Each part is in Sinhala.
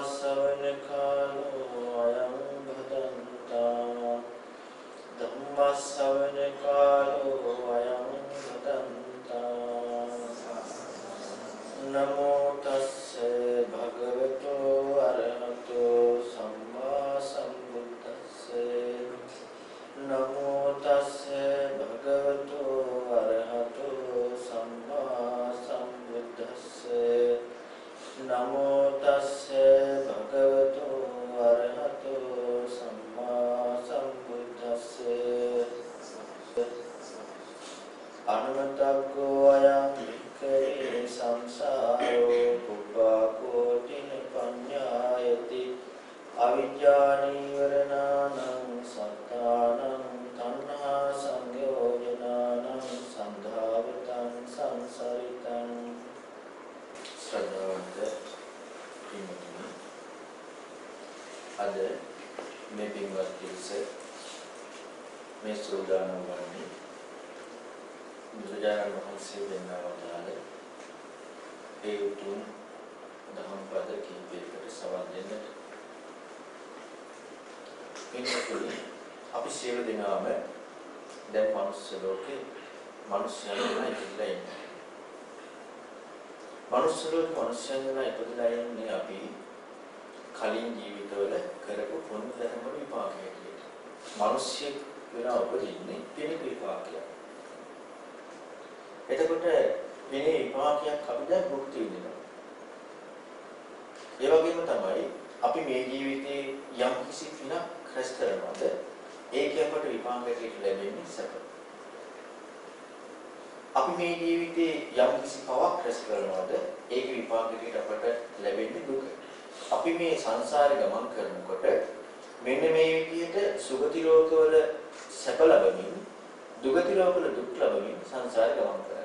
සවන කාලෝ අයං භදන්තා ධම්ම සවන කාලෝ අයං භදන්තා නමෝ තස්සේ භගවතු අරහතෝ සම්මා සම්බුද්දස්සේ නමෝ තස්සේ භගවතු අරහතෝ සම්මා සම්බුද්දස්සේ නමෝ තස්සේ භගවතු අරහතෝ සම්මා සම්බුද්දස්සේ අනුමතග්ගෝ අයං වික්ඛවේ සංසාරෝ පුබ්බාකෝටින පඤ්ඤායති අවිජ්ජානීවරණානං සත්තානං තණ්හා සංයෝජනානං සන්ධාවතං සංසරිතං ශ්‍රද්ධාවන්ත පින්වත්නි අද මේ පින්වත් පිරිස මේ සෝදානම් වන්නේ බුදුරජාණන් වහන්සේ දෙන්නවතාල ඒ උතුම් දහම් පද කීපයකට සවන් දෙන්නට පින්වත්නි අපි සියලු දෙනාම දැන් මනුස්ස ලෝකේ මිනිස්යන් වෙලා ඉඳලා ඉන්නේ. මනුස්ස ලෝකේ මිනිස්යන් වෙලා ඉපදලා ඉන්නේ අපි කලින් ජීවිතවල කරපු පුණ්‍ය ධර්ම වල විපාකයක් විදියට. මිනිස්යෙක් වෙලා උපදින්නේ පින විපාකයක්. එතකොට මේ විපාකයක් අපි දැන් භුක්ති විඳිනවා. ඒ වගේම තමයි අපි මේ ජීවිතේ යම් කිසි පිනක් රැස් කරනවාද ඒකේ අපට විපාකයක් ලැබෙන්නේ සැප. අපි මේ ජීවිතේ යම් කිසි පවක් රැස් කරනවාද ඒකේ විපාකයක් අපට ලැබෙන්නේ දුක. අපි මේ සංසාරේ ගමන් කරනකොට මෙන්න මේ විදිහට සුගති ලෝකවල සැප ලැබමින් දුගති ලෝකවල දුක් ලැබමින් සංසාරේ ගමන් කරනවා.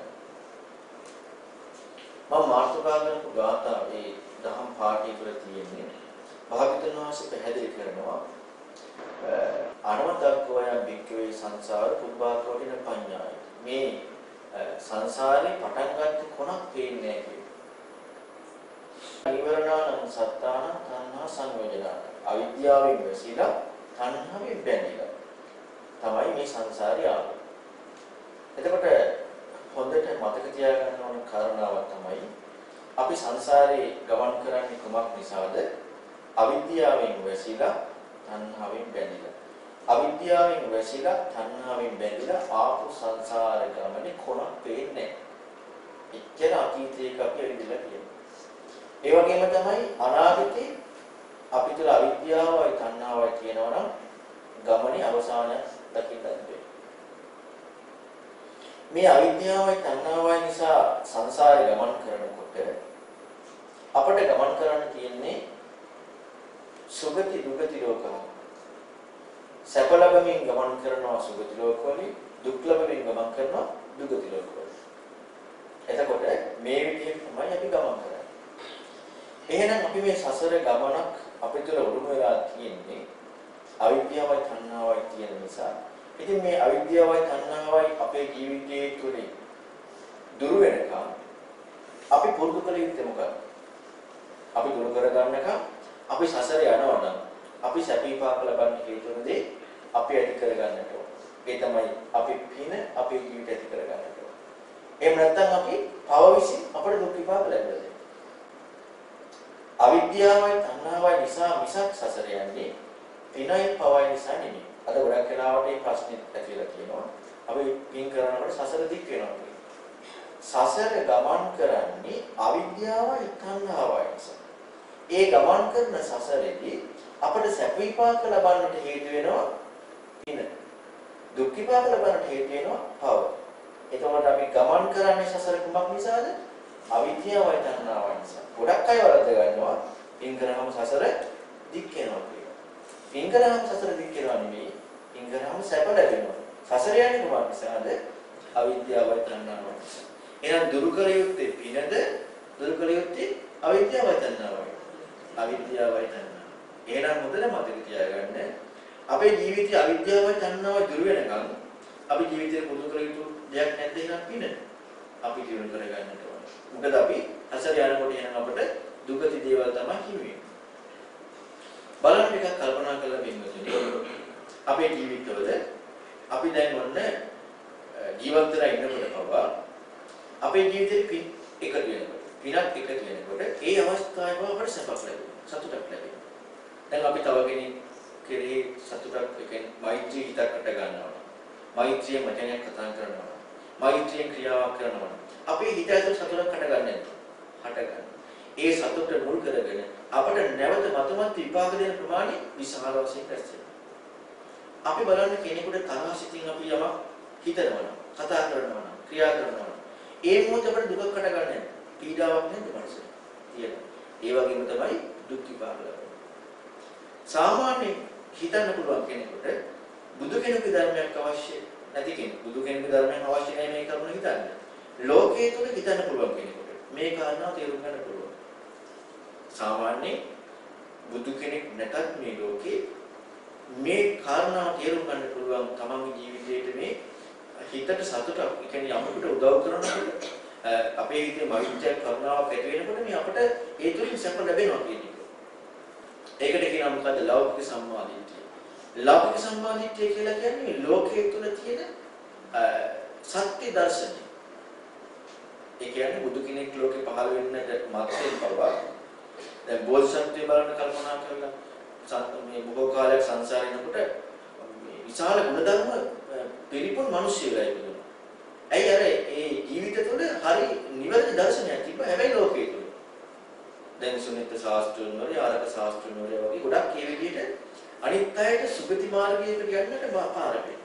මම මාර්ථකා කරපු ගාථාවේ දහම් පාඨය තුළ තියෙන්නේ භාග්‍යවතුන් වහන්සේ පැහැදිලි කරනවා අනවතක්කෝය බික්කවේ සංසාර පුබ්බාකෝටින පඤ්ඤාය මේ සංසාරේ පටන් ගන්න කොනක් පේන්නේ නැහැ කියලා. නිවරණාන සත්තාන තණ්හා සංයෝජන අවිද්‍යාවෙන් වැසිලා තණ්හාවෙන් බැඳිලා තමයි මේ සංසාරය ආවේ. එතකොට හොඳට මතක තියාගන්න ඕන කාරණාවක් තමයි අපි සංසාරේ ගමන් කරන්නේ කුමක් නිසාද? අවිද්‍යාවෙන් වැසිලා තණ්හාවෙන් බැඳිලා. අවිද්‍යාවෙන් වැසිලා තණ්හාවෙන් බැඳිලා ආපු සංසාර ගමනේ කොනක් පේන්නේ නැහැ. එච්චර අතීතයක අපි ඇවිදලා තියෙනවා. ඒ වගේම තමයි අනාගතේ අපි තුල අවිද්‍යාවයි තණ්හාවයි කියනවා නම් ගමනේ අවසානය දකින්නත් බැහැ. මේ අවිද්‍යාවයි තණ්හාවයි නිසා සංසාරේ ගමන් කරනකොට අපිට ගමන් කරන්න තියෙන්නේ සුගති දුගති ලෝකවල. සැප ලැබමින් ගමන් කරනවා සුගති ලෝකවල, දුක් ලැබමින් ගමන් කරනවා දුගති ලෝකවල. එතකොට මේ විදිහට තමයි අපි ගමන් කරන්නේ. එහෙනම් අපි මේ සසර ගමනක් අපිට උරුම වෙලා තියෙන්නේ අවිද්‍යාවයි තණ්හාවයි තියෙන නිසා. ඉතින් මේ අවිද්‍යාවයි තණ්හාවයි අපේ ජීවිතයේ තුල දුරු වෙනකම් අපි පුරුදු කළ යුත්තේ මොකක්ද? අපි දුරු කර ගන්නකම් අපි සසරේ යනවා නම් අපි සැප විපාක ලබන්න හේතු වෙන දේ අපි ඇති කර ගන්නට ඕන. ඒ තමයි අපි පින අපේ ජීවිතය ඇති කර ගන්නට ඕන. එහෙම නැත්නම් අපි පව විසින් අපට දුක් විපාක ලැබෙනවා. අවිද්‍යාවයි තණ්හාවයි නිසා මිසක් සසර යන්නේ පිනයි පවයි නිසා නෙමෙයි. අද ගොඩක් වෙලාවට මේ ප්‍රශ්නේ ඇතිලා කියනවා. අපි පින් කරනකොට සසර දික් වෙනවා කියලා. සසර ගමන් කරන්නේ අවිද්‍යාවයි තණ්හාවයි නිසා. ඒ ගමන් කරන සසරේදී අපට සැප විපාක ලබන්නට හේතු වෙනවා පින. දුක් විපාක ලබන්නට හේතු වෙනවා පව. එතකොට අපි ගමන් කරන්නේ සසර කුමක් නිසාද? අවිද්‍යාවයි තණ්හාවයි නිසා. ගොඩක් අය වරද්ද ගන්නවා පින් කරනම සසර දික් වෙනවා කියලා. පින් කරනම සසර දික් වෙනවා නෙවෙයි. පින් කරනම සැප ලැබෙනවා. සසර යන්නේ කුමක් නිසාද? අවිද්‍යාවයි තණ්හාවයි නිසා. එහෙනම් දුරු කර යුත්තේ පිනද? දුරු කර යුත්තේ අවිද්‍යාවයි තණ්හාවයි. අවිද්‍යාවයි තණ්හාව. එහෙනම් හොඳට මතක තියාගන්න අපේ ජීවිතයේ අවිද්‍යාවයි තණ්හාවයි දුරු වෙනකන් අපි ජීවිතේ පුරුදු කර යුතු දෙයක් නැද්ද එහෙනම් පින? අපි දිනු කර ගන්නට ඕනේ. මොකද අපි අසර යනකොට එහෙනම් අපිට දුගති දේවල් තමයි හිමි වෙන්නේ. බලන්න ටිකක් කල්පනා කරලා බලන්න. අපේ ජීවිතවල අපි දැන් ඔන්න ජීවත් වෙලා ඉන්නකොට පවා අපේ ජීවිතේ පින් එකතු වෙනකොට පිනක් එකතු වෙනකොට ඒ අවස්ථාවේ අපට සැපක් ලැබෙනවා. සතුටක් ලැබෙනවා. දැන් අපි තව කෙනෙක් කෙරෙහි සතුටක් කියන්නේ මෛත්‍රී හිතකට ගන්නවා. මෛත්‍රිය වචනයක් කතා කරනවා. මෛත්‍රියෙන් ක්‍රියාවක් කරනවා. අපේ හිත ඇතුළේ සතුටක් හටගන්නේ හටගන්න. ඒ සතුට මුල් කරගෙන අපට නැවත මතමත් විපාක දෙන ප්‍රමාණය විශාල වශයෙන් රැස් වෙනවා. අපි බලන්න කෙනෙකුට තරහ සිතින් අපි යමක් හිතනවා නම්, කතා කරනවා නම්, ක්‍රියා කරනවා නම් ඒ මොහොතේ අපට දුකක් හටගන්නේ පීඩාවක් නේද මනසේ තියෙනවා. ඒ වගේම තමයි දුක් විපාක ලැබෙන්නේ. සාමාන්‍ය හිතන්න පුළුවන් කෙනෙකුට බුදු කෙනෙකුගේ ධර්මයක් අවශ්‍ය නැති කෙනෙක්. බුදු කෙනෙකුගේ ධර්මයක් අවශ්‍ය නැහැ මේ කරුණ හිතන්න. ලෝකයේ තුල හිතන්න පුළුවන් කෙනෙකුට මේ කාරණාව තේරුම් ගන්න පුළුවන්. සාමාන්‍ය බුදු කෙනෙක් නැතත් මේ ලෝකේ මේ කාරණාව තේරුම් ගන්න පුළුවන් තමන්ගේ ජීවිතයේ මේ හිතට සතුටක්, ඒ කියන්නේ යමකට උදව් කරනකොට අපේ හිතේ මෛත්‍රිය කරුණාවක් ඇති වෙනකොට මේ අපට ඒ තුලින් සැප ලැබෙනවා කියන එක. ඒකට කියනවා මොකද්ද? ලෞකික සම්මාදිට්ඨිය. ලෞකික සම්මාදිට්ඨිය කියලා කියන්නේ ලෝකයේ තුල තියෙන සත්‍ය දර්ශනය. ඒ කියන්නේ බුදු කෙනෙක් ලෝකේ පහළ වෙන්නට මත්තෙන් පවා දැන් බෝධිසත්වයේ බලන්න කල්පනා කරලා මේ බොහෝ කාලයක් සංසාරේ ඉන්නකොට මේ විශාල ගුණධර්ම පිරිපුන් මිනිස්සුලා ඉන්නවා. ඇයි අර ඒ ජීවිත තුළ හරි නිවැරදි දර්ශනයක් තිබ්බා හැබැයි ලෝකයේ තුල. දැන් සුනිත ශාස්ත්‍රඥවරු, ආරක ශාස්ත්‍රඥවරු වගේ ගොඩක් මේ විදිහට අනිත් අයට සුගති මාර්ගයකට යන්නට පාර වෙනවා.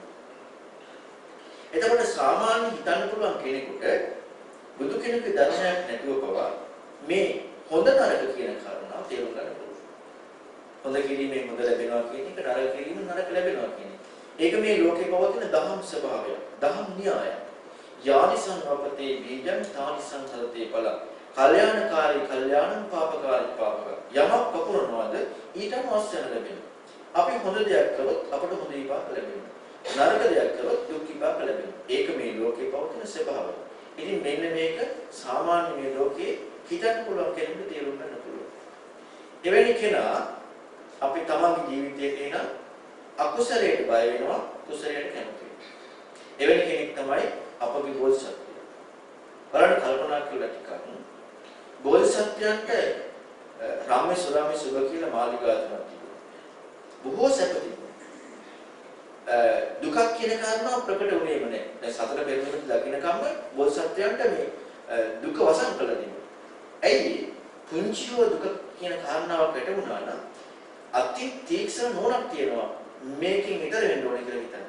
එතකොට සාමාන්‍ය හිතන්න පුළුවන් කෙනෙකුට බුදු කෙනෙකුගේ දර්ශනයක් නැතුව පවා මේ හොඳ නරක කියන කාරණාව තේරුම් ගන්න පුළුවන්. හොඳ කිරීමෙන් හොඳ ලැබෙනවා කියන එක, නරක කිරීමෙන් නරක ලැබෙනවා කියන එක. ඒක මේ ලෝකේ පවතින දහම් ස්වභාවය, දහම් න්‍යායය. යානිසං වපතේ බීජං තානිසං හරතේ ඵල. කල්යාණකාරී කල්යාණං පාපකාරී පාපක. යමක් පපුරනවාද ඊටම අවශ්‍යන ලැබෙනවා. අපි හොඳ දෙයක් කළොත් අපට හොඳ විපාක ලැබෙනවා. නරක දෙයක් කළොත් දුක් විපාක ලැබෙනවා. ඒක මේ ලෝකේ පවතින ස්වභාවය. ඉතින් මෙන්න මේක සාමාන්‍ය මේ ලෝකේ හිතන්න පුළුවන් කෙනෙකුට තේරුම් ගන්න පුළුවන්. එවැනි කෙනා අපි තමන්ගේ ජීවිතයේ එන අකුසලයට බය වෙනවා, කුසලයට කැමති වෙනවා. එවැනි කෙනෙක් තමයි අපගේ බෝධිසත්වය. බලන්න කල්පනා කරලා ටිකක්. බෝධිසත්වයන්ට රාමේ සුරාමේ සුබ කියලා මාළිගා තුනක් තිබුණා. බොහෝ සැප තිබුණා. දුකක් කියන කාරණාව ප්‍රකට වුණේම නැහැ. දැන් සතර පෙරමුණ දකින්නකම්ම බෝධිසත්වයන්ට මේ දුක වසන් කළ දෙනවා. ඇයි? පුංචිව දුක කියන කාරණාව වැටුණා නම් අති තීක්ෂණ නෝනක් තියෙනවා. මේකෙන් ඈතර වෙන්න ඕනේ කියලා හිතනවා.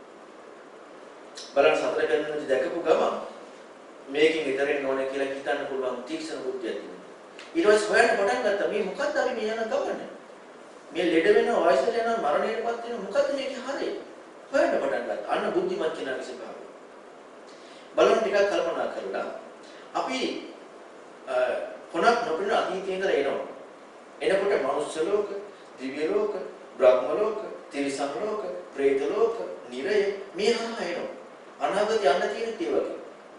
බලන්න සතර පෙරමුණ දැකපු ගමන් මේකෙන් ඈතර වෙන්න ඕනේ කියලා හිතන්න පුළුවන් තීක්ෂණ බුද්ධිය තියෙනවා. ඊට පස්සේ හොයන්න පටන් ගත්තා මේ මොකද්ද අපි මේ යන ගමන? මේ ලෙඩ වෙනවා, වයසට යනවා, මරණයටපත් වෙනවා මොකද්ද මේකේ හරය? හොයන්න පටන් ගත්තා. අන්න බුද්ධිමත් කෙනාගේ ස්වභාවය. බලන්න ටිකක් කල්පනා කරලා අපි කොනක් නොපෙනෙන අතීතයේ ඉඳලා එනවා. එනකොට මනුස්ස ලෝක, දිව්‍ය ලෝක, බ්‍රහ්ම ලෝක, තිරිසන් ලෝක, പ്രേත ලෝක, නිරය මේ හරහා එනවා. අනාගතය යන්න තියෙන ඒ වගේ.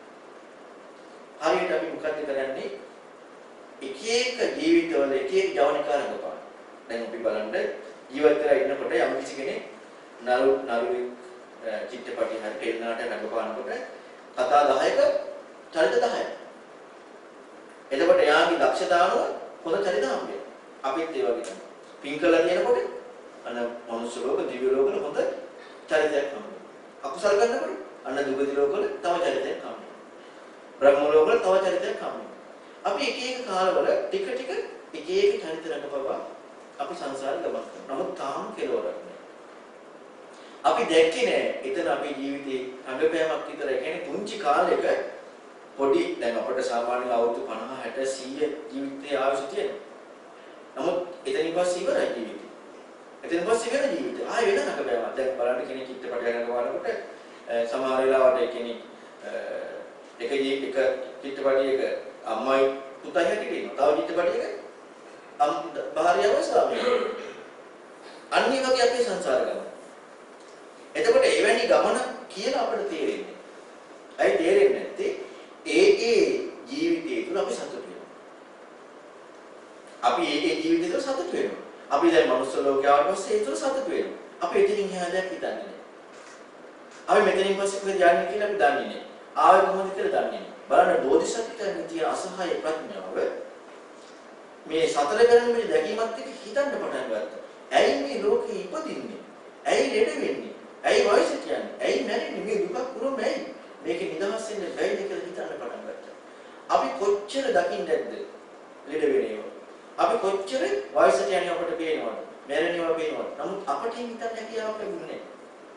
හරියට අපි මොකද කරන්නේ? එක එක ජීවිතවල එක එක ජවනිකා රඟපාන. දැන් අපි බලන්න ජීවත් වෙලා ඉන්නකොට යම් කිසි කෙනෙක් නළුවෙක් චිත්‍රපටි හරි ටෙලිනාටක රඟපානකොට කතා 10ක චරිත 10ක්. එතකොට යාගේ දක්ෂතාවම හොඳ චරිත හම්බෙනවා. අපිත් ඒ වගේ තමයි. පින් කළා කියනකොට අන්න මනුස්ස ලෝක, දිව්‍ය ලෝකවල හොඳ චරිතයක් හම්බෙනවා. අකුසල් කරනකොට අන්න දුගති ලෝකවල තව චරිතයක් හම්බෙනවා. බ්‍රහ්ම ලෝකවල තව චරිතයක් හම්බෙනවා. අපි එක එක කාලවල ටික ටික එක එක චරිත රඟපවා අපි සංසාරේ ගමන් කරනවා. නමුත් තාම කෙලවරක් නෑ. අපි දැක්කේ නෑ එතන අපේ ජීවිතේ රඟපෑමක් විතර. ඒ කියන්නේ පුංචි කාලෙක පොඩි දැන් අපිට සාමාන්‍යයෙන් අවුරුදු 50 60 100 ජීවිතයේ ආයුෂ තියෙනවා. නමුත් එතනින් පස්සේ ඉවරයි ජීවිතේ. එතනින් පස්සේ වෙන ජීවිතය. ආයෙ වෙන රඟපෑමක්. දැන් බලන්න කෙනෙක් චිත්‍රපටයක් රඟපානකොට සමහර වෙලාවට කෙනෙක් එක චිත්‍රපටයක අම්මයි පුතයි හිටිනවා. තව චිත්‍රපටයක භාර්යාව ස්වාමියා. අනිත් වගේ අපේ සංසාර ගමන. එතකොට එවැනි ගමන කියලා අපිට තේරෙන්නේ. ඇයි තේරෙන්නේ නැත්තේ? ඒ ජීවිතය තුළ අපි සතුට වෙනවා. අපි ඒ ජීවිතය තුළ සතුට වෙනවා. අපි දැන් මනුස්ස ලෝකේ ආවට පස්සේ ඒතර සතුට වෙනවා. අපි එතනින් එහා දෙයක් හිතන්නේ නැහැ. අපි මෙතනින් පස්සේ කොහෙද යන්නේ කියලා අපි දන්නේ නැහැ. ආවේ කොහොමද කියලා දන්නේ නැහැ. බලන්න බෝධිසත්වයන්ගේ තියෙන අසහාය ප්‍රඥාව මේ සතර බැලීමේ දැකීමත් එක්ක හිතන්න පටන් ගත්තා. ඇයි මේ ලෝකේ ඉපදින්නේ? ඇයි ලෙඩ වෙන්නේ? ඇයි වයසට යන්නේ? ඇයි මැරෙන්නේ? මේ දුක කුරුම ඇයි? මේකේ නිදහස් වෙන්න බැයිද කියලා හිතන්න පටන් ගත්තා. අපි කොච්චර දකින්නේ නැද්ද? ලෙඩ වෙනේව. අපි කොච්චර වයසට යන්නේ අපට පේනවද? මැරෙනේව පේනවද? නමුත් අපට හිතන්න හැකියාවක් ලැබුණේ නැහැ.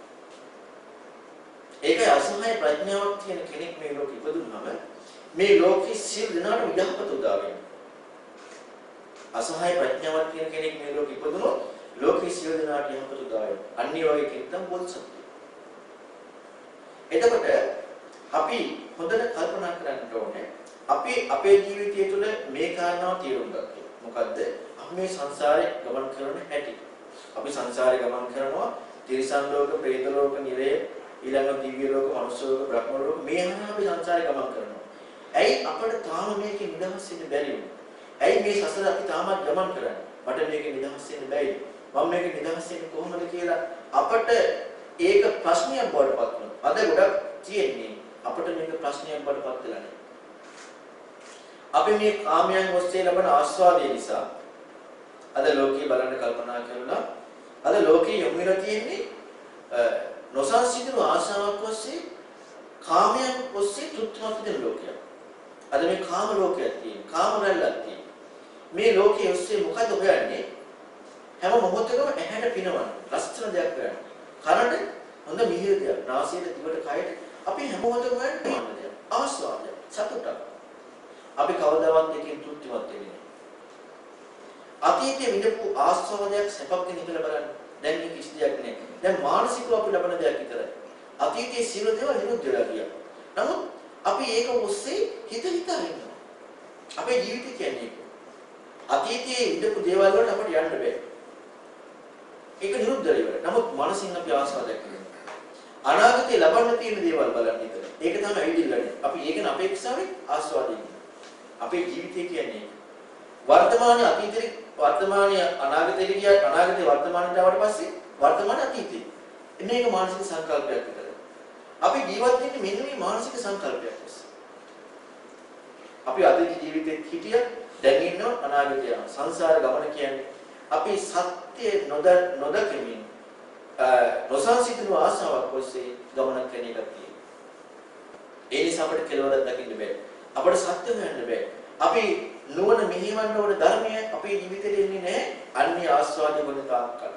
ඒකයි අසහාය ප්‍රඥාවක් තියෙන කෙනෙක් මේ ලෝකෙ ඉපදුනම මේ ලෝකෙ සියලු දෙනාට විදහාපත උදා වෙනවා. අසහාය ප්‍රඥාවක් තියෙන කෙනෙක් මේ ලෝකෙ ඉපදුනොත් ලෝකෙ සියලු දෙනාට යහපත උදා වෙනවා. අනිත් වගේ කෙනෙක් තමයි බෝධිසත්වය. එතකොට අපි හොඳට කල්පනා කරන්න ඕනේ අපි අපේ ජීවිතය තුළ මේ කාරණාව තේරුම් ගත්තොත් මොකද්ද? අපි මේ සංසාරේ ගමන් කරන හැටි. අපි සංසාරේ ගමන් කරනවා තිරිසන් ලෝක, പ്രേත ලෝක, නිරය, ඊළඟ දිව්‍ය ලෝක, මනුෂ්‍ය ලෝක, බ්‍රහ්ම ලෝක මේ හැම අපි සංසාරේ ගමන් කරනවා. ඇයි අපිට තාම මේකේ නිදහස් වෙන්න බැරි වුනේ? ඇයි මේ සසර අපි තාමත් ගමන් කරන්නේ? මට මේකේ නිදහස් වෙන්න බැයිද? මම මේකේ නිදහස් වෙන්නේ කොහොමද කියලා අපිට ඒක ප්‍රශ්නයක් බවට පත් වෙනවා. අද ගොඩක් තියෙන්නේ අපිට මේක ප්‍රශ්නයක් බවට පත් වෙලා නැහැ. අපි මේ කාමයන් ඔස්සේ ලබන ආස්වාදය නිසා අද ලෝකේ බලන්න කල්පනා කරලා අද ලෝකේ යොමු වෙලා තියෙන්නේ නොසන්සිඳුණු ආශාවක් ඔස්සේ කාමයන් ඔස්සේ තෘප්තිමත් වෙන ලෝකයක්. අද මේ කාම ලෝකයක් තියෙන කාම රැල්ලක් තියෙන මේ ලෝකයේ ඔස්සේ මොකද හොයන්නේ? හැම මොහොතකම ඇහැට පිනවන ලස්සන දෙයක් කරන්නේ. කරන්නේ හොඳ මිහිර දෙයක්. නාසයට දිවට කයට අපි හැම මොහොතකම හොයන්නේ දෙයක්. ආස්වාදයක්, සතුටක්. අපි කවදාවත් එකකින් තෘප්තිමත් වෙන්නේ නැහැ. අතීතයේ විඳපු ආස්වාදයක් සැපක් කියලා බලන්න. දැන් මේ කිසි දෙයක් නැහැ. දැන් මානසිකව අපි ලබන දෙයක් විතරයි. අතීතයේ සියලු දේවල් නිරුද්ධ වෙලා ගියා. නමුත් අපි ඒක ඔස්සේ හිත හිතා ඉන්නවා. අපේ ජීවිතය කියන්නේ ඒක. අතීතයේ විඳපු දේවල් වලට අපිට යන්න බෑ. ඒක නිරුද්ධ වෙලා ඉවරයි. නමුත් මනසින් අපි ආස්වාදයක් කරනවා. අනාගතේ ලබන්න තියෙන දේවල් බලන්න විතරයි. ඒක තමයි ඇවිදින්නන්නේ. අපි ඒකන අපේක්ෂාවෙන් ආස්වාදයෙන්. අපේ ජීවිතය කියන්නේ වර්තමානයේ අතීතේ වර්තමානයේ අනාගතේ ගියා අනාගතේ වර්තමානයට ආවට පස්සේ වර්තමාන අතීතේ මේක මානසික සංකල්පයක් විතරයි. අපි ජීවත් වෙන්නේ මෙන්න මේ මානසික සංකල්පයක් ඔස්සේ. අපි අතීත ජීවිතේ හිටිය දැන් ඉන්නවා අනාගතය යන සංසාර ගමන කියන්නේ අපි සත්‍ය නොදකමින් නොසන්සිඳුණු ආසාවක් ඔස්සේ ගමනක් කරන එකක් තියෙනවා. ඒ නිසා අපිට කෙලවරක් දකින්න බෑ. අපිට සත්‍ය හොයන්න බෑ. අපි නුවණ මෙහෙවන්න ඕන ධර්මය අපේ ජීවිතේට එන්නේ නැහැ. අන්‍ය ආස්වාද වන තාක්කල්.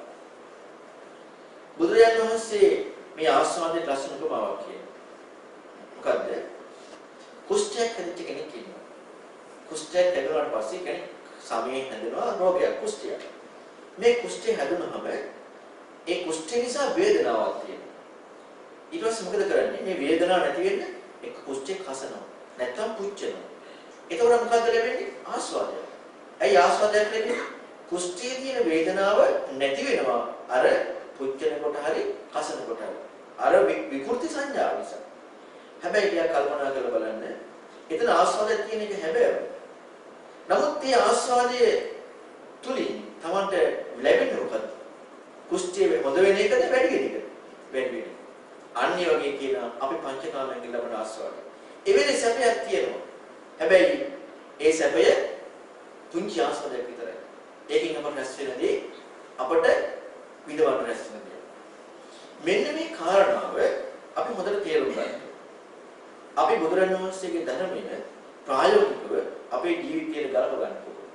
බුදුරජාණන් වහන්සේ මේ ආස්වාදයේ ලස්සන උපමාවක් කියනවා. මොකද්ද? කුෂ්ඨයක් හැදිච්ච කෙනෙක් ඉන්නවා. කුෂ්ඨයක් හැදුනාට පස්සේ කෙනෙක් සමයේ හැදෙනවා රෝගයක් කුෂ්ඨයක්. මේ කුෂ්ඨය හැදුනහම ඒ කුෂ්ඨය නිසා වේදනාවක් තියෙනවා. ඊට පස්සේ මොකද කරන්නේ? මේ වේදනාව නැති වෙන්න එක කුෂ්ඨයක් හසනවා. නැත්තම් පුච්චනවා. එතකොට මොකද ලැබෙන්නේ? ආස්වාදය. ඇයි ආස්වාදයක් ලැබෙන්නේ? කුෂ්ඨයේ තියෙන වේදනාව නැති වෙනවා. අර පුච්චන කොට හරි කසන කොට හරි. අර විකෘති සංඥාව නිසා. හැබැයි ටිකක් කල්පනා කරලා බලන්න. එතන ආස්වාදයක් කියන එක හැබැයි. නමුත් මේ ආස්වාදයේ තුලින් Tamanට ලැබෙන්නේ මොකද්ද? කුෂ්ඨයේ හොඳ වෙන එකද වැඩි වෙන එකද? වැඩි වෙන. අන්න ඒ වගේ කියන අපි පංචකාමයෙන් ලැබෙන ආස්වාදය. එවැනි සැපයක් තියෙනවා. හැබැයි ඒ සැපය පුංචි ආස්වාදයක් විතරයි. ඒකෙන් අපට රැස් වෙනදී අපට විඳවන්න රැස් වෙනවා. මෙන්න මේ කාරණාව අපි හොඳට තේරුම් ගන්න. අපි බුදුරජාණන් වහන්සේගේ ධර්මයේ ප්‍රායෝගිකව අපේ ජීවිතයට ගලප ගන්න ඕනේ.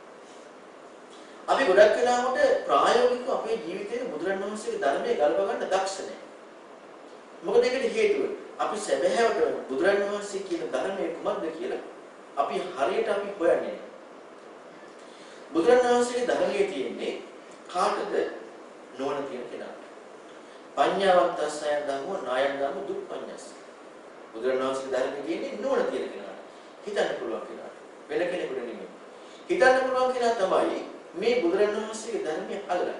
අපි ගොඩක් වෙලාවට ප්‍රායෝගිකව අපේ ජීවිතයේ බුදුරජාණන් වහන්සේගේ ධර්මයේ ගලප ගන්න දක්ෂ නැහැ. මොකද ඒකට හේතුව අපි සැබෑවට බුදුරජාණන් වහන්සේ කියන ධර්මයේ කුමක්ද කියලා අපි හරියට අපි හොයන්නේ. බුදුරජාණන් වහන්සේගේ ධර්මයේ තියෙන්නේ කාටද? නුවණ තියෙන කෙනාට. පඤ්ඤාවන්තස්සයන් ධම්මෝ නායන් ධම්ම දුප්පඤ්ඤස්ස. බුදුරජාණන් වහන්සේගේ ධර්මයේ තියෙන්නේ නුවණ තියෙන කෙනාට. හිතන්න පුළුවන් කෙනාට. වෙන කෙනෙකුට නෙමෙයි. හිතන්න පුළුවන් කෙනා තමයි මේ බුදුරජාණන් වහන්සේගේ ධර්මයේ අල්ලන්නේ.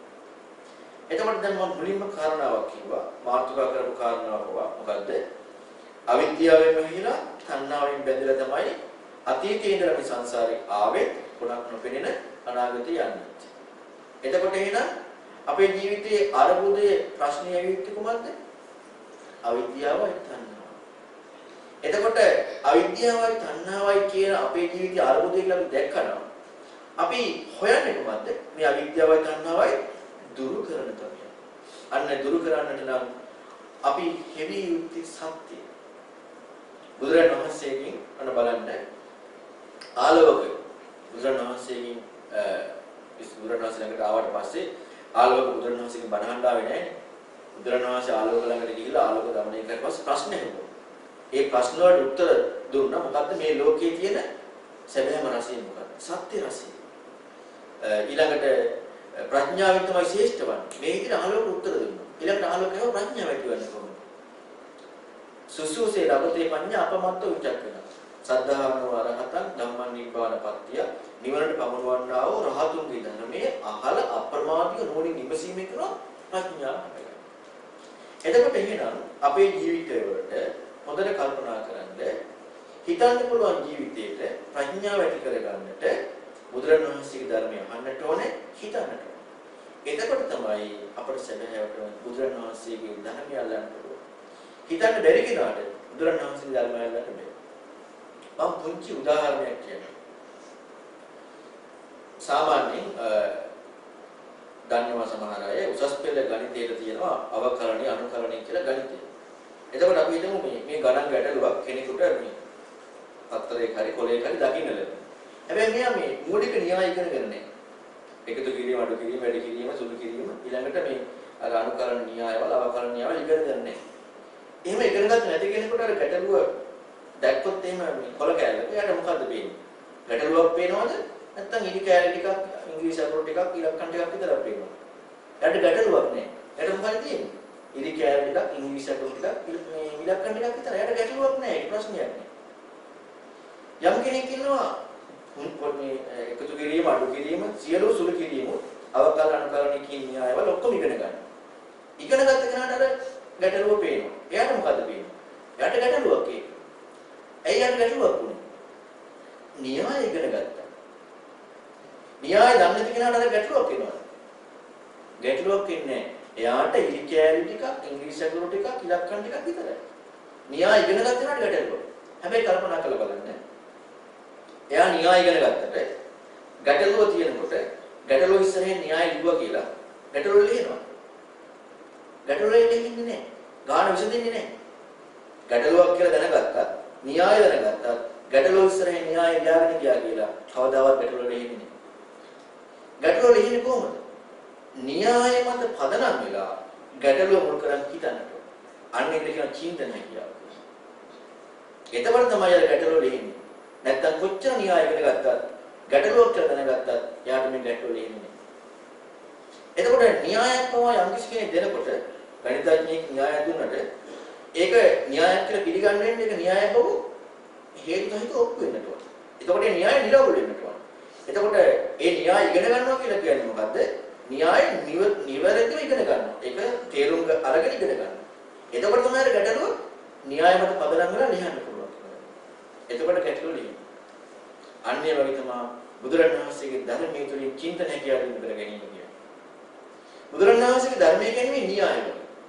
එතකොට දැන් මම මුලින්ම කාරණාවක් කිව්වා. මාතෘකා කරපු කාරණාව මොකද්ද? අවිද්‍යාවෙන් මෙහිලා තණ්හාවෙන් බැඳලා තමයි අතීතයේ ඉඳලා මේ සංසාරේ ආවේ. ගොඩක් නොපෙනෙන අනාගතේ යන්නේ. එතකොට එහෙනම් අපේ ජීවිතයේ අරුබුදයේ ප්‍රශ්නේ ඇවිත් කොහොමද? අවිද්‍යාවයි තණ්හාවයි. එතකොට අවිද්‍යාවයි තණ්හාවයි කියන අපේ ජීවිතයේ අරුබුදය කියලා අපි දැක්කම අපි හොයන්නේ කොහොමද? මේ අවිද්‍යාවයි තණ්හාවයි දුරු කරන තමයි. අන්න දුරු කරන්නට නම් අපි හෙවි යුක්ති සත්‍ය. බුදුරජාණන් වහන්සේගෙන් අන්න බලන්න ආලෝක බුදුරජාණන් වහන්සේගෙන් බුදුරජාණන් වහන්සේ ළඟට ආවට පස්සේ ආලෝක බුදුරජාණන් වහන්සේගෙන් බණ අහන්න ආවේ නැහැ. බුදුරජාණන් වහන්සේ ආලෝක ළඟට ගිහිල්ලා ආලෝක දමනය කරලා පස්සේ ප්‍රශ්න ඇහුවා. ඒ ප්‍රශ්න වලට උත්තර දුන්නා. මොකද්ද මේ ලෝකයේ තියෙන සැබෑම රසය මොකක්ද? සත්‍ය රසය. ඊළඟට ප්‍රඥාවෙන් තමයි ශ්‍රේෂ්ඨ වන්නේ. මේ විදිහට ආලෝක උත්තර දුන්නා. ඊළඟට ආලෝකයව ප්‍රඥාව ඇති වෙන්නේ කොහොමද? සුසුසේ රබතේ පඤ්ඤා අපමත්තෝ විචක්කන. සද්ධාවන අරහතන් ධම්මං නිබ්බාන පත්‍ය නිවනට පමුණවන්නා වූ රහතුන්ගේ ධර්මයේ අහල අප්‍රමාදීව නුවණින් විමසීමේ කරන ප්‍රඥාව. එතකොට එහෙනම් අපේ ජීවිතවලට හොඳට කල්පනා කරන්න හිතන්න පුළුවන් ජීවිතේට ප්‍රඥාව ඇති කරගන්නට බුදුරණවහන්සේගේ ධර්මය අහන්නට ඕනේ, හිතන්නට ඕනේ. එතකොට තමයි අපට සැබෑවටම බුදුරණවහන්සේගේ ධර්මය අල්ලන්න පුළුවන්. හිතන්න බැරි කෙනාට බුදුරණවහන්සේගේ ධර්මය අල්ලන්න බැහැ. මම පුංචි උදාහරණයක් කියන්නම්. සාමාන්‍යයෙන් දන්නවා සමහර අය උසස් පෙළ ගණිතයේ තියෙනවා අවකලණය අනුකලණය කියලා ගණිතය. එතකොට අපි හිතමු මේ ගණන් ගැටලුවක් කෙනෙකුට මේ පත්‍රයක හරි කොලයක හරි දකින්න ලැබෙනවා. හැබැයි මෙයා මේ මූලික න්‍යාය ඉගෙනගෙන නැහැ. එකතු කිරීම, අඩු කිරීම, වැඩි කිරීම, සුළු කිරීම ඊළඟට මේ අර අනුකලන න්‍යායවල අවකලන න්‍යායවල ඉගෙනගෙන නැහැ. එහෙම ඉගෙන ගන්න නැති කෙනෙකුට අර ගැටලුව දැක්කොත් එහෙම මේ කොල කෑල්ලක එයාට මොකද්ද පේන්නේ? ගැටලුවක් පේනවද? නැත්නම් ඉරි කෑල්ල ටිකක්, ඉංග්‍රීසි අකුරු ටිකක්, ඉලක්කම් ටිකක් විතරක් පේනවා. එයාට ගැටලුවක් නැහැ. එයාට මොකද තියෙන්නේ? ඉරි කෑල්ල ටිකක්, ඉංග්‍රීසි අකුරු ටිකක්, මේ ඉලක්කම් ටිකක් විතර. එයාට ගැටලුවක් නැහැ. ඒක ප්‍රශ්නයක් නෑ. යම් කෙනෙක් ඉන්නවා මේ එකතු කිරීම, අඩු කිරීම, සියලු සුළු කිරීම, අවකලන අනුකලන කියන න්‍යායවල ඔක්කොම ඉගෙන ගන්න. ඉගෙන ගත්ත කෙනාට අර ගැටලුව පේනවා. එයාට මොකද පේන්නේ? එයාට ගැටලුවක් ඒක. ඇයි යාට ගැටලුවක් උනේ? න්‍යාය ඉගෙන ගත්තා. න්‍යාය දන්නේ නැති කෙනාට අර ගැටලුවක් එනවා. ගැටලුවක් එන්නේ නැහැ. එයාට ඉරි කෑලි ටිකක්, ඉංග්‍රීසි අකුරු ටිකක්, ඉලක්කම් ටිකක් විතරයි. න්‍යාය ඉගෙන ගත්ත කෙනාට ගැටලුවක්. හැබැයි කල්පනා කරලා බලන්න. එයා න්‍යාය ඉගෙන ගත්තට ගැටලුව තියෙනකොට ගැටලුව ඉස්සරහින් න්‍යාය ලිව්වා කියලා ගැටලුව ලියනවා. ගැටලුව ලියන්නේ නැහැ. ගාන විසඳෙන්නේ නැහැ. ගැටලුවක් කියලා දැනගත්තා, න්‍යාය දැනගත්තා, ගැටලුව ඉස්සරහින් න්‍යාය ලියාගෙන ගියා කියලා කවදාවත් ගැටලුව ලියන්නේ නැහැ. ගැටලුව ලියන්නේ කොහොමද? න්‍යාය මත පදනම් වෙලා ගැටලුව මුල් කරන් හිතන්නට. අන්න ඒක කියන චින්තනය කියලා. එතකොට තමයි අර ගැටලුව ලියන්නේ. නැත්තම් කොච්චර න්‍යාය ඉගෙන ගත්තත් ගැටලුවක් කියලා දැනගත්තත් යාට මේ ගැටලුව ලියන්නේ නැහැ. එතකොට න්‍යායක් පවා යම් කිසි කෙනෙක් දෙනකොට ගණිතඥයෙක් න්‍යාය දුන්නට ඒක න්‍යායක් කියලා පිළිගන්න වෙන්නේ ඒක න්‍යායක් බව හේතු සහිත ඔප්පු වෙන්නට ඕන. එතකොට ඒ න්‍යාය නිරවුල් වෙන්නට ඕන. එතකොට ඒ න්‍යාය ඉගෙන ගන්නවා කියලා කියන්නේ මොකද්ද? න්‍යාය නිවැරදිව ඉගෙන ගන්නවා. ඒක තේරුම් අරගෙන ඉගෙන ගන්නවා. එතකොට තමයි ගැටලුව න්‍යාය මත පදනම් වෙලා ලියන්න පුළුවන්. එතකොට ගැටලුව ලියන්න. අන්නේ වගේ තමයි බුදුරණන් වහන්සේගේ ධර්මයේ තුලින් චින්තනය කියලා දිනු කර ගැනීම කියන්නේ. බුදුරණන් වහන්සේගේ ධර්මයේ කියන්නේ න්‍යායය.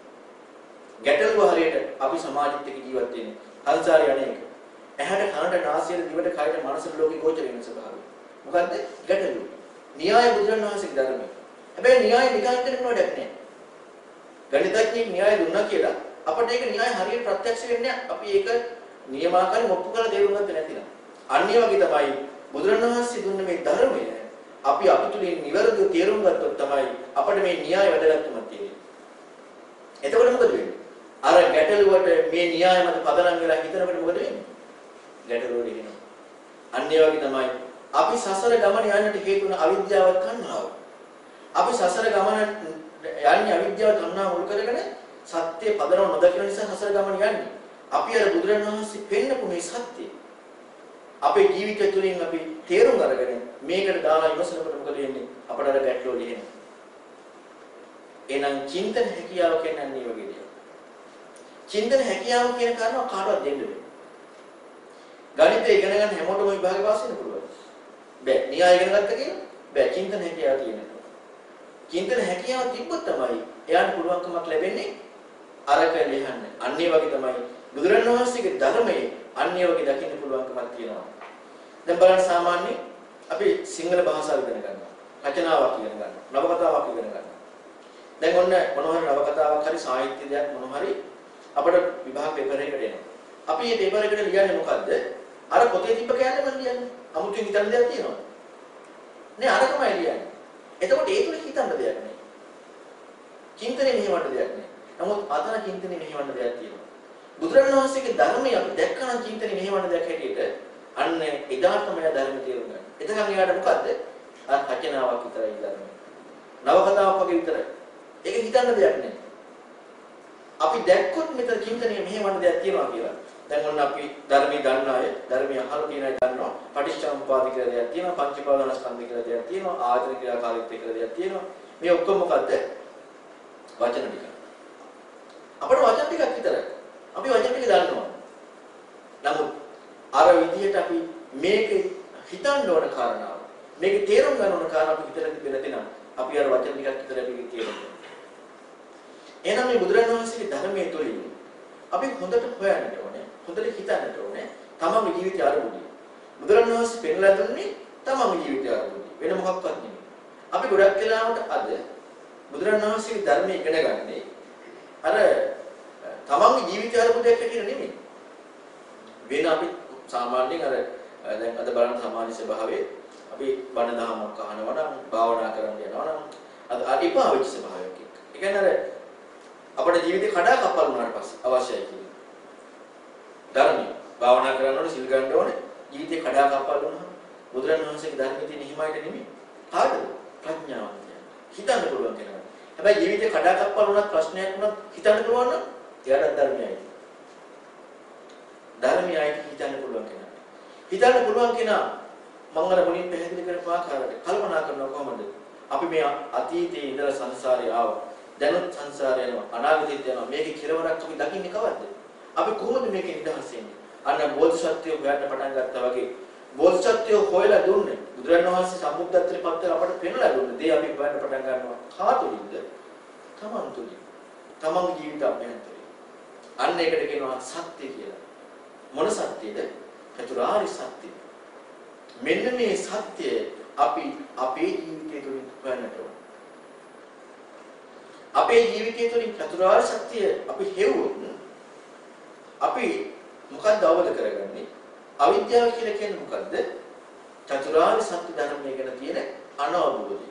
ගැටලුව හරියට අපි සමාජෙත් එක්ක ජීවත් වෙන්නේ. සංසාරය අනේක. ඇහැට කනට නාසයට දිවට කයට මනසට ලෝකේ ගෝචර වෙන ස්වභාවය. මොකද්ද? ගැටලුව. න්‍යාය බුදුරණන් වහන්සේගේ ධර්මය. හැබැයි න්‍යාය නිකන් දෙන්න වැඩක් නෑ. ගණිතඥයෙක් න්‍යාය දුන්නා කියලා අපිට ඒක න්‍යාය හරියට ප්‍රත්‍යක්ෂ වෙන්නේ අපි ඒක නියමාකාරයෙන් ඔප්පු කරලා තේරුම් ගත්තේ නැතිනම්. අනිත් වගේ තමයි බුදුරණන් වහන්සේ දුන්න මේ ධර්මය අපි තුලින් නිවැරදිව තේරුම් ගත්තොත් තමයි අපිට මේ න්‍යාය වැදගත්කමක් තියෙන්නේ. එතකොට මොකද වෙන්නේ? අර ගැටලුවට මේ න්‍යාය මත පදනම් වෙලා හිතනකොට මොකද වෙන්නේ? ගැටලුව දෙනවා. අනිත් වගේ තමයි අපි සසර ගමන යන්නට හේතු වන අවිද්‍යාව තණ්හාව. අපි සසර ගමන යන්නේ අවිද්‍යාව තණ්හාව මුල් කරගෙන සත්‍ය පදනම නොදකින නිසා සසර ගමන යන්නේ. අපි අර බුදුරණන් වහන්සේ පෙන්නපු මේ සත්‍ය අපේ ජීවිතය තුළින් අපි තේරුම් අරගෙන මේකට දාලා ඉවසනකොට මොකද වෙන්නේ? අපට අර ගැටලුව ලියනවා. එහෙනම් චින්තන හැකියාව කියන්නේ මේ වගේ දෙයක්. චින්තන හැකියාව කියන කාරණාව කාටවත් දෙන්න බෑ. ගණිතය ඉගෙන ගන්න හැමෝටම විභාගේ පාස් වෙන්න පුළුවන්. බෑ. න්‍යාය ඉගෙන ගත්ත කියලා බෑ. චින්තන හැකියාව තියෙනවා. චින්තන හැකියාව තිබ්බොත් තමයි එයාට පුළුවන්කමක් ලැබෙන්නේ අරක ලියන්න. අන්න ඒ වගේ තමයි බුදුරණවහන්සේගේ ධර්මයේ අන්න ඒ වගේ දකින්න පුළුවන්කමක් තියෙනවා. දැන් බලන්න සාමාන්‍යයෙන් අපි සිංහල භාෂාව ඉගෙන ගන්නවා. රචනාවක් ඉගෙන ගන්නවා. නවකතාවක් ඉගෙන ගන්නවා. දැන් ඔන්න මොනවා හරි නවකතාවක් හරි සාහිත්‍ය දෙයක් මොනවා හරි අපිට විභාග පේපර් එකකට එනවා. අපි මේ පේපර් එකට ලියන්නේ මොකද්ද? අර පොතේ තිබ්බ කෑල්ලම ලියන්නේ. අමුතුවෙන් හිතන්න දෙයක් තියෙනවා. නේ අරකමයි ලියන්නේ. එතකොට ඒ තුල හිතන්න දෙයක් නෑ. චින්තනේ මෙහෙවන්න දෙයක් නෑ. නමුත් අතන චින්තනේ මෙහෙවන්න දෙයක් තියෙනවා. බුදුරජාණන් වහන්සේගේ ධර්මයේ අපි දැක්කනම් චින්තනේ මෙහෙවන්න දෙයක් හැටියට අන්න එදාට තමයි ධර්ම තේරුම් ගන්න. එතකන් එයාට මොකද්ද? රචනාවක් විතරයි ධර්මය. නවකතාවක් වගේ විතරයි. ඒක හිතන්න දෙයක් නෑ. අපි දැක්කොත් මෙතන චින්තනයේ මෙහෙවන්න දෙයක් තියෙනවා කියලා. දැන් ඔන්න අපි ධර්මයේ දන්න අය, ධර්මයේ අහලා තියෙන අය දන්නවා. පටිච්චසමුප්පාද කියලා දෙයක් තියෙනවා, පංචපාදනස්කන්ධ කියලා දෙයක් තියෙනවා, ආයතන ක්‍රියාකාරීත්වය කියලා දෙයක් තියෙනවා. මේ ඔක්කොම මොකද්ද? වචන ටික. අපේ වචන ටිකක් විතරයි. අපි වචන ටික දන්නවා. නමුත් අර විදිහට අපි මේක හිතන්න ඕන කාරණාව, මේක තේරුම් ගන්න ඕන කාරණාව අපි හිතලා තිබෙන්නේ නැතිනම් අපි අර වචන ටිකක් විතර අපි කියනවා. එහෙනම් මේ බුදුරජාණන් වහන්සේගේ ධර්මයේ තුලින් අපි හොඳට හොයන්නට ඕනේ, හොඳට හිතන්නට ඕනේ තමන්ගේ ජීවිතය අරමුණේ. බුදුරජාණන් වහන්සේ පෙන්ලා දුන්නේ තමන්ගේ ජීවිතය අරමුණේ. වෙන මොකක්වත් නෙමෙයි. අපි ගොඩක් වෙලාවට අද බුදුරජාණන් වහන්සේගේ ධර්මයේ ඉගෙන ගන්නේ අර තමන්ගේ ජීවිතය අරමුණක් හැටියට නෙමෙයි. වෙන අපි සාමාන්‍යයෙන් අර දැන් අද බලන සමාජ ස්වභාවයේ අපි බණ දහමක් අහනවා නම් භාවනා කරන්න යනවා නම් අද එපා වෙච්ච ස්වභාවයක් එක්ක. ඒ කියන්නේ අර අපේ ජීවිතේ කඩා කප්පල් වුණාට පස්සේ අවශ්‍යයි කියන්නේ. ධර්මය භාවනා කරන්න ඕනේ, සිල් ගන්න ඕනේ. ජීවිතේ කඩා කප්පල් වුණා. බුදුරජාණන් වහන්සේගේ ධර්මයේ තියෙන හිමයිට නෙමෙයි. කාටද? ප්‍රඥාව කියන්නේ. හිතන්න පුළුවන් කෙනා. හැබැයි ජීවිතේ කඩා කප්පල් වුණත් ප්‍රශ්නයක් වුණත් හිතන්න පුළුවන් නම් එයාට ධර්මයයි. ධර්මයයි හිතන්න පුළුවන් කෙනා. හිතන්න පුළුවන් කෙනා මම අර මුලින් පැහැදිලි කරපු ආකාරයට කල්පනා කරනවා කොහොමද? අපි මේ අතීතයේ ඉඳලා සංසාරේ ආවා. දැනුත් සංසාරේ යනවා. අනාගතයට යනවා. මේකේ කෙලවරක් අපි දකින්නේ කවද්ද? අපි කොහොමද මේකේ නිදහස් වෙන්නේ? අන්න බෝධිසත්වයෝ හොයන්න පටන් ගත්තා වගේ බෝධිසත්වයෝ හොයලා දුන්නේ. බුදුරජාණන් වහන්සේ සම්බුද්ධත්වයට පත් වෙලා අපට පෙන්වලා දුන්නේ. දේ අපි හොයන්න පටන් ගන්නවා. කාතුලින්ද? තමන් තුලින්. තමන්ගේ ජීවිත අභ්‍යන්තරේ. අන්න ඒකට කියනවා සත්‍ය කියලා. මොන සත්‍යද? චතුරාර්ය සත්‍ය. මෙන්න මේ සත්‍ය අපි අපේ ජීවිතය තුළින් හොයන්නට ඕන. අපේ ජීවිතය තුළින් චතුරාර්ය සත්‍ය අපි හෙව්වොත් අපි මොකක්ද අවබෝධ කරගන්නේ? අවිද්‍යාව කියලා කියන්නේ මොකද්ද? චතුරාර්ය සත්‍ය ධර්මය ගැන තියෙන අනවබෝධය.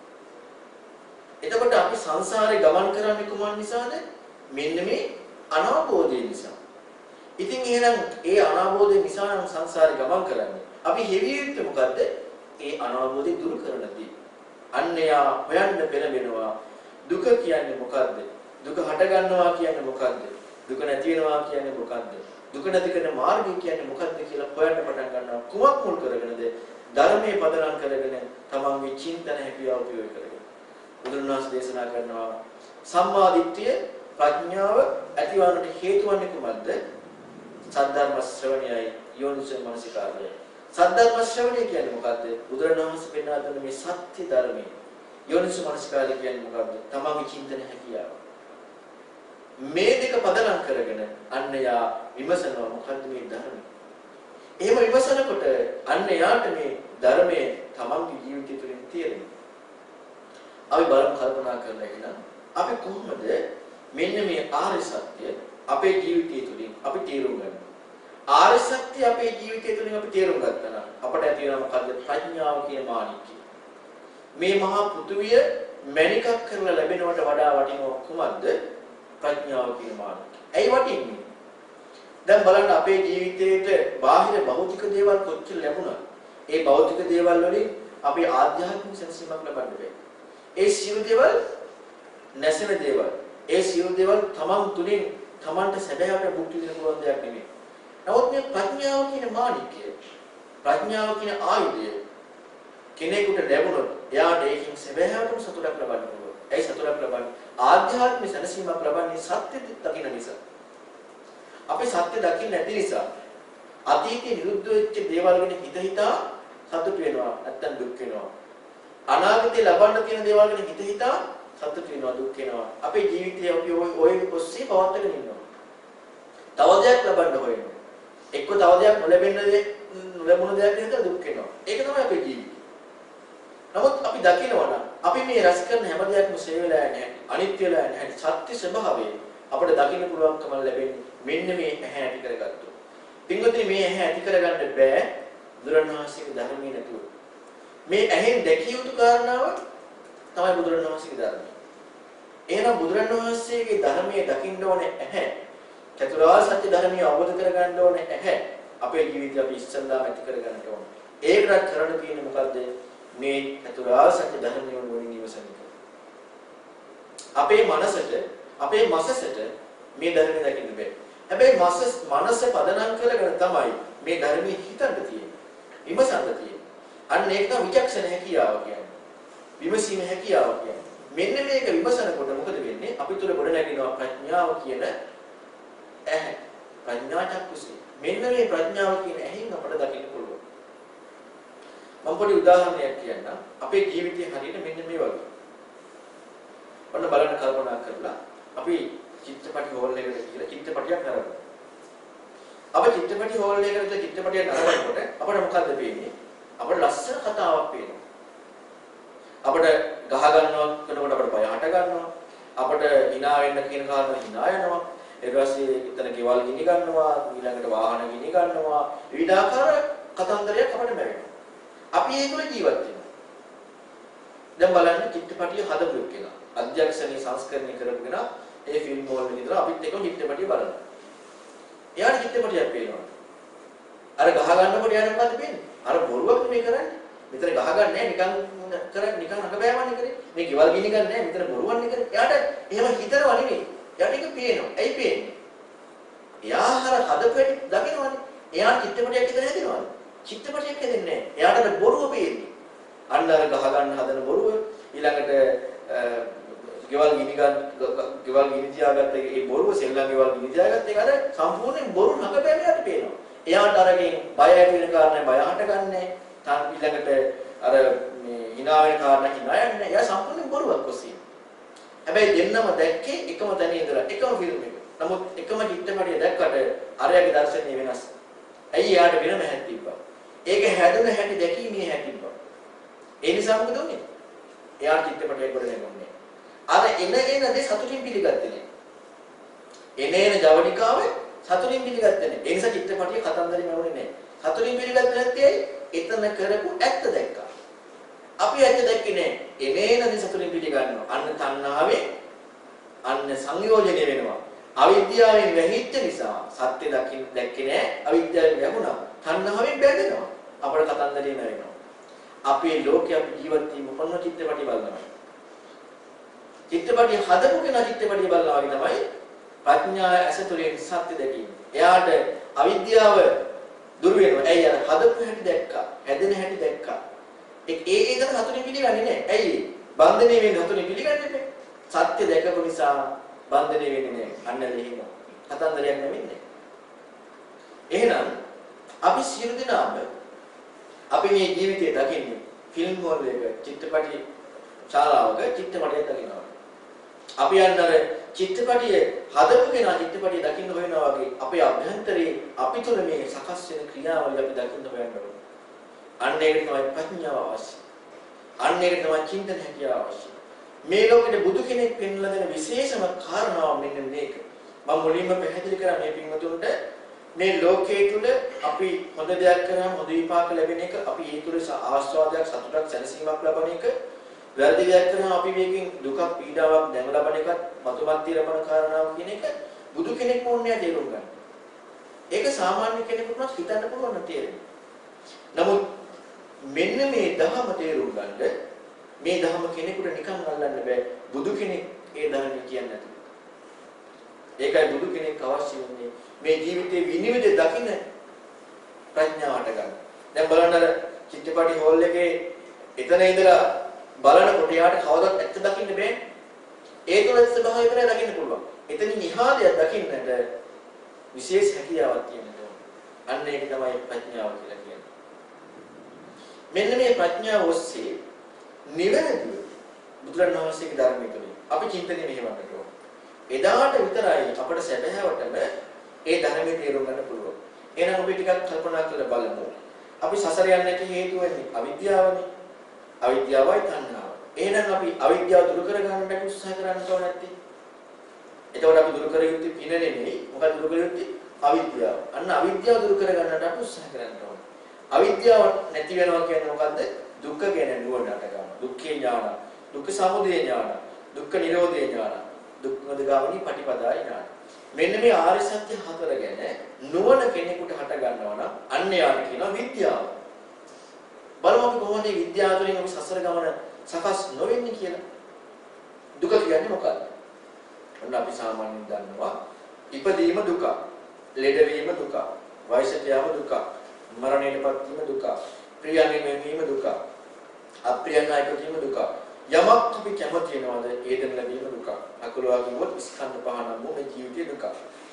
එතකොට අපි සංසාරේ ගමන් කරන්නේ කුමන් නිසාද? මෙන්න මේ අනවබෝධය නිසා. ඉතින් එහෙනම් ඒ අනවබෝධය නිසා නම් සංසාරේ ගමන් කරන්නේ. අපි හෙවිය යුත්තේ මොකද්ද? ඒ අනවබෝධය දුරු කරනදී. අන්‍යයා හොයන්න පෙළඹෙනවා. දුක කියන්නේ මොකද්ද? දුක හට ගන්නවා කියන්නේ මොකද්ද? දුක නැති වෙනවා කියන්නේ මොකද්ද? දුක නැති කරන මාර්ගය කියන්නේ මොකද්ද කියලා හොයන්න පටන් ගන්නවා. කුමක් මුල් කරගෙනද? ධර්මයේ පදනම් කරගෙන තමන්ගේ චින්තන හැකියාව උපයෝග කරගෙන. බුදුරණවහන්සේ දේශනා කරනවා සම්මා දිට්ඨිය ප්‍රඥාව ඇතිවන්නට හේතු වන්නේ කුමක්ද? සද්ධර්ම ශ්‍රවණයයි යෝනිසෝ මනසිකාරයයි. සද්ධර්ම ශ්‍රවණය කියන්නේ මොකද්ද? බුදුරණවහන්සේ පෙන්වා දුන්න මේ සත්‍ය ධර්මය. යෝනිසෝ මනසිකාරය කියන්නේ මොකද්ද? තමන්ගේ චින්තන හැකියාව. මේ දෙක පදනම් කරගෙන අන්න යා විමසනවා මොකද්ද මේ ධර්මය? එහෙම විමසනකොට අන්න යාට මේ ධර්මයේ තමන්ගේ ජීවිතය තුළින් තේරෙනවා. අපි බලමු කල්පනා කරලා ඉන්න අපි කොහොමද මෙන්න මේ ආර්ය සත්‍ය අපේ ජීවිතය තුළින් අපි තේරුම් ගන්නවා. ආර්ය සත්‍ය අපේ ජීවිතය තුළින් අපි තේරුම් ගත්තා නම් අපට ඇති වෙන මොකද්ද? ප්‍රඥාව කියන මාණිකය. මේ මහා පෘථුවිය මණිකක් කරලා ලැබෙනවට වඩා වටිනව කුමක්ද? ප්‍රඥාව කියන මාර්ගය. ඇයි වටින්නේ? දැන් බලන්න අපේ ජීවිතේට බාහිර භෞතික දේවල් කොච්චර ලැබුණා. ඒ භෞතික දේවල් වලින් අපි ආධ්‍යාත්මික සැනසීමක් ලබන්න බැහැ. ඒ සියලු දේවල් නැසෙන දේවල්. ඒ සියලු දේවල් තමන් තුලින් තමන්ට සැබෑවට භුක්ති විඳින පුළුවන් දෙයක් නෙමෙයි. නමුත් මේ ප්‍රඥාව කියන මාණිකය, ප්‍රඥාව කියන ආයුධය කෙනෙකුට ලැබුණොත් එයාට ඒකෙන් සැබෑවටම සතුටක් ලබන්න පුළුවන්. ඒ සතුටක් ලබන්නේ ආධ්‍යාත්මික සැනසීමක් ලබන්නේ සත්‍ය දකින්න නිසා. අපි සත්‍ය දකින්න නැති නිසා අතීතේ නිරුද්ධ වෙච්ච දේවල් ගැන හිත හිතා සතුට වෙනවා නැත්තම් දුක් වෙනවා. අනාගතේ ලබන්න තියෙන දේවල් ගැන හිත හිතා සතුට වෙනවා දුක් වෙනවා. අපේ ජීවිතය අපි ඔය ඔස්සේ පවත්වාගෙන ඉන්නවා. තව දෙයක් ලබන්න හොයනවා. එක්ක තව දෙයක් නොලැබුණ දෙයක් නිසා දුක් වෙනවා. ඒක තමයි අපේ ජීවිතය. නමුත් අපි දකිනවා නම් අපි මේ රැස් කරන හැම දෙයක්ම ෂේ වෙලා නැහැ. අනිත්‍ය වෙලා නැහැ. සත්‍ය ස්වභාවය අපිට දකින්න පුළුවන්කම ලැබෙන්නේ මෙන්න මේ ඇහැ ඇති කරගත්තොත්. පින්වතුනි මේ ඇහැ ඇති කරගන්න බෑ බුදුරණවහන්සේගේ ධර්මයේ නැතුව. මේ ඇහෙන් දැකිය යුතු කාරණාව තමයි බුදුරණවහන්සේගේ ධර්මය. එහෙනම් බුදුරණවහන්සේගේ ධර්මයේ දකින්න ඕනේ ඇහැ. චතුරාර්ය සත්‍ය ධර්මය අවබෝධ කරගන්න ඕනේ ඇහැ. අපේ ජීවිතය අපි ඉස්සල්ලාම ඇති කරගන්න ඕනේ. ඒකට කරන්න තියෙන්නේ මොකද්ද? මේ චතුරාර්ය සත්‍ය ධර්මය වලින් ඉවසන එක. අපේ මනසට, අපේ මසසට මේ ධර්මය දකින්න බෑ. හැබැයි මනස පදනම් කරගෙන තමයි මේ ධර්මයේ හිතන්න තියෙන්නේ. විමසන්න තියෙන්නේ. අන්න ඒක තමයි විචක්ෂණ හැකියාව කියන්නේ. විමසීම හැකියාව කියන්නේ. මෙන්න මේක විමසනකොට මොකද වෙන්නේ? අපි තුල ගොඩ නැගෙනවා ප්‍රඥාව කියන ඇහැ. ප්‍රඥා චක්කුසී. මෙන්න මේ ප්‍රඥාව කියන ඇහෙන් අපට දකින්න පුළුවන්. මම පොඩි උදාහරණයක් කියන්නම්. අපේ ජීවිතේ හරියට මෙන්න මේ වගේ. ඔන්න බලන්න කල්පනා කරලා අපි චිත්‍රපටි හෝල් එකකට ගිහලා චිත්‍රපටියක් නරඹනවා. අපි චිත්‍රපටි හෝල් එකකට චිත්‍රපටියක් නරඹනකොට අපිට මොකද්ද පේන්නේ? අපිට ලස්සන කතාවක් පේනවා. අපිට ගහ ගන්නවා කරනකොට අපිට බය හට ගන්නවා. අපිට hina වෙන්න කියන කාරණා hina යනවා. ඊට පස්සේ එතන ගෙවල් ගිනි ගන්නවා, ඊළඟට වාහන ගිනි ගන්නවා. විවිධාකාර කතන්දරයක් අපිට ලැබෙනවා. අපි ඒක තුළ ජීවත් වෙනවා. දැන් බලන්න චිත්‍රපටිය හදපු කෙනා, අධ්‍යක්ෂණීය සංස්කරණය කරපු කෙනා ඒ ෆිල්ම් වල විතර අපිත් එක්ක චිත්‍රපටිය බලනවා. එයාට චිත්‍රපටියක් පේනවා. අර ගහ ගන්නකොට එයාට මොකද පේන්නේ? අර බොරුවක් නෙමෙයි කරන්නේ. මෙතන ගහ ගන්න නැහැ නිකන් අකබෑමන්නේ කරේ. මේ ගෙවල් ගිනි ගන්න නැහැ මෙතන බොරුවන්නේ කරේ. එයාට එහෙම හිතනවා නෙමෙයි. එයාට ඒක පේනවා. ඇයි පේන්නේ? එයා හර හදපු හැටි දකිනවනේ. එයා චිත්‍රපටියක් හිතන හැදෙනවනේ. චිත්‍රපටියක් හැදෙන්නේ නැහැ. එයාට අර බොරුව පේන්නේ. අන්න අර ගහ ගන්න හදන බොරුව ඊළඟට ගෙවල් ගිනි තියාගත්ත ඒ බොරුව සෙල්ලම් ගෙවල් ගිනි තියාගත්ත ඒක අර සම්පූර්ණයෙන් බොරු නකබෑමකට පේනවා. එයාට අරගෙන බය ඇති වෙන කාරණේ බය හටගන්නේ. ඊළඟට අර මේ hina වෙන කාරණා hina යන්නේ. එයා සම්පූර්ණයෙන් බොරුවක් ඔස්සේ. හැබැයි දෙන්නම දැක්කේ එකම තැනේ ඉඳලා එකම ෆිල්ම් එක. නමුත් එකම චිත්‍රපටිය දැක්කට අරයාගේ දර්ශනය වෙනස්. ඇයි එයාට වෙනම හැටි තිබ්බා. ඒක හැදුන හැටි දැකීමේ හැටි තිබ්බා. ඒ නිසා මොකද උනේ? එයා චිත්‍රපටයක් ගොඩ නැගුණේ. අර එන දේ සතුටින් පිළිගත්තේ නෑ. එන ජවනිකාව සතුටින් පිළිගත්තේ නෑ. ඒ නිසා චිත්‍රපටිය කතන්දරේ නැවුනේ නෑ. සතුටින් පිළිගත්තේ නැත්තේ ඇයි? එතන කරපු ඇත්ත දැක්කා. අපි ඇත්ත දැක්කේ නෑ. එන දේ සතුටින් පිළිගන්නවා. අන්න තණ්හාවේ අන්න සංයෝජනය වෙනවා. අවිද්‍යාවෙන් වැහිච්ච නිසා සත්‍ය දැක්කේ නෑ. අවිද්‍යාවෙන් වැහුණා. තණ්හාවෙන් බැඳෙනවා. අපේ කතන්දරේ නැවෙනවා. අපේ ලෝකේ අපි ජීවත් වීම මොන චිත්‍රපටි බලනවා. චිත්‍රපටිය හදපු කෙනා චිත්‍රපටිය බලනවා වගේ තමයි ප්‍රඥා ඇසතුලින් සත්‍ය දැකීම. එයාට අවිද්‍යාව දුර වෙනවා. ඇයි අර හදපු හැටි දැක්කා. හැදෙන හැටි දැක්කා. ඒකට හතුනේ පිළිගන්නේ නැහැ. ඇයි? බන්ධනේ වෙන්නේ හතුනේ පිළිගන්නේ නැහැ. සත්‍ය දැකපු නිසා බන්ධනේ වෙන්නේ නැහැ. අන්න එහෙම. කතන්දරයක් නෙවෙන්නේ. එහෙනම් අපි සියලු දෙනාම අපි මේ ජීවිතයේ දකින්නේ ෆිල්ම් වල එක චිත්‍රපටි ශාලාවක චිත්‍රපටයක් දකිනවා. අපි අnder චිත්‍රපටිය හදපු කෙනා චිත්‍රපටිය දකින්න හොයනවා වගේ අපේ අභ්‍යන්තරයේ අපි තුළ මේ සකස් වෙන ක්‍රියාවලිය අපි දකින්න හොයන්න ඕනේ. අන්න ඒකට තමයි ප්‍රඥාව අවශ්‍ය. අන්න ඒකට තමයි චින්තන හැකියාව අවශ්‍ය. මේ ලෝකෙට බුදු කෙනෙක් පෙන්වලා දෙන විශේෂම කාරණාව මෙන්න මේක. මම මුලින්ම පැහැදිලි කරා මේ පින්වතුන්ට මේ ලෝකයේ තුල අපි හොඳ දෙයක් කරාම හොඳ විපාක ලැබෙන එක, අපි ඒ තුල ආස්වාදයක්, සතුටක්, සැනසීමක් ලබන එක, වැරදි දෙයක් කරාම අපි මේකෙන් දුකක්, පීඩාවක් දැන ලබන එකත් මතුමත්ති ලබන කාරණාව කියන එක බුදු කෙනෙක් ඕනේ තේරුම් ගන්න. ඒක සාමාන්‍ය කෙනෙකුට හිතන්න පුළුවන් තේරෙන්නේ. නමුත් මෙන්න මේ ධහම තේරුම් ගන්න මේ ධහම කෙනෙකුට නිකන් අල්ලන්න බෑ. බුදු කෙනෙක් ඒ ධර්මය කියන්නේ නැතුව. ඒකයි බුදු කෙනෙක් අවශ්‍ය වෙන්නේ. මේ ජීවිතේ විනිවිද දකින්න ප්‍රඥාවට ගන්න. දැන් බලන්න අර චිත්‍රපටි හෝල් එකේ එතන ඉඳලා බලනකොට යාට කවදාවත් ඇත්ත දකින්න බෑ. ඒ තුල ස්වභාවය විතරයි දකින්න පුළුවන්. එතනින් එහා දෙයක් දකින්නට විශේෂ හැකියාවක් තියෙනවා. අන්න ඒක තමයි ප්‍රඥාව කියලා කියන්නේ. මෙන්න මේ ප්‍රඥාව ඔස්සේ නිවැරදිව බුදුරණන් වහන්සේගේ ධර්මය තුළින් අපි චින්තනය මෙහෙවන්නට ඕන. එදාට විතරයි අපට සැබෑවටම ඒ ධර්මයේ තේරුම් ගන්න පුළුවන්. එහෙනම් අපි ටිකක් කල්පනා කරලා බලමු. අපි සසර යන්නට හේතු වෙන්නේ අවිද්‍යාවනේ. අවිද්‍යාවයි තණ්හාව. එහෙනම් අපි අවිද්‍යාව දුරු කර ගන්නට උත්සාහ කරන්න ඕන නැත්තේ. එතකොට අපි දුරු කර යුත්තේ පින නෙමෙයි. මොකද දුරු කර යුත්තේ අවිද්‍යාව. අන්න අවිද්‍යාව දුරු කර ගන්නට අපි උත්සාහ කරන්න ඕන. අවිද්‍යාව නැති වෙනවා කියන්නේ මොකද්ද? දුක්ඛ ගැන නුවණට ගන්න. දුක්ඛේ ඥාන, දුක්ඛ සමුදය ඥාන, දුක්ඛ නිරෝධේ ඥාන, දුක්ඛ නිරෝධගාමිනී පටිපදාය ඥාන. මෙන්න මේ ආර්ය සත්‍ය හතර ගැන නුවණ කෙනෙකුට හට ගන්නවා නම් අන්න යාට කියනවා විද්‍යාව. බලමු අපි කොහොමද මේ විද්‍යාව තුළින් අපි සසර ගමන සකස් නොවෙන්නේ කියලා. දුක කියන්නේ මොකක්ද? ඔන්න අපි සාමාන්‍යයෙන් දන්නවා ඉපදීම දුක, ලෙඩවීම දුක, වයසට යාම දුක, මරණයටපත් වීම දුක, ප්‍රියයන්ගෙන් වෙනවීම දුක, අප්‍රියයන් අයින් වීම දුක. යමක් අපි කැමති වෙනවද ඒ දෙන්න ලැබීම දුක. අකුලවා කිව්වොත් ස්කන්ධ පහ නම් මේ ජීවිතයේ දුක.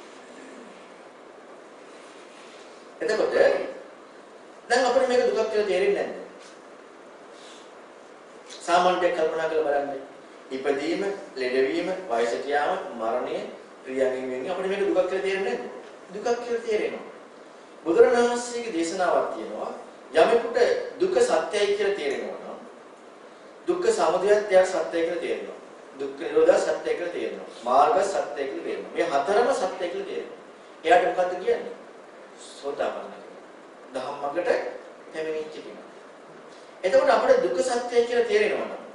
එතකොට දැන් අපිට මේක දුකක් කියලා තේරෙන්නේ නැද්ද? සාමාන්‍යයෙන් කල්පනා කරලා බලන්න. ඉපදීම, ලෙඩවීම, වයසට යාම, මරණය, ප්‍රියයන්ගෙන් වෙනවීම අපිට මේක දුකක් කියලා තේරෙන්නේ නැද්ද? දුකක් කියලා තේරෙනවා. බුදුරණන් වහන්සේගේ දේශනාවක් තියෙනවා යමෙකුට දුක සත්‍යයි කියලා තේරෙනවා නම් දුක්ඛ සමුදයත් යක් සත්‍යයි කියලා තේරෙනවා. දුක්ඛ නිරෝධය සත්‍යයි කියලා තේරෙනවා. මාර්ග සත්‍යයි කියලා තේරෙනවා. මේ හතරම සත්‍යයි කියලා තේරෙනවා. එයාට මොකද්ද කියන්නේ? සෝතාපන්න කෙනෙක්. ධම්මකට පැමිණිච්ච කෙනෙක්. එතකොට අපිට දුක්ඛ සත්‍යයි කියලා තේරෙනවා නම්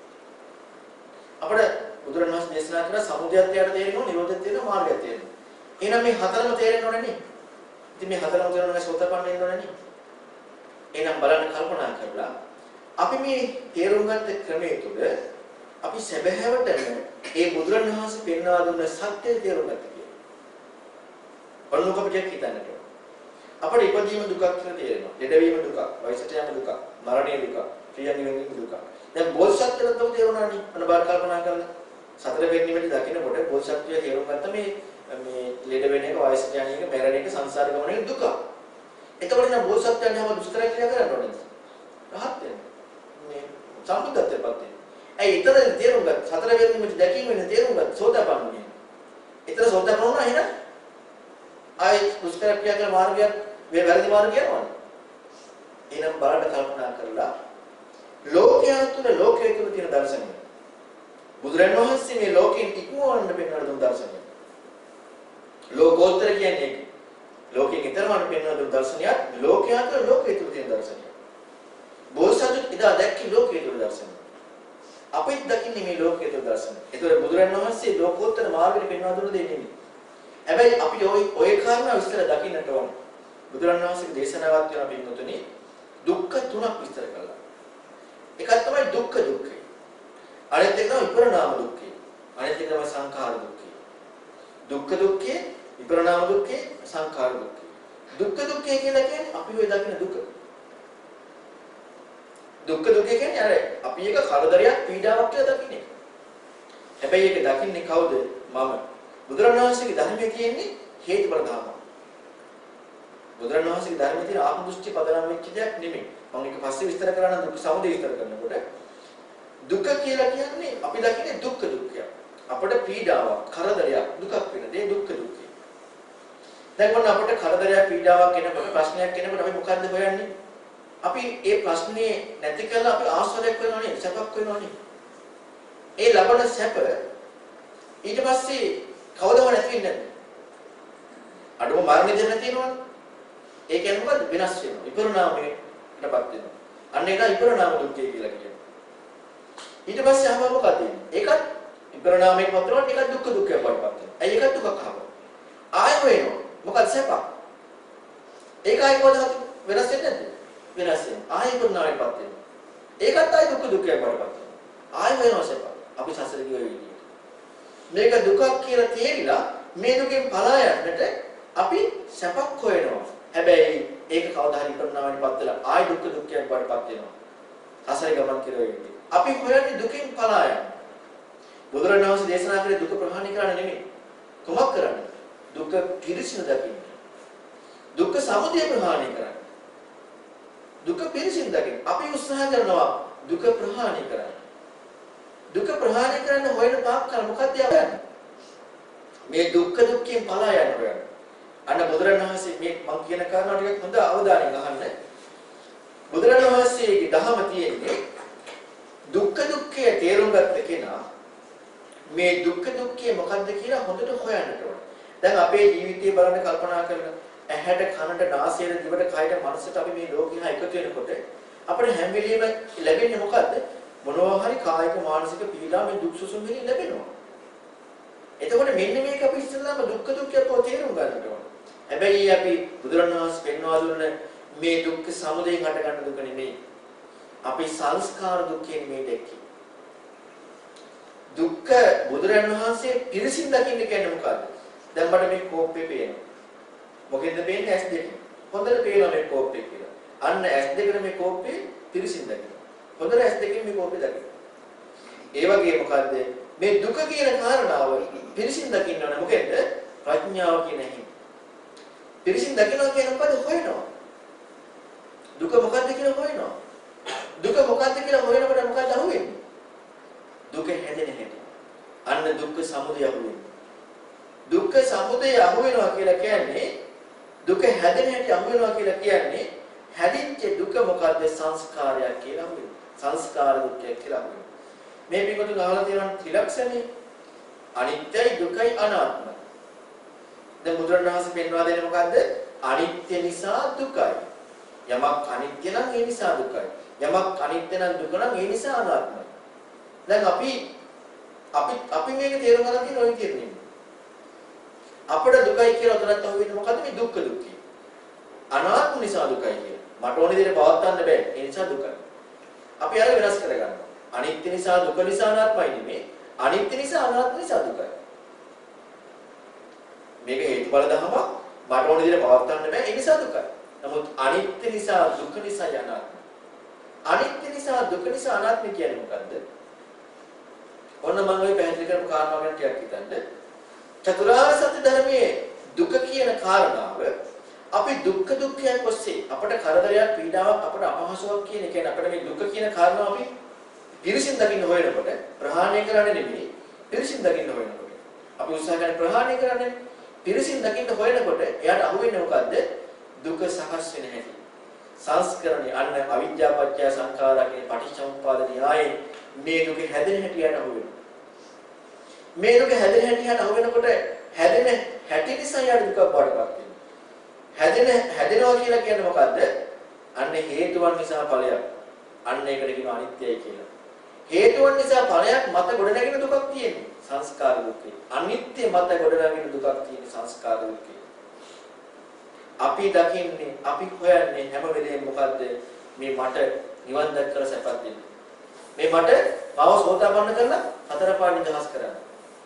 අපිට බුදුරණවහන්සේ දේශනා කරන සමුදයත් යට තේරෙනවා, නිරෝධයත් තේරෙනවා, මාර්ගයත් තේරෙනවා. එහෙනම් මේ හතරම තේරෙන්න ඕනේ නේ. ඉතින් මේ හතරම තේරෙන්න සෝතාපන්න වෙන්න ඕනේ නේ. එහෙනම් බලන්න කල්පනා කරලා අපි මේ තේරුම් ගත්ත ක්‍රමයේ තුල අපි සැබෑවටම ඒ බුදුරණවහන්සේ පෙන්වා දුන්න සත්‍යය තේරුම් ගත්තා කියලා. බලන්නකො අපිට හිතන්නට. අපිට ඉපදීම දුකක් කියලා තේරෙනවා. ලෙඩවීම දුක, වයසට යාම දුක, මරණය දුක, ප්‍රියනිවෙන දුක. දැන් බෝසත්ත්වයට තව තේරුණානේ. අන්න බාර කල්පනා කරලා. සතර වෙන්නීමේදී දකින්නකොට බෝසත්ත්වය තේරුම් ගත්ත මේ ලෙඩ වෙන එක, වයසට යන එක, මරණ එක, සංසාර ගමනේ දුක. එතකොට නම් බෝසත්ත්වයන් හැම දුෂ්කරය ක්‍රියා කරන්න ඕනේ. රහත් වෙන්න. මේ සම්බුද්ධත්වයට පත් වෙන්න. ඇයි ඊතර තේරුම් ගත්ත සතර වෙන්නීමේදී දැකීමෙන් තේරුම් ගත්ත සෝතාපන්න වෙන්න. ඊතර සෝතාපන්න වුණා එහෙනම් ආයි දුෂ්කර ක්‍රියා කරන මාර්ගයක් මේ වැරදි මාර්ගය යනවනේ. එහෙනම් බලන්න කල්පනා කරලා ලෝකයා තුළ ලෝකයේ තුළ තියෙන දර්ශනය. බුදුරන් වහන්සේ මේ ලෝකෙන් ඉක්මවන්න පෙන්වන දුන් දර්ශනය. ලෝකෝත්තර කියන්නේ ලෝකෙන් ඊතරමන පෙන්වන දුන් දර්ශනයක් ලෝකයා තුළ ලෝකයේ තුළ තියෙන දර්ශනය. බෝසත්තු ඉදා දැක්කේ ලෝකයේ තුළ දර්ශනය. අපිත් දකින්නේ මේ ලෝකයේ තුළ දර්ශනය. ඒතකොට බුදුරන් වහන්සේ ලෝකෝත්තර මාර්ගයට පෙන්වා දුන්න දෙන්නේ නෙමෙයි. හැබැයි අපි ඔය කාරණා විස්තර දකින්නට ඕනේ. බුදුරන් වහන්සේගේ දේශනාවක් වෙන පින්වතුනි දුක්ඛ තුනක් විස්තර කළා. එකක් තමයි දුක්ඛ දුක්ඛය. අනිත් එක තමයි විපරණාම දුක්ඛය. අනිත් එක තමයි සංඛාර දුක්ඛය. දුක්ඛ දුක්ඛය, විපරණාම දුක්ඛය, සංඛාර දුක්ඛය. දුක්ඛ දුක්ඛය කියලා කියන්නේ අපි ඔය දකින දුක. දුක්ඛ දුක්ඛය කියන්නේ අර අපි එක කරදරයක් පීඩාවක් කියලා දකින්නේ. හැබැයි ඒක දකින්නේ කවුද? මම. බුදුරණවහන්සේගේ ධර්මයේ තියෙන්නේ හේතුඵල ධර්ම. බුදුරණවහන්සේගේ ධර්මයේ තියෙන ආත්ම දෘෂ්ටි පදනම් වෙච්ච දෙයක් නෙමෙයි. මම ඒක පස්සේ විස්තර කරන්න දුක් සමුදය විස්තර කරනකොට දුක කියලා කියන්නේ අපි දකින්නේ දුක්ඛ දුක්ඛය. අපට පීඩාවක්, කරදරයක්, දුකක් වෙන දේ දුක්ඛ දුක්ඛය. දැන් මොන අපට කරදරයක්, පීඩාවක් එනකොට, ප්‍රශ්නයක් එනකොට අපි මොකද්ද හොයන්නේ? අපි ඒ ප්‍රශ්නේ නැති කරලා අපි ආස්වාදයක් වෙනවනේ, සැපක් වෙනවනේ. ඒ ලබන සැප ඊට පස්සේ කවදාවත් නැති වෙන්නේ නැහැ. අඩුම මරණය දෙන්න තියෙනවනේ. ඒ කියන්නේ මොකද්ද? වෙනස් වෙනවා. විපරණාමයටපත් වෙනවා. අන්න ඒක විපරණාම දුක්ඛය කියලා කියනවා. ඊට පස්සේ ආව මොකද තියෙන්නේ? ඒකත් විපරණාමයටපත් වෙනවා. ඒකත් දුක්ඛ දුක්ඛයක් වඩපත් වෙනවා. ඇයි ඒකත් දුකක් ආව? ආයෙ වෙනවා. මොකද සැප? ඒක ආයෙ කොහොමද වෙනස් වෙන්නේ නැද්ද? වෙනස් වෙනවා. ආයෙ විපරණාමයටපත් වෙනවා. ඒකත් ආයෙ දුක්ඛ දුක්ඛයක් වඩපත් වෙනවා. ආයෙ වෙනවා සැප. අපි සසර ගිය විදිහට. මේක දුකක් කියලා තේරිලා මේ දුකෙන් පලා යන්නට අපි සැපක් හොයනවා. හැබැයි ඒක කවදා හරි විපරණාමයටපත් වෙලා ආයි දුක්ඛ දුක්ඛයක් වඩපත් වෙනවා. අසරි ගමන් කෙරෙන්නේ. අපි හොයන්නේ දුකෙන් පලා යන්න. බුදුරණන් වහන්සේ දේශනා කරේ දුක ප්‍රහාණය කරන්න නෙමෙයි. කොහොමද කරන්නේ? දුක පිරිසිදු දකින්න. දුක්ඛ සමුදය ප්‍රහාණය කරන්න. දුක පිරිසිදු දකින්න. අපි උත්සාහ කරනවා දුක ප්‍රහාණය කරන්න. දුක ප්‍රහාණය කරන්න හොයන තාක් කල මොකක්ද යන්නේ? මේ දුක්ඛ දුක්ඛයෙන් පලා යන්න හොයන. අන්න බුදුරණවහන්සේ මේ මම කියන කාරණා ටිකක් හොඳ අවධානයෙන් අහන්න. බුදුරණවහන්සේගේ දහම තියෙන්නේ දුක්ඛ දුක්ඛය තේරුම් ගත්ත කෙනා මේ දුක්ඛ දුක්ඛය මොකක්ද කියලා හොඳට හොයන්නට ඕන. දැන් අපේ ජීවිතය බලන්න කල්පනා කරන ඇහැට කනට නාසයට දිවට කයට මනසට අපි මේ ලෝකෙ හා එකතු වෙනකොට අපිට හැම වෙලෙම ලැබෙන්නේ මොකද්ද? මොනවා හරි කායික මානසික පීඩා මේ දුක් සුසුම් වෙලින් ලැබෙනවා. එතකොට මෙන්න මේක අපි ඉස්සෙල්ලාම දුක්ඛ දුක්ඛය තේරුම් ගන්නට ඕන. හැබැයි අපි බුදුරණවහන්සේ පෙන්වා දුන්න මේ දුක්ඛ සමුදයෙන් හටගන්න දුක නෙමෙයි. අපි සංස්කාර දුක්ඛය නෙමෙයි දැක්කේ. දුක්ඛ බුදුරණවහන්සේ පිරිසින් දකින්න කියන්නේ මොකද්ද? දැන් මට මේ කෝප්පේ පේනවා. මොකෙන්ද පේන්නේ? ඇස් දෙකෙන්. හොඳට පේනවා මේ කෝප්පේ කියලා. අන්න ඇස් දෙකෙන් මේ කෝප්පේ පිරිසින් දකින්න. හොඳට ඇස් දෙකෙන් මේ කෝප්පේ දකින්න. ඒ වගේ මොකද්ද? මේ දුක කියන කාරණාව පිරිසින් දකින්න ඕනේ. මොකෙන්ද? ප්‍රඥාව කියන හැටි. පිරිසින් දකිනවා කියන්නේ මොකද? හොයනවා. දුක මොකද්ද කියලා හොයනවා. දුක මොකද්ද කියලා හොයනකොට මොකද්ද අහුවෙන්නේ? දුක හැදෙන හැටි. අන්න දුක්ඛ සමුදය අහුවෙන්නේ. දුක්ඛ සමුදය අහුවෙනවා කියලා කියන්නේ දුක හැදෙන හැටි අහුවෙනවා කියලා කියන්නේ හැදිච්ච දුක මොකද්ද? සංස්කාරයක් කියලා අහුවෙනවා. සංස්කාර දුක්ඛය කියලා අහුවෙනවා. මේ පිටුතු ගහලා තියෙන ත්‍රිලක්ෂණේ අනිත්‍යයි දුකයි අනාත්මයි. දැන් බුදුරණවහන්සේ පෙන්වා දෙන්නේ මොකද්ද? අනිත්‍ය නිසා දුකයි. යමක් අනිත්‍ය නම් ඒ නිසා දුකයි. යමක් අනිත්‍ය නම් දුක නම් ඒ නිසා අනාත්මයි. දැන් අපි මේක තේරුම් ගන්න තියෙන ඔය විදිහට අපිට දුකයි කියලා උතරත් අහුවෙන්නේ මොකද්ද? මේ දුක්ඛ දුක්ඛය. අනාත්ම නිසා දුකයි කියලා. මට ඕනේ විදිහට පවත්වන්න බෑ. ඒ නිසා දුකයි. අපි අර වෙනස් කරගන්නවා. අනිත්‍ය නිසා දුක නිසා අනාත්මයි නෙමෙයි. අනිත්‍ය නිසා අනාත්ම නිසා දුකයි. මේක හේතුඵල ධමයක්. මට ඕනේ විදිහට පවත්වන්න බෑ. ඒ නිසා දුකයි. නමුත් අනිත්‍ය නිසා දුක නිසා අනාත්ම. අනිත්‍ය නිසා දුක නිසා අනාත්ම කියන්නේ මොකද්ද? ඔන්න මම ඔය පැහැදිලි කරපු කාරණාව ගැන ටිකක් හිතන්න. චතුරාර්ය සත්‍ය ධර්මයේ දුක කියන කාරණාව අපි දුක්ඛ දුක්ඛයක් ඔස්සේ අපට කරදරයක් පීඩාවක් අපට අපහසුාවක් කියන එක කියන්නේ අපිට මේ දුක කියන කාරණාව අපි පිරිසින් දකින්න හොයනකොට ප්‍රහාණය කරන්නේ නෙමෙයි පිරිසින් දකින්න හොයනකොට අපි උත්සාහ කරන ප්‍රහාණය කරන්නේ පිරිසින් දකින්න හොයනකොට එයාට අහුවෙන්නේ මොකද්ද? දුක සකස් වෙන හැටි. සංස්කරණي අන්න අවිජ්ජා පත්‍ය සංඛාරා කියන පටිච්චසමුප්පාද න්‍යායයෙන් මේ දුක හැදෙන හැටි යට අහුවෙනවා. මේ දුක හැදෙන හැටි යට අහුවෙනකොට හැදෙන හැටි නිසා යට දුකක් බවටපත් වෙනවා. හැදෙනවා කියලා කියන්නේ මොකද්ද? අන්න හේතුවන් නිසා ඵලයක්. අන්න ඒකට කියනවා අනිත්‍යයි කියලා. හේතුවන් නිසා ඵලයක් මත ගොඩනැගෙන දුකක් තියෙන්නේ සංස්කාර දුක්ඛය. අනිත්‍ය මත ගොඩනැගෙන දුකක් තියෙන්නේ සංස්කාර දුක්ඛය. අපි දකින්නේ අපි හොයන්නේ හැම වෙලේම මොකද්ද? මේ මට නිවන් දැක්කලා සැපක් දෙන්න. මේ මට මාව සෝතාපන්න කරලා හතර පාඩි දහස් කරන්න.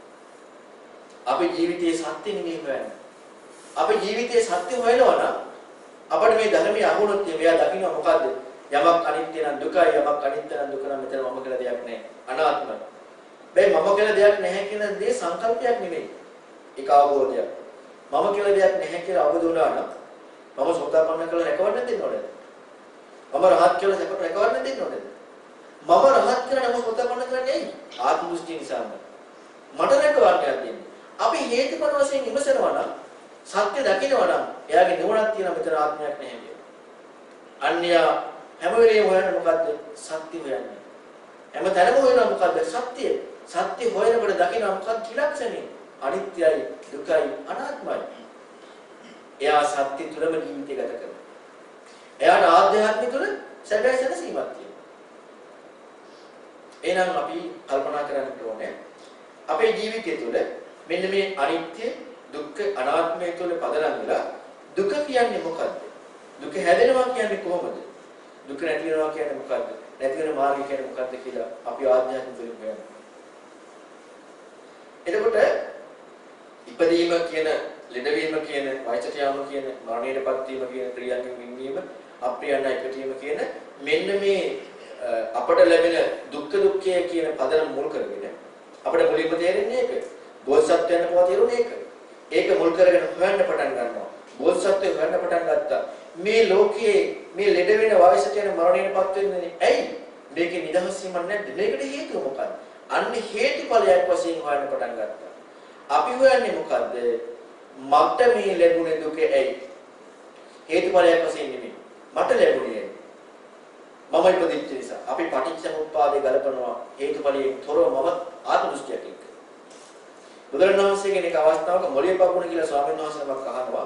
අපි ජීවිතයේ සත්‍ය නෙමෙයි හොයන්නේ. අපි ජීවිතයේ සත්‍ය හොයනවා නම් අපිට මේ ධර්මයේ අහුනොත් එයා දකින්න මොකද්ද? යමක් අනිත්‍ය නම් දුකයි, යමක් අනිත්‍ය නම් දුක නම් මෙතන මම කියලා දෙයක් නැහැ. අනාත්මයි. බැයි මම කියලා දෙයක් නැහැ කියන දේ සංකල්පයක් නෙමෙයි. ඒක අවබෝධයක්. මම කියලා දෙයක් නැහැ කියලා අවබෝධ වුණා නම් මම සෝතාපන්න කරලා රැකවන්න දෙන්න ඕනේද? මම රහත් කියලා රැකවන්න දෙන්න ඕනේද? මම රහත් කියලා නම් සෝතාපන්න කරන්නේ ඇයි? ආත්ම දෘෂ්ටි නිසාම. මට රැකවන්නක් දෙන්නේ. අපි හේතුඵල වශයෙන් ඉමසනවා නම් සත්‍ය දකිනවා නම් එයාගේ නුවණක් තියෙන මෙතන ආත්මයක් නැහැ කියලා. අන්‍යයා හැම වෙලේම හොයන්නේ මොකද්ද? සත්‍ය හොයන්නේ. හැම තැනම හොයනවා මොකද්ද? සත්‍ය. සත්‍ය හොයනකොට දකිනවා මොකක්ද? ත්‍රිලක්ෂණේ. අනිත්‍යයි, දුකයි, අනාත්මයි. එයා සත්‍ය තුළම ජීවිතය ගත කරනවා. එයාට ආධ්‍යාත්මය තුළ සැබෑ සැනසීමක් තියෙනවා. එහෙනම් අපි කල්පනා කරන්න ඕනේ අපේ ජීවිතය තුළ මෙන්න මේ අනිත්‍ය, දුක්ඛ, අනාත්මය තුළ පදනම් වෙලා දුක කියන්නේ මොකද්ද? දුක හැදෙනවා කියන්නේ කොහොමද? දුක නැති වෙනවා කියන්නේ මොකද්ද? නැති වෙන මාර්ගය කියන්නේ මොකද්ද කියලා අපි ආධ්‍යාත්මික තුළින් හොයනවා. එතකොට ඉපදීම කියන, ලෙඩවීම කියන, වයසට යාම කියන, මරණයටපත් වීම කියන, ක්‍රියාවෙන් වින්වීම, අප්‍රියයන් එකටීම කියන මෙන්න මේ අපට ලැබෙන දුක්ඛ දුක්ඛය කියන පදනම මුල් කරගෙන අපිට මුලින්ම තේරෙන්නේ ඒක. බෝසත්යන් පොත තේරුනේ ඒක. ඒක මුල් කරගෙන හොයන්න පටන් ගන්නවා. බෝසත්ත්වය හොයන්න පටන් ගත්තා. මේ ලෝකයේ මේ ලෙඩ වෙන වයසට යන මරණයටපත් වෙන්නේ ඇයි? මේකේ නිදහස් වීමක් නැද්ද? මේකට හේතුව මොකක්ද? අන්න හේතුඵලයක් වශයෙන් හොයන්න පටන් ගත්තා. අපි හොයන්නේ මොකද්ද? මට මේ ලැබුණේ දුක ඇයි? හේතුඵලයක් වශයෙන් නෙමෙයි. මට ලැබුණේ ඇයි? මම ඉපදිච්ච නිසා. අපි පටිච්චසමුප්පාදේ ගලපනවා හේතුඵලයෙන් තොරව මම ආත්ම දෘෂ්ටියක් එක්ක. බුදුරණවහන්සේගේ එක අවස්ථාවක මොළිය පගුණ කියලා ස්වාමීන් වහන්සේනමක් අහනවා.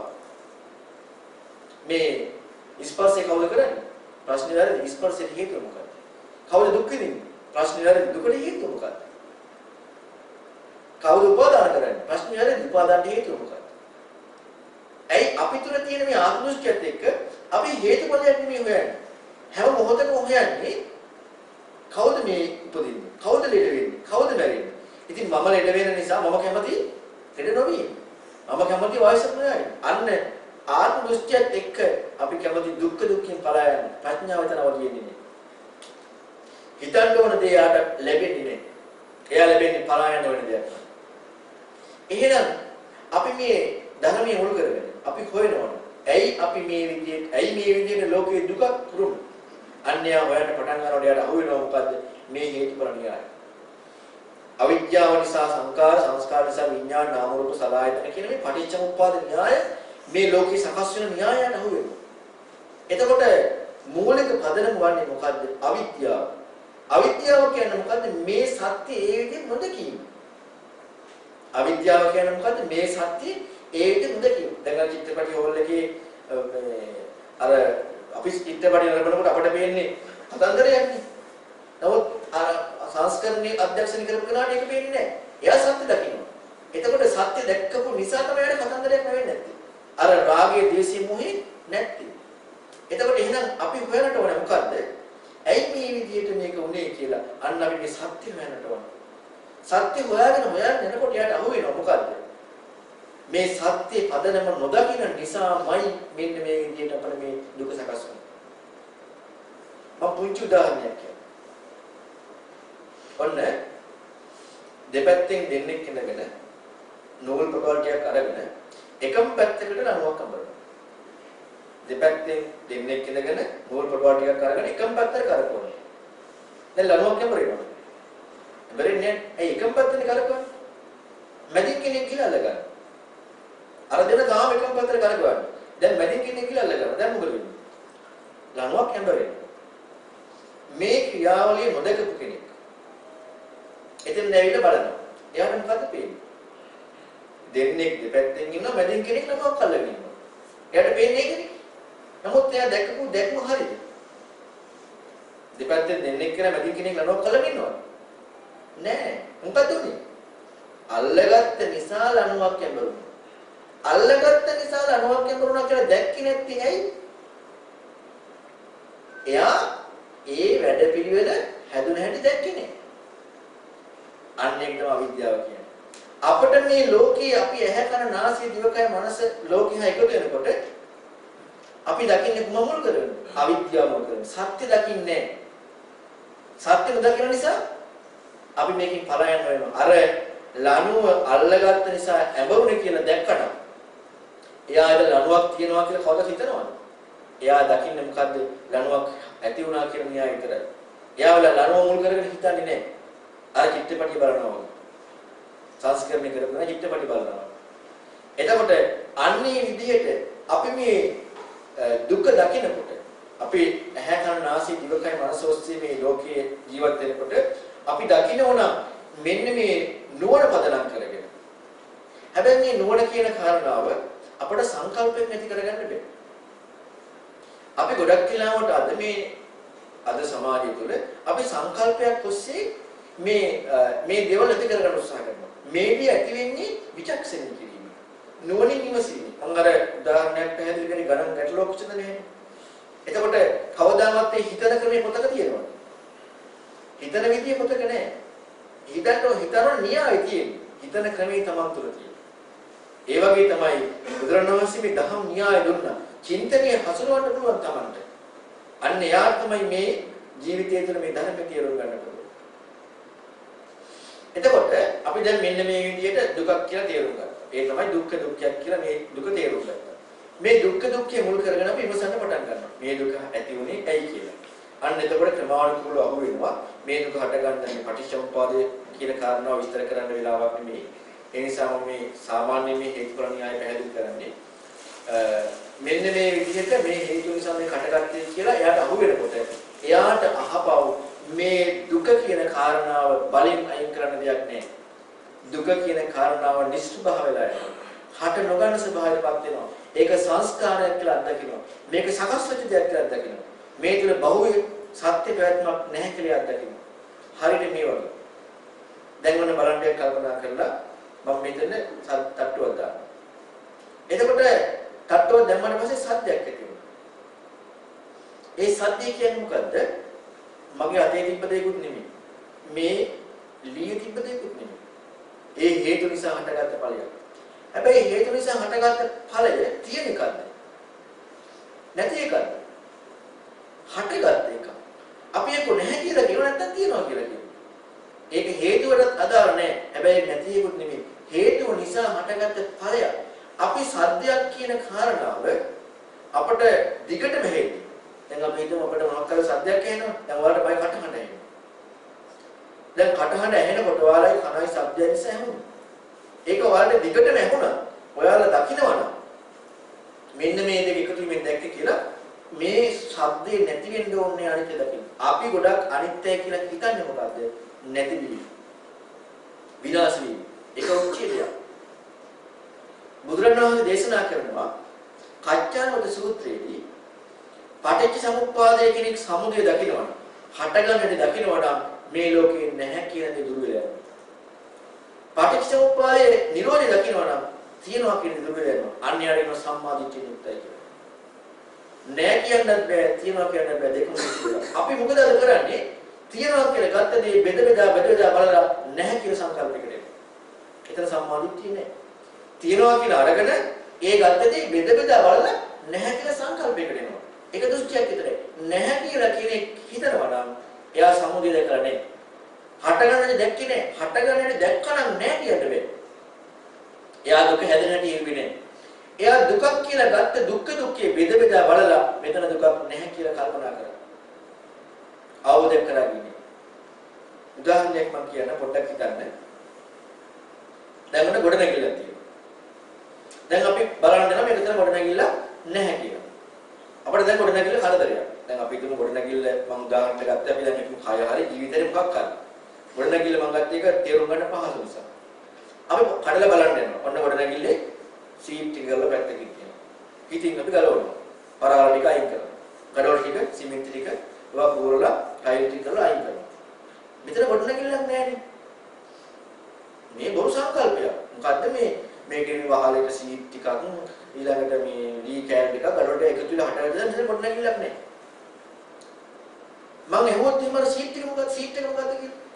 මේ ස්පර්ශය කවුද කරන්නේ? ප්‍රශ්නේ වැරදි. ස්පර්ශයට හේතුව මොකක්ද? කවුද දුක් විඳින්නේ? ප්‍රශ්නේ වැරදි. දුකට හේතුව මොකක්ද? කවුද උපාදාන කරන්නේ? ප්‍රශ්නේ වැරදි. උපාදානට හේතුව මොකක්ද? ඇයි අපි තුල තියෙන මේ ආත්ම දෘෂ්ටියත් එක්ක අපි හේතුඵලයක් නෙමෙයි හොයන්නේ. හැම මොහොතකම හොයන්නේ කවුද මේ උපදින්නේ? කවුද ලෙඩ වෙන්නේ? කවුද මැරෙන්නේ? ඉතින් මම ලෙඩ වෙන නිසා මම කැමති ලෙඩ නොවි. මම කැමති වයසට නොයයි. අන්න ආත්ම දෘෂ්ටියත් එක්ක අපි කැමති දුක්ඛ දුක්ඛෙන් පලා යන්න. ප්‍රඥාව එතන වදින්නේ නැහැ. හිතන්න ඕන දේ යාට ලැබෙන්නේ නැහැ. එයා ලැබෙන්නේ පලා යන වෙන දෙයක්. එහෙනම් අපි මේ ධර්මයේ මුල් කරගෙන අපි හොයනවා. ඇයි අපි මේ විදිහට ලෝකයේ දුක පුරුමු? අන්‍යය හොයන්න පටන් ගන්නකොට යාට අහු වෙනවා මොකද්ද? මේ හේතුඵල න්‍යායය. අවිද්‍යාව නිසා සංකාර, සංස්කාර නිසා විඥාන, නාම රූප සලආයතන කියන මේ පටිච්චසමුප්පාද න්‍යාය මේ ලෝකේ සකස් වෙන න්‍යායයට අහු වෙනවා. එතකොට මූලික පදනම වන්නේ මොකද්ද? අවිද්‍යාව. අවිද්‍යාව කියන්නේ මොකද්ද? මේ සත්‍ය ඒ විදිහට නොදකීම. අවිද්‍යාව කියන්නේ මොකද්ද? මේ සත්‍ය ඒ විදිහට නොදකීම. දැන් චිත්‍රපටි හෝල් එකේ අර අපි චිත්‍රපටි නරඹනකොට අපිට පේන්නේ කතන්දරයක්නේ. නමුත් අර සංස්කරණයේ අධ්‍යක්ෂණය කරපු කෙනාට ඒක පේන්නේ නැහැ. එයා සත්‍ය දකිනවා. එතකොට සත්‍ය දැක්කපු නිසා තමයි එයාට කතන්දරයක් වෙන්නේ නැත්තේ. අර රාගයේ, ද්වේෂයේ, මොහේ නැත්තේ. එතකොට එහෙනම් අපි හොයන්නට ඕනේ මොකද්ද? ඇයි මේ විදිහට මේක උනේ කියලා. අන්න අපි මේ සත්‍ය හොයන්නට ඕනේ. සත්‍ය හොයාගෙන යනකොට එයාට අහු වෙනවා මොකද්ද? මේ සත්‍ය පදනම නොදකින නිසාමයි මෙන්න මේ විදිහට අපිට මේ දුක සකස් වෙන්නේ. මම පුංචි උදාහරණයක් කියන්නම්. ඔන්න දෙපැත්තෙන් දෙන්නෙක් ඉඳගෙන නූල් පොටවල් ටිකක් අරගෙන එකම පැත්තකට ලණුවක් අඹරනවා. දෙපැත්තෙන් දෙන්නෙක් ඉඳගෙන නූල් පොටවල් ටිකක් අරගෙන එකම පැත්තට කරකවනවා. දැන් ලණුවක් අඹරනවා. අඹරන්නේ ඇයි එකම පැත්තනේ කරකවන්නේ? මැදින් කෙනෙක් කියලා අල්ලගන්න. අර දෙන තාම එකම පැත්තට කරකවන්නේ. දැන් මැදින් කෙනෙක් කියලා අල්ලගන්න. දැන් මොකද වෙන්නේ? ලණුවක් අඹරනවා. මේ ක්‍රියාවලිය නොදකපු කෙනෙක් එතෙන් නැවිලා බලනවා. එයාට මොකද්ද පේන්නේ? දෙන්නෙක් දෙපැත්තෙන් ඉන්නවා මැදින් කෙනෙක් ලණුවක් අල්ලගෙන ඉන්නවා. එයාට පේන්නේ ඒකනේ. නමුත් එයා දැක්කපු දැක්ම හරියද? දෙපැත්තෙන් දෙන්නෙක් කියලා මැදින් කෙනෙක් ලණුවක් අල්ලගෙන ඉන්නවා. නෑ. මොකද උනේ? අල්ලගත්ත නිසා ලණුවක් ඇඹරුණා. අල්ලගත්ත නිසා ලණුවක් ඇඹරුණා කියලා දැක්කේ නැත්නම් ඇයි? එයා ඒ වැඩපිළිවෙල හැදුන හැටි දැක්කේ නෑ. අන්න ඒක තමයි අවිද්‍යාව කියන්නේ. අපිට මේ ලෝකේ අපි ඇහැ කන නාසය දිවකය මනස ලෝකෙ හා එකතු වෙනකොට අපි දකින්නේ මොන මුල් කරගෙන? අවිද්‍යාව මුල් කරගෙන. සත්‍ය දකින්නේ නැහැ. සත්‍ය නොදකින නිසා අපි මේකෙන් පලායන් වෙනවා. අර ලණුව අල්ලගත්ත නිසා ඇඹරුනේ කියලා දැක්කට එයාට ලණුවක් තියනවා කියලා කවදාවත් හිතනවද? එයා දකින්නේ මොකද්ද? ලණුවක් ඇති වුණා කියන න්‍යාය විතරයි. එයා වල ලණුව මුල් කරගෙන හිතන්නේ නැහැ. අර චිත්තපටි බලනවා. සංස්කරණය කරපුවා චිත්තපටි බලනවා. එතකොට අන්නේ විදිහට අපි මේ දුක දකිනකොට අපි ඇහැ කන නාසය දිවකය මනස ඔස්සේ මේ ලෝකයේ ජීවත් වෙනකොට අපි දකිනවා මෙන්න මේ නුවණ පදනම් කරගෙන. හැබැයි මේ නුවණ කියන කාරණාව අපට සංකල්පයක් නැති කරගන්න බෑ. අපි ගොඩක් වෙලාවට අද සමාජය තුළ අපි සංකල්පයක් ඔස්සේ මේ දේවල් ඇති කරගන්න උත්සාහ කරනවා. මේදී ඇති වෙන්නේ විචක්ෂණය කිරීම. නුවණින් විමසීම. මම අර උදාහරණයක් පැහැදිලි කරේ ගණන් ගැටලුවක් උචිත නැහැ. එතකොට කවදාවත් මේ හිතන ක්‍රමේ පොතක තියෙනවද? හිතන විදිය පොතක නැහැ. හිතන න්‍යායය තියෙන්නේ. හිතන ක්‍රමේ තමන් තුළ තියෙන්නේ. ඒ වගේ තමයි බුදුරණවහන්සේ මේ දහම් න්‍යාය දුන්නා. චින්තනයේ හසුරවන්න පුළුවන් තමන්ට. අන්න එයා තමයි මේ ජීවිතය තුළ මේ ධර්මයේ තේරුම් ගන්න පුළුවන්. එතකොට අපි දැන් මෙන්න මේ විදිහට දුකක් කියලා තේරුම් ගත්තා. ඒ තමයි දුක්ඛ දුක්ඛයක් කියලා මේ දුක තේරුම් ගත්තා. මේ දුක්ඛ දුක්ඛය මුල් කරගෙන අපි විමසන්න පටන් ගන්නවා. මේ දුක ඇති වුණේ ඇයි කියලා. අන්න එතකොට ක්‍රමානුකූලව අහු වෙනවා මේ දුක හටගන්න මේ පටිච්චසමුප්පාදයේ කියන කාරණාව විස්තර කරන්න වෙලාවක් නෙමෙයි. ඒ නිසා මම මේ සාමාන්‍ය මේ හේතුඵල න්‍යාය පැහැදිලි කරන්නේ. මෙන්න මේ විදිහට මේ හේතු නිසා මේ කටගත්තේ කියලා එයාට අහු වෙනකොට එයාට අහපව් මේ දුක කියන කාරණාව බලෙන් අයින් කරන්න දෙයක් නැහැ. දුක කියන කාරණාව නිස්සභාව වෙලා යනවා. හට නොගන්න ස්වභාවයටපත් වෙනවා. ඒක සංස්කාරයක් කියලා අත්දකිනවා. මේක සකස් වෙච්ච දෙයක් කියලා අත්දකිනවා. මේ තුල බහුවේ සත්‍ය ප්‍රයත්නක් නැහැ කියලා අත්දකිනවා. හරියට මේ වගේ. දැන් මොන බලන්න කල්පනා කරලා මම මෙතන තට්ටුවක් දානවා. එතකොට තට්ටුව දැම්මම පස්සේ සද්දයක් ඇති වෙනවා. ඒ සද්දය කියන්නේ මොකද්ද? මගේ අතේ තිබ්බ දෙයක්ුත් නෙමෙයි. මේ ලියේ තිබ්බ දෙයක්ුත් නෙමෙයි. ඒ හේතු නිසා හටගත්ත ඵලයක්. හැබැයි හේතු නිසා හටගත්ත ඵලය තියෙන එකක්ද? නැති එකක්ද? හටගත්ත එක. අපි ඒක නැහැ කියලා කියව නැත්නම් තියනවා කියලා කියනවා. ඒක හේතුවටත් අදාළ නැහැ. හැබැයි නැති එකකුත් නෙමෙයි. හේතුව නිසා හටගත්ත ඵලයක්. අපි සද්දයක් කියන කාරණාව අපිට දිගටම හේතු. දැන් අපි හිතමු අපිට මොනවක් කරලා සද්දයක් ඇහෙනවා. දැන් ඔයාලට බයි කටහඬ ඇහෙනවා. දැන් කටහඬ ඇහෙනකොට ඔයාලයි කනයි ශබ්දය නිසා ඇහුණා. ඒක ඔයාලට දිගටම ඇහුණා. ඔයාලා දකින්නවනම් මෙන්න මේ දෙක එකතු වෙමින් දැක්ක කියලා මේ ශබ්දේ නැති වෙන්න ඕනේ අනිත්‍ය දකින්න. අපි ගොඩක් අනිත්‍යයි කියලා හිතන්නේ මොකද්ද? නැති වීම. විනාශ වීම. ඒක උච්චේදයක්. බුදුරණවහන්සේ දේශනා කරනවා කච්චාවද සූත්‍රයේදී පටිච්ච සමුප්පාදය කියන සමුදය දකින්නවනම් හටගන්නට දකින්නවනම් මේ ලෝකේ නැහැ කියන දේ දුර වෙලා යනවා. පටිච්ච සමුප්පාදයේ නිරෝධය දකින්නවනම් තියනවා කියන දේ දුර වෙලා යනවා. අන්‍යයන්ව සම්මාදිට්ඨිය යුක්තයි කියලා. නැහැ කියන්නත් බෑ තියනවා කියන්නත් බෑ දෙකම කියලා. අපි මොකද කරන්නේ? තියනවා කියලා ගත්ත දේ බෙද බෙදා බලලා නැහැ කියන සංකල්පයකට එනවා. ඒතර සම්මාදිට්ඨිය නෑ. තියනවා කියලා අරගෙන ඒ ගත්ත දේ බෙද බෙදා බලලා නැහැ කියලා සංකල්පයකට එනවා. ඒක දෘෂ්ටියක් විතරයි. නැහැ කියලා කෙනෙක් හිතනවා නම් එයා සමුදය දැකලා නැහැ. හටගන්නේ දැක්කේ නැහැ. හටගන්නේ දැක්කනම් නැහැ කියන්න බෑ. එයා දුක හැදෙන හැටි ඉන්නේ නැහැ. එයා දුකක් කියලා ගත්ත දුක්ඛේ බෙද බෙදා බලලා මෙතන දුකක් නැහැ කියලා කල්පනා කරා. අවබෝධ කරගන්නේ. උදාහරණයක් මම කියන්න පොඩ්ඩක් හිතන්න. දැන් උඩ ගොඩ නැගිලා තියෙනවා. දැන් අපි බලන්න යනවා මේක විතර ගොඩ නැගිලා නැහැ කියලා. අපිට දැන් ගොඩ නැගිලා හතරයක්. දැන් අපි හිතමු ගොඩ නැගිල්ල මම උදාහරණයක් ගත්තා අපි දැන් මේක කය හරි ජීවිතේ මොකක් හරි. ගොඩ නැගිල්ල මම ගත්ත එක තේරුම් ගන්න පහසු නිසා. අපි කඩලා බලන්න යනවා. ඔන්න ගොඩ නැගිල්ලේ සීට් ටික කරලා පැත්තකින් තියනවා. හිතින් අපි ගලවනවා. පරාල ටික අයින් කරනවා. ගඩොල් ටික, සිමෙන්ති ටික, ඒවා පුරලා ටයිල් ටික කරලා අයින් කරනවා. මෙතන ගොඩ නැගිල්ලක් නැහැ මේ බොරු සංකල්පයක්. මොකද්ද මේකේ වහලේට සීට් ටිකක් ඊළඟට මේ ඩී කෑල් ටිකක් ගඩොල්ට එකතු වෙලා හටගන්න මෙතන ගොඩ නැගිල්ලක් නැහැ. මම එහුවොත් එහෙම සීට් එක මොකක්ද කියලා?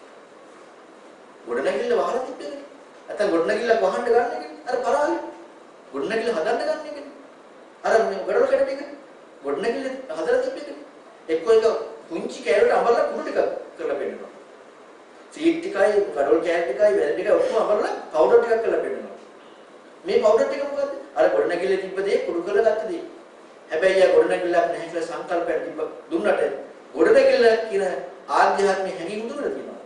ගොඩ නැගිල්ල වහලා තිබ්බනේ. නැත්නම් ගොඩ නැගිල්ලක් වහන්න ගන්න එකනේ. අර පරාලේ ගොඩ නැගිල්ල හදන්න ගන්න එකනේ. අර මේ ගඩොල් කැඩ ටික ගොඩ නැගිල්ල හදලා තිබ්බ එකනේ. එක්ක එක පුංචි කෑල්ලට අඹරලා කුණු ටික කරලා පෙන්නනවා. සීට් ටිකයි ගඩොල් කෑල් ටිකයි වැල් ටිකයි ඔක්කොම අඹරලා පවුඩර් ටිකක් කරලා පෙන්නනවා. මේ පවුඩර් ටික මොකද්ද? අර ගොඩ නැගිල්ලේ තිබ්බ දේ කුඩු කරලා ගත්ත දේ. හැබැයි ආ ගොඩ නැගිල්ලක් නැහැ කියලා සංකල්පයක් තිබ්බ දුන්නට ගොඩ නැගිල්ල කියන ආධ්‍යාත්මික හැඟීම් දුන්නද තියෙනවා.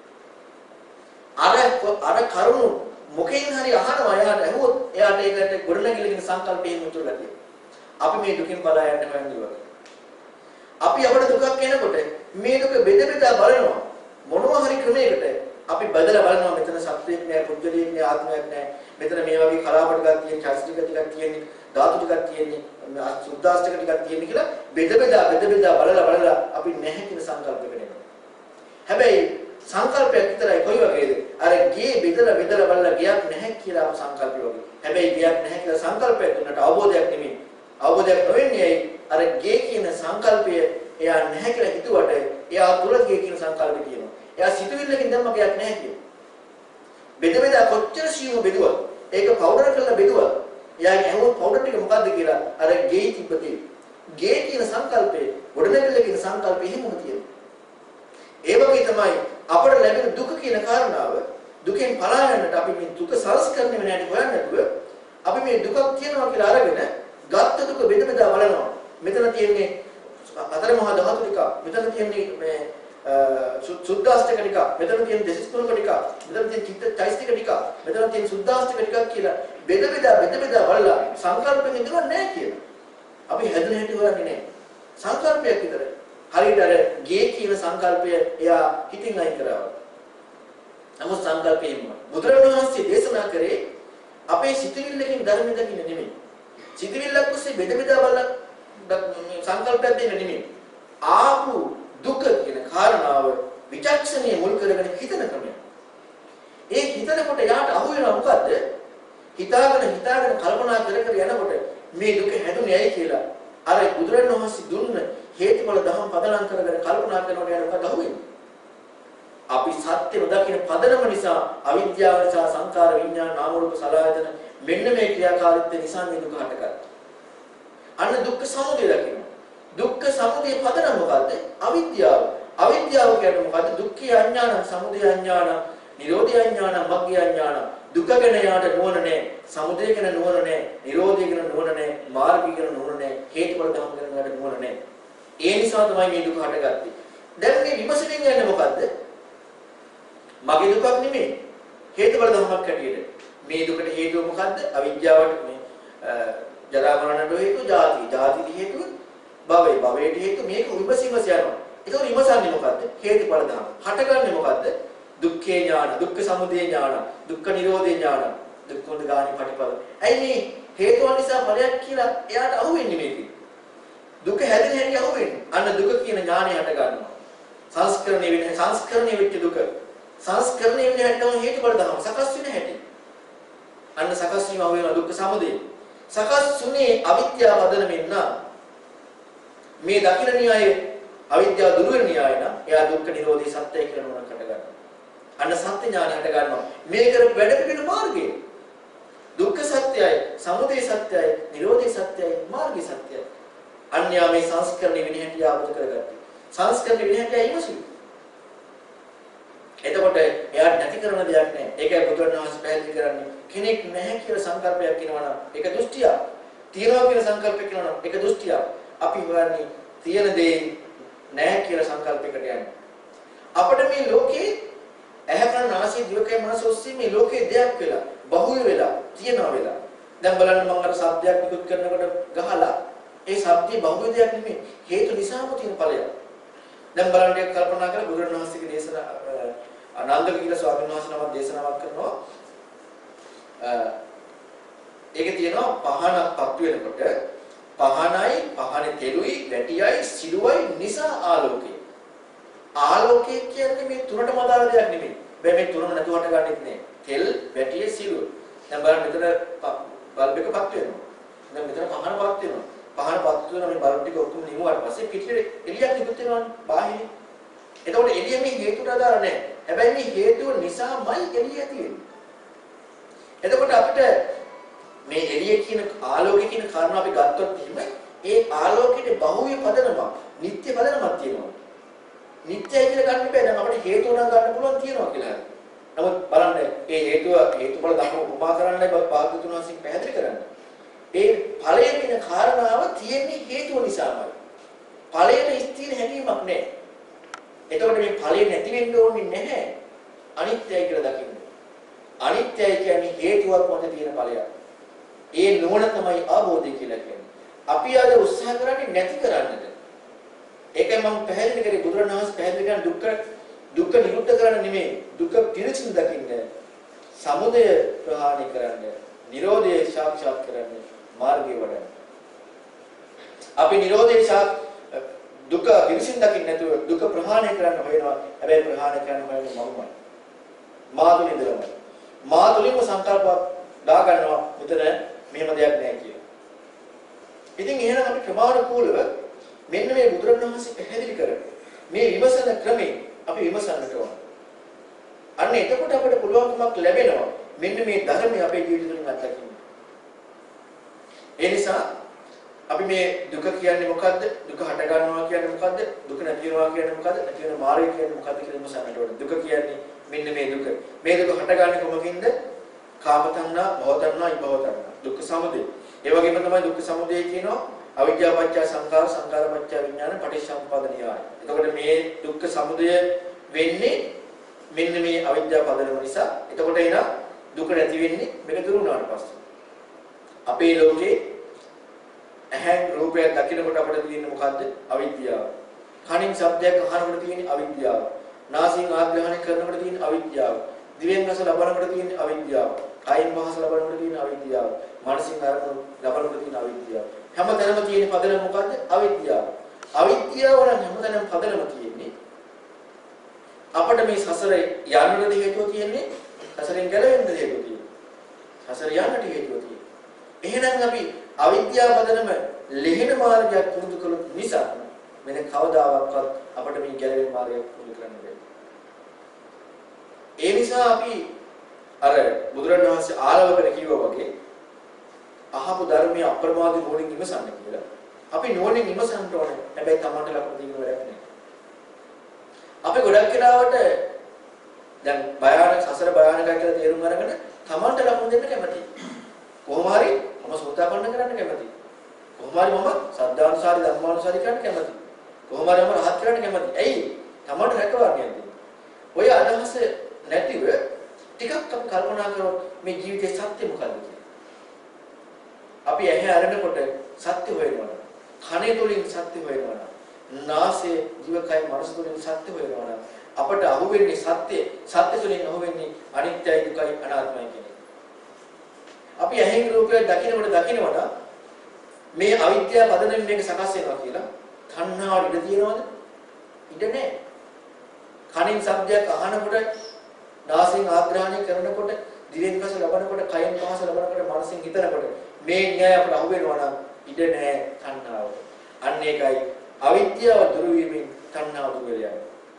අර කරුණු මොකෙන් හරි අහනවා එයාට ඇහුවොත් එයාට ඒකට ගොඩ නැගිල්ල කියන සංකල්පයෙන් උතුරලා තියෙනවා. අපි මේ දුකින් බලා යන්න හොයන්නේ වගේ. අපි අපේ දුකක් එනකොට මේ දුක බෙද බෙදා බලනවා. මොනවා හරි ක්‍රමයකට අපි බදලා බලනවා මෙතන සත්‍යයක් නෑ පුද්ගලයෙක් නෑ ආත්මයක් නෑ මෙතන මේ වගේ කලාප ටිකක් තියෙන චෛතසික ටිකක් තියෙන්නේ ධාතු ටිකක් තියෙන්නේ සුද්ධාස්තික ටිකක් තියෙන්නේ කියලා බෙද බෙදා බලලා අපි නැහැ කියන සංකල්පයකට එනවා. හැබැයි සංකල්පයක් විතරයි කොයි වගේද? අර ගේ බෙදලා බලලා ගියක් නැහැ කියලා සංකල්පය වගේ. හැබැයි ගියක් නැහැ කියලා සංකල්පයක් දුන්නට අවබෝධයක් නෙමෙයි. අවබෝධයක් නොවෙන්නේ අර ගේ කියන සංකල්පය එයා නැහැ කියලා හිතුවට එයා තුල ගේ කියන සංකල්පය තියෙනවා. එයා සිතුවිල්ලකින් දැම්ම ගයක් නැහැ කියනවා. බෙද කොච්චර සියුම් බෙදුවා. ඒක පවුඩර් කරලා බෙදුවා. එයාගේ ඇහුවොත් පවුඩර් ටික මොකද්ද කියලා අර ගේ තිබ්බතේ. ගේ කියන සංකල්පේ ගොඩනැගිල්ල කියන සංකල්පෙ හිමුම තියෙනවා. ඒ වගේ තමයි අපට ලැබෙන දුක කියන කාරණාව දුකෙන් පලා යන්නට අපි මේ දුක සංස්කරණය වෙන හැටි හොයන්න නැතුව අපි මේ දුකක් තියෙනවා කියලා අරගෙන ගත්ත දුක බෙද බලනවා. මෙතන තියෙන්නේ අතර මහා ධාතු ටික, මෙතන තියෙන්නේ මේ සුද්ධාස්තික ටික, මෙතන තියෙන දෙසිස් තුනක ටික, මෙතන තියෙන චිත්ත චෛතසික ටික, මෙතන තියෙන සුද්ධාස්තික ටිකක් කියලා බෙද බෙදා බලලා සංකල්පෙන් ඉදවන්නේ නැහැ කියලා. අපි හැදෙන හැටි හොයන්නේ නැහැ. සංකල්පයක් විතරයි. හරියට අර ගේ කියන සංකල්පය එයා හිතින් අයින් කරනවා. නමුත් සංකල්පයෙන්ම බුදුරජාණන් වහන්සේ දේශනා කරේ අපේ සිතවිල්ලකින් ධර්ම දකින්න නෙමෙයි. සිතවිල්ලක් ඔස්සේ බෙද බෙදා බලලා සංකල්පයක් දෙන්න නෙමෙයි. ආපු දුක කියන කාරණාව විචක්ෂණීය මුල් කරගෙන හිතන ක්‍රමය. ඒ හිතනකොට යාට අහු වෙනවා මොකද්ද? හිතාගෙන කල්පනා කර යනකොට මේ දුක හැදුනේ ඇයි කියලා අර බුදුරජාණන් වහන්සේ දුන්න හේතුඵල ධර්ම පදනම් කරගෙන කල්පනා කරනකොට යාට මොකද අහුවෙන්නේ? අපි සත්‍ය නොදකින පදනම නිසා අවිද්‍යාව නිසා සංකාර විඥාන නාම රූප සලආයතන මෙන්න මේ ක්‍රියාකාරීත්වය නිසා මේ දුක හටගන්නවා. අන්න දුක්ඛ සමුදය දකින්න. දුක්ඛ සමුදය පදනම මොකද්ද? අවිද්‍යාව. අවිද්‍යාව කියන්නේ මොකද්ද? දුක්ඛ අඥාන, සමුදය අඥාන, නිරෝධය අඥාන, මග්ගය අඥාන. දුක ගැන යාට නුවණ නැහැ, සමුදය ගැන නුවණ නැහැ, නිරෝධය ගැන නුවණ නැහැ, මාර්ගය ගැන නුවණ නැහැ, හේතුඵල ධර්ම ගැන යාට නුවණ නැහැ. ඒ නිසා තමයි මේ දුක හටගත්තේ. දැන් මේ විමසමින් යන්නේ මොකද්ද? මගේ දුකක් නෙමෙයි. හේතුඵල ධර්මයක් හැටියට. මේ දුකට හේතුව මොකද්ද? අවිද්‍යාවට මේ ජරා මරණට හේතුව ජාති. ජාතිට හේතුව භවය. භවයට හේතුව මේක විමසීමස යනවා. ඒක විමසන්නේ මොකද්ද? හේතුඵල ධර්ම. හටගන්නේ මොකද්ද? දුක්ඛේ ඥාන, දුක්ඛ සමුදය ඥාන, දුක්ඛ නිරෝධේ ඥාන, දුක්ඛ ගාමී පටිපද. ඇයි මේ හේතුව නිසා ඵලයක් කියලා එයාට අහුවෙන්නේ මේකේ. දුක හැදෙන හැටි අහුවෙන්නේ. අන්න දුක කියන ඥානය හට ගන්නවා. සංස්කරණය වෙච්ච දුක. සංස්කරණය වෙන හැටම හේතුඵල ධර්ම සකස් වෙන හැටි. අන්න සකස් වීම අහුවෙන දුක්ඛ සමුදය. සකස් වුනේ අවිද්‍යාව පදනමින් නම් මේ දකින්න න්‍යාය අවිද්‍යාව දුරු වෙන න්‍යාය නම් එයා දුක්ඛ නිරෝධී සත්‍යය කියලා නෝනකට ගන්නවා. අන්න සත්‍ය ඥානය හට ගන්නවා. මේ කරපු වැඩ පිළිවෙල මාර්ගය. දුක්ඛ සත්‍යයයි, සමුදය සත්‍යයයි, නිරෝධී සත්‍යයයි, මාර්ගී සත්‍යයයි. අන්‍යා මේ සංස්කරණය වෙන හැටි ආවද කරගත්තා. සංස්කරණය වෙන හැටි අයිමසු. එතකොට එයාට නැති කරන දෙයක් නැහැ. ඒකයි බුදුරණවහන්සේ පැහැදිලි කරන්නේ. කෙනෙක් නැහැ කියලා සංකල්පයක් කියනවා නම් ඒක දෘෂ්ටියක්. තියනවා කියලා සංකල්පයක් කියනවා නම් ඒක දෘෂ්ටියක්. අපි හොයන්නේ තියෙන දේ නැහැ කියලා සංකල්පයකට යන්නේ. අපිට මේ ලෝකේ ඇහැ කන නාසය දිවකය මනස ඔස්සේ මේ ලෝකේ දෙයක් වෙලා බහුව වෙලා තියෙනවා වෙලා. දැන් බලන්න මම අර શબ્දයක් නිකුත් කරනකොට ගහලා ඒ શબ્දේ බහුව දෙයක් නෙමෙයි හේතු නිසාම තියෙන ඵලයක්. දැන් බලන්න ටික කල්පනා කරලා බුදුරණවහන්සේගේ දේශනා ආනන්ද කියලා ස්වාමීන් වහන්සේ නමක් දේශනාවක් කරනවා. ඒකේ තියෙනවා පහනක් පත් වෙනකොට පහනයි පහනේ තෙලුයි වැටියයි සිළුවයි නිසා ආලෝකය. ආලෝකය කියන්නේ මේ තුනටම අදාළ දෙයක් නෙමෙයි. මේ තුනම නැතුව හට ගන්නෙත් නෑ. තෙල්, වැටිය, සිළුව. දැන් බලන්න මෙතන බල්බ් එක පත් වෙනවා. දැන් මෙතන පහන පත් වෙනවා. පහන පත් වෙන මේ බල්බ් ටික ඔක්කොම නිමුවාට පස්සේ පිටියේ එළියක් නිකුත් වෙනවානේ බාහිරින්. එතකොට එළිය මේ හේතුවට අදාළ නෑ. හැබැයි මේ හේතුව නිසාමයි එළිය ඇති වෙන්නේ. එතකොට අපිට මේ එළිය කියන ආලෝකය කියන කාරණා අපි ගත්තොත් එහෙම ඒ ආලෝකයේ බහුවේ පදනමක්, නිත්‍ය පදනමක් තියෙනවා. නිත්‍යයි කියලා ගන්න බෑ. දැන් අපිට හේතුව නම් ගන්න පුළුවන් තියනවා කියලා. නමුත් බලන්න මේ හේතුඵල ධර්ම උපමා කරන්නයි භාග්‍යවතුන් වහන්සේ පැහැදිලි කරන්නේ. ඒ ඵලයේ වෙන කාරණාව තියෙන්නේ හේතුව නිසාමයි. ඵලයට ස්ථිර හැඟීමක් නැහැ. එතකොට මේ ඵලෙ නැති වෙන්න ඕනේ නැහැ. අනිත්‍යයි කියලා දකින්න. අනිත්‍යයි කියන්නේ හේතුවක් මත තියෙන ඵලයක්. ඒ නුවණ තමයි අවබෝධය කියලා කියන්නේ. අපි අද උත්සාහ කරන්නේ නැති කරන්නට. ඒකයි මම පැහැදිලි කරේ බුදුරණවහන්සේ පැහැදිලි කරන දුක්ඛ නිරුද්ධ කරන්න නෙමෙයි. දුක්ඛ පිරිසිදු දකින්න. සමුදය ප්‍රහාණය කරන්න. නිරෝධය සාක්ෂාත් කරන්න. මාර්ගය වඩන්න. අපි නිරෝධය දුක පිරිසිදු දකින්න නැතුව දුක ප්‍රහාණය කරන්න හොයනවා. හැබැයි ප්‍රහාණය කරන්න හොයන්නේ මමමයි. මාතුලින්දලමයි. මාතුලින්ම සංකල්පයක් දා ගන්නවා. මෙතන මෙහෙම දෙයක් නැහැ කියලා. ඉතින් එහෙනම් අපි ක්‍රමානුකූලව මෙන්න මේ බුදුරණවහන්සේ පැහැදිලි කරන මේ විමසන ක්‍රමේ අපි විමසන්නට ඕන. අන්න එතකොට අපිට පුළුවන්කමක් ලැබෙනවා මෙන්න මේ ධර්මය අපේ ජීවිත තුළින් අත්දකින්න. ඒ නිසා අපි මේ දුක කියන්නේ මොකද්ද? දුක හට ගන්නවා කියන්නේ මොකද්ද? දුක නැති වෙනවා කියන්නේ මොකද්ද? නැති වෙන මාර්ගය කියන්නේ මොකද්ද කියලා විමසන්නට ඕන. දුක කියන්නේ මෙන්න මේ දුක. මේ දුක හටගන්නේ කොමකින්ද? කාම තණ්හා, භව තණ්හා, විභව තණ්හා. දුක්ඛ සමුදය. ඒ වගේම තමයි දුක්ඛ සමුදය කියනවා අවිද්‍යාව පත්‍ය සංඛාර සංඛාර පත්‍ය විඥාන පටිච්චසමුප්පාද න්‍යාය. එතකොට මේ දුක්ඛ සමුදය වෙන්නේ මෙන්න මේ අවිද්‍යාව පදනම නිසා. එතකොට එන දුක නැති වෙන්නේ මේක දුරු වුණාට පස්සේ. අපේ ලෝකේ ඇහැ රූපයක් දකිනකොට අපිට තියෙන්නේ මොකද්ද? අවිද්‍යාව. කනින් ශබ්දයක් අහනකොට තියෙන්නේ අවිද්‍යාව. නාසයෙන් ආග්‍රහණය කරනකොට තියෙන්නේ අවිද්‍යාව. දිවෙන් රස ලබනකොට තියෙන්නේ අවිද්‍යාව. කයින් පහස ලබනකොට තියෙන්නේ අවිද්‍යාව. මනසින් අරමුණු ලබනකොට තියෙන්නේ අවිද්‍යාව. හැමතැනම තියෙන පදනම මොකද්ද? අවිද්‍යාව. අවිද්‍යාව නම් හැමතැනම පදනම තියෙන්නේ. අපිට මේ සසරේ යන්නට හේතුව තියෙන්නේ සසරෙන් ගැලවෙන්න හේතුව තියෙන්නේ. සසර යන්නට හේතුව තියෙන්නේ. එහෙනම් අපි අවිද්‍යාව පදනම ලෙහෙන මාර්ගයක් පුරුදු කළොත් නිසා මෙන්න කවදාවත් අපිට මේ ගැලවෙන මාර්ගයක් පුරුදු කරන්න බැහැ. ඒ නිසා අපි අර බුදුරණවහන්සේ ආලවකට කිව්වා වගේ අහපු ධර්මයේ අප්‍රමාදී නුවණින් ඉමසන්න කියලා. අපි නුවණින් ඉමසන්න ඕනේ. හැබැයි තමන්ට ලකුණු දෙන්න වැඩක් නැහැ. අපි ගොඩක් වෙලාවට දැන් භයානක සසර භයානකයි කියලා තේරුම් අරගෙන තමන්ට ලකුණු දෙන්න කැමතියි. කොහොම හරි මම සෝතාපන්න කරන්න කැමතියි. කොහොම හරි මම සද්ධානුසාරි ධම්මානුසාරි කරන්න කැමතියි. කොහොම හරි මම රහත් කරන්න කැමතියි. ඇයි? තමන්ට රැකවරණයක් දෙන්න. ඔය අදහස නැතිව ටිකක් අපි කල්පනා කරොත් මේ ජීවිතේ සත්‍ය මොකක්ද කියලා. අපි ඇහැ අරනකොට සත්‍ය හොයනවා. කනේ තුලින් සත්‍ය හොයනවා. නාසයේ ජීවකයි මනස තුලින් සත්‍ය හොයනවා. අපට අහුවෙන්නේ සත්‍ය තුලින් අහුවෙන්නේ අනිත්‍යයි දුකයි අනාත්මයි කියන එක. අපි ඇහෙන් රූපය දකිනකොට මේ අවිද්‍යාව පදනමින් මේක සකස් වෙනවා කියලා තණ්හාව ඉඳ තියනවද? ඉඳ නැහැ. කනින් ශබ්දයක් අහනකොට නාසයෙන් ආග්‍රහණය කරනකොට දිවෙන් රස ලබනකොට කයෙන් පහස ලබනකොට මනසින් හිතනකොට මේ න්‍යාය අපට අහු වෙනවා නම් ඉඩ නැහැ තණ්හාව. අන්න ඒකයි අවිද්‍යාව දුරු වීමෙන් තණ්හාව දුරු වෙනවා.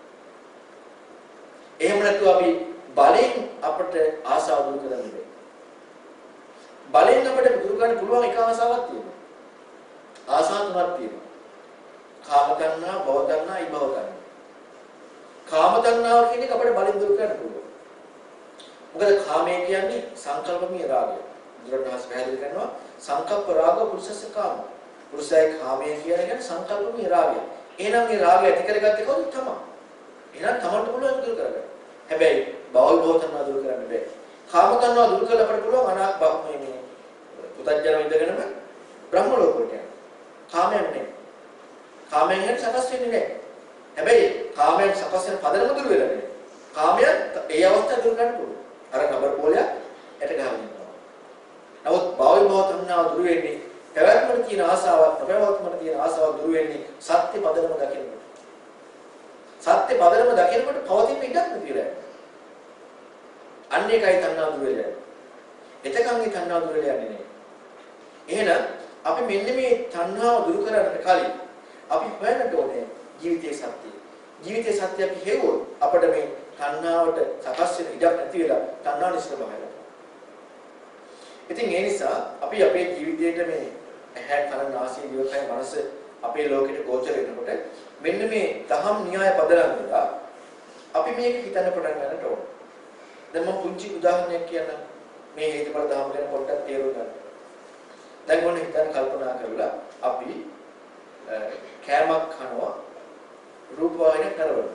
එහෙම නැත්නම් අපි බලෙන් අපට ආසාව දුරු කරන්න බෑ. බලෙන් අපට දුරු කරන්න පුළුවන් එක ආසාවක් තියෙනවා. ආසා තුනක් තියෙනවා. කාම තණ්හා, භව තණ්හා, ඊභව තණ්හා. කාම තණ්හාව කියන එක අපිට බලෙන් දුරු කරන්න පුළුවන්. මොකද කාමය කියන්නේ සංකල්පමය රාගය. බුදුරණවහන්සේ පැහැදිලි කරනවා සංකප්ප රාග පුරුෂස්ස කාම. පුරුෂයයි කාමය කියන්නේ සංකල්පමය රාගය. එහෙනම් මේ රාගය ඇති කරගත්තේ කවුද? තමන්. එහෙනම් තමන්ට පුළුවන් දුරු කරගන්න. හැබැයි බෞද්ධ භවතණ්හා දුරු කරන්න බෑ. කාම තණ්හා දුරු කරලා අපිට පුළුවන් අනාත්මය මේ පුතඥයව ඉඳගෙනම බ්‍රහ්ම ලෝකයට යන්න. කාමයන් නෙමෙයි. කාමයන් හැට සකස් වෙන්නේ නැහැ. හැබැයි කාමයන් සකස් වෙන පදනම දුරු වෙලා නැහැ. කාමයන් ඒ අවස්ථාව දුරු කරන්න පුළුවන්. අර නබර් පොලයක් ඇට ගහගෙන ඉන්නවා. නමුත් බෞද්ධ භවතණ්හා දුරු වෙන්නේ පැවැත්මට තියෙන ආසාවක්, ප්‍රවැත්මට තියෙන ආසාවක් දුරු වෙන්නේ සත්‍ය පදනම දකිනකොට. සත්‍ය පදනම දකිනකොට පවතින ඉඩක් නැතිලා. අන්න ඒකයි තණ්හා දුර වෙලා යන්නේ. එතකන් මේ තණ්හා දුර වෙලා යන්නේ නැහැ. එහෙනම් අපි මෙන්න මේ තණ්හාව දුරු කරන්න කලින් අපි හොයන්න ඕනේ ජීවිතයේ සත්‍යය. ජීවිතයේ සත්‍ය අපි හෙව්වොත් අපිට මේ තණ්හාවට සකස් වෙන ඉඩක් නැති වෙලා තණ්හා නිෂ්ක්‍රම වෙනවා. ඉතින් ඒ නිසා අපි අපේ ජීවිතයේ මේ ඇහැ කන නාසය දිවකය මනස අපේ ලෝකෙට ගෝචර වෙනකොට මෙන්න මේ දහම් න්‍යාය පදනම් වෙලා අපි මේක හිතන්න පටන් ගන්නට ඕන. දැන් මම පුංචි උදාහරණයක් කියන්නම්. මේ හේතුඵල දහම් ගැන පොඩ්ඩක් තේරුම් ගන්න. දැන් මොන හිතන්න කල්පනා කරලා අපි කෑමක් කනවා රූපවාහිනිය කරවල.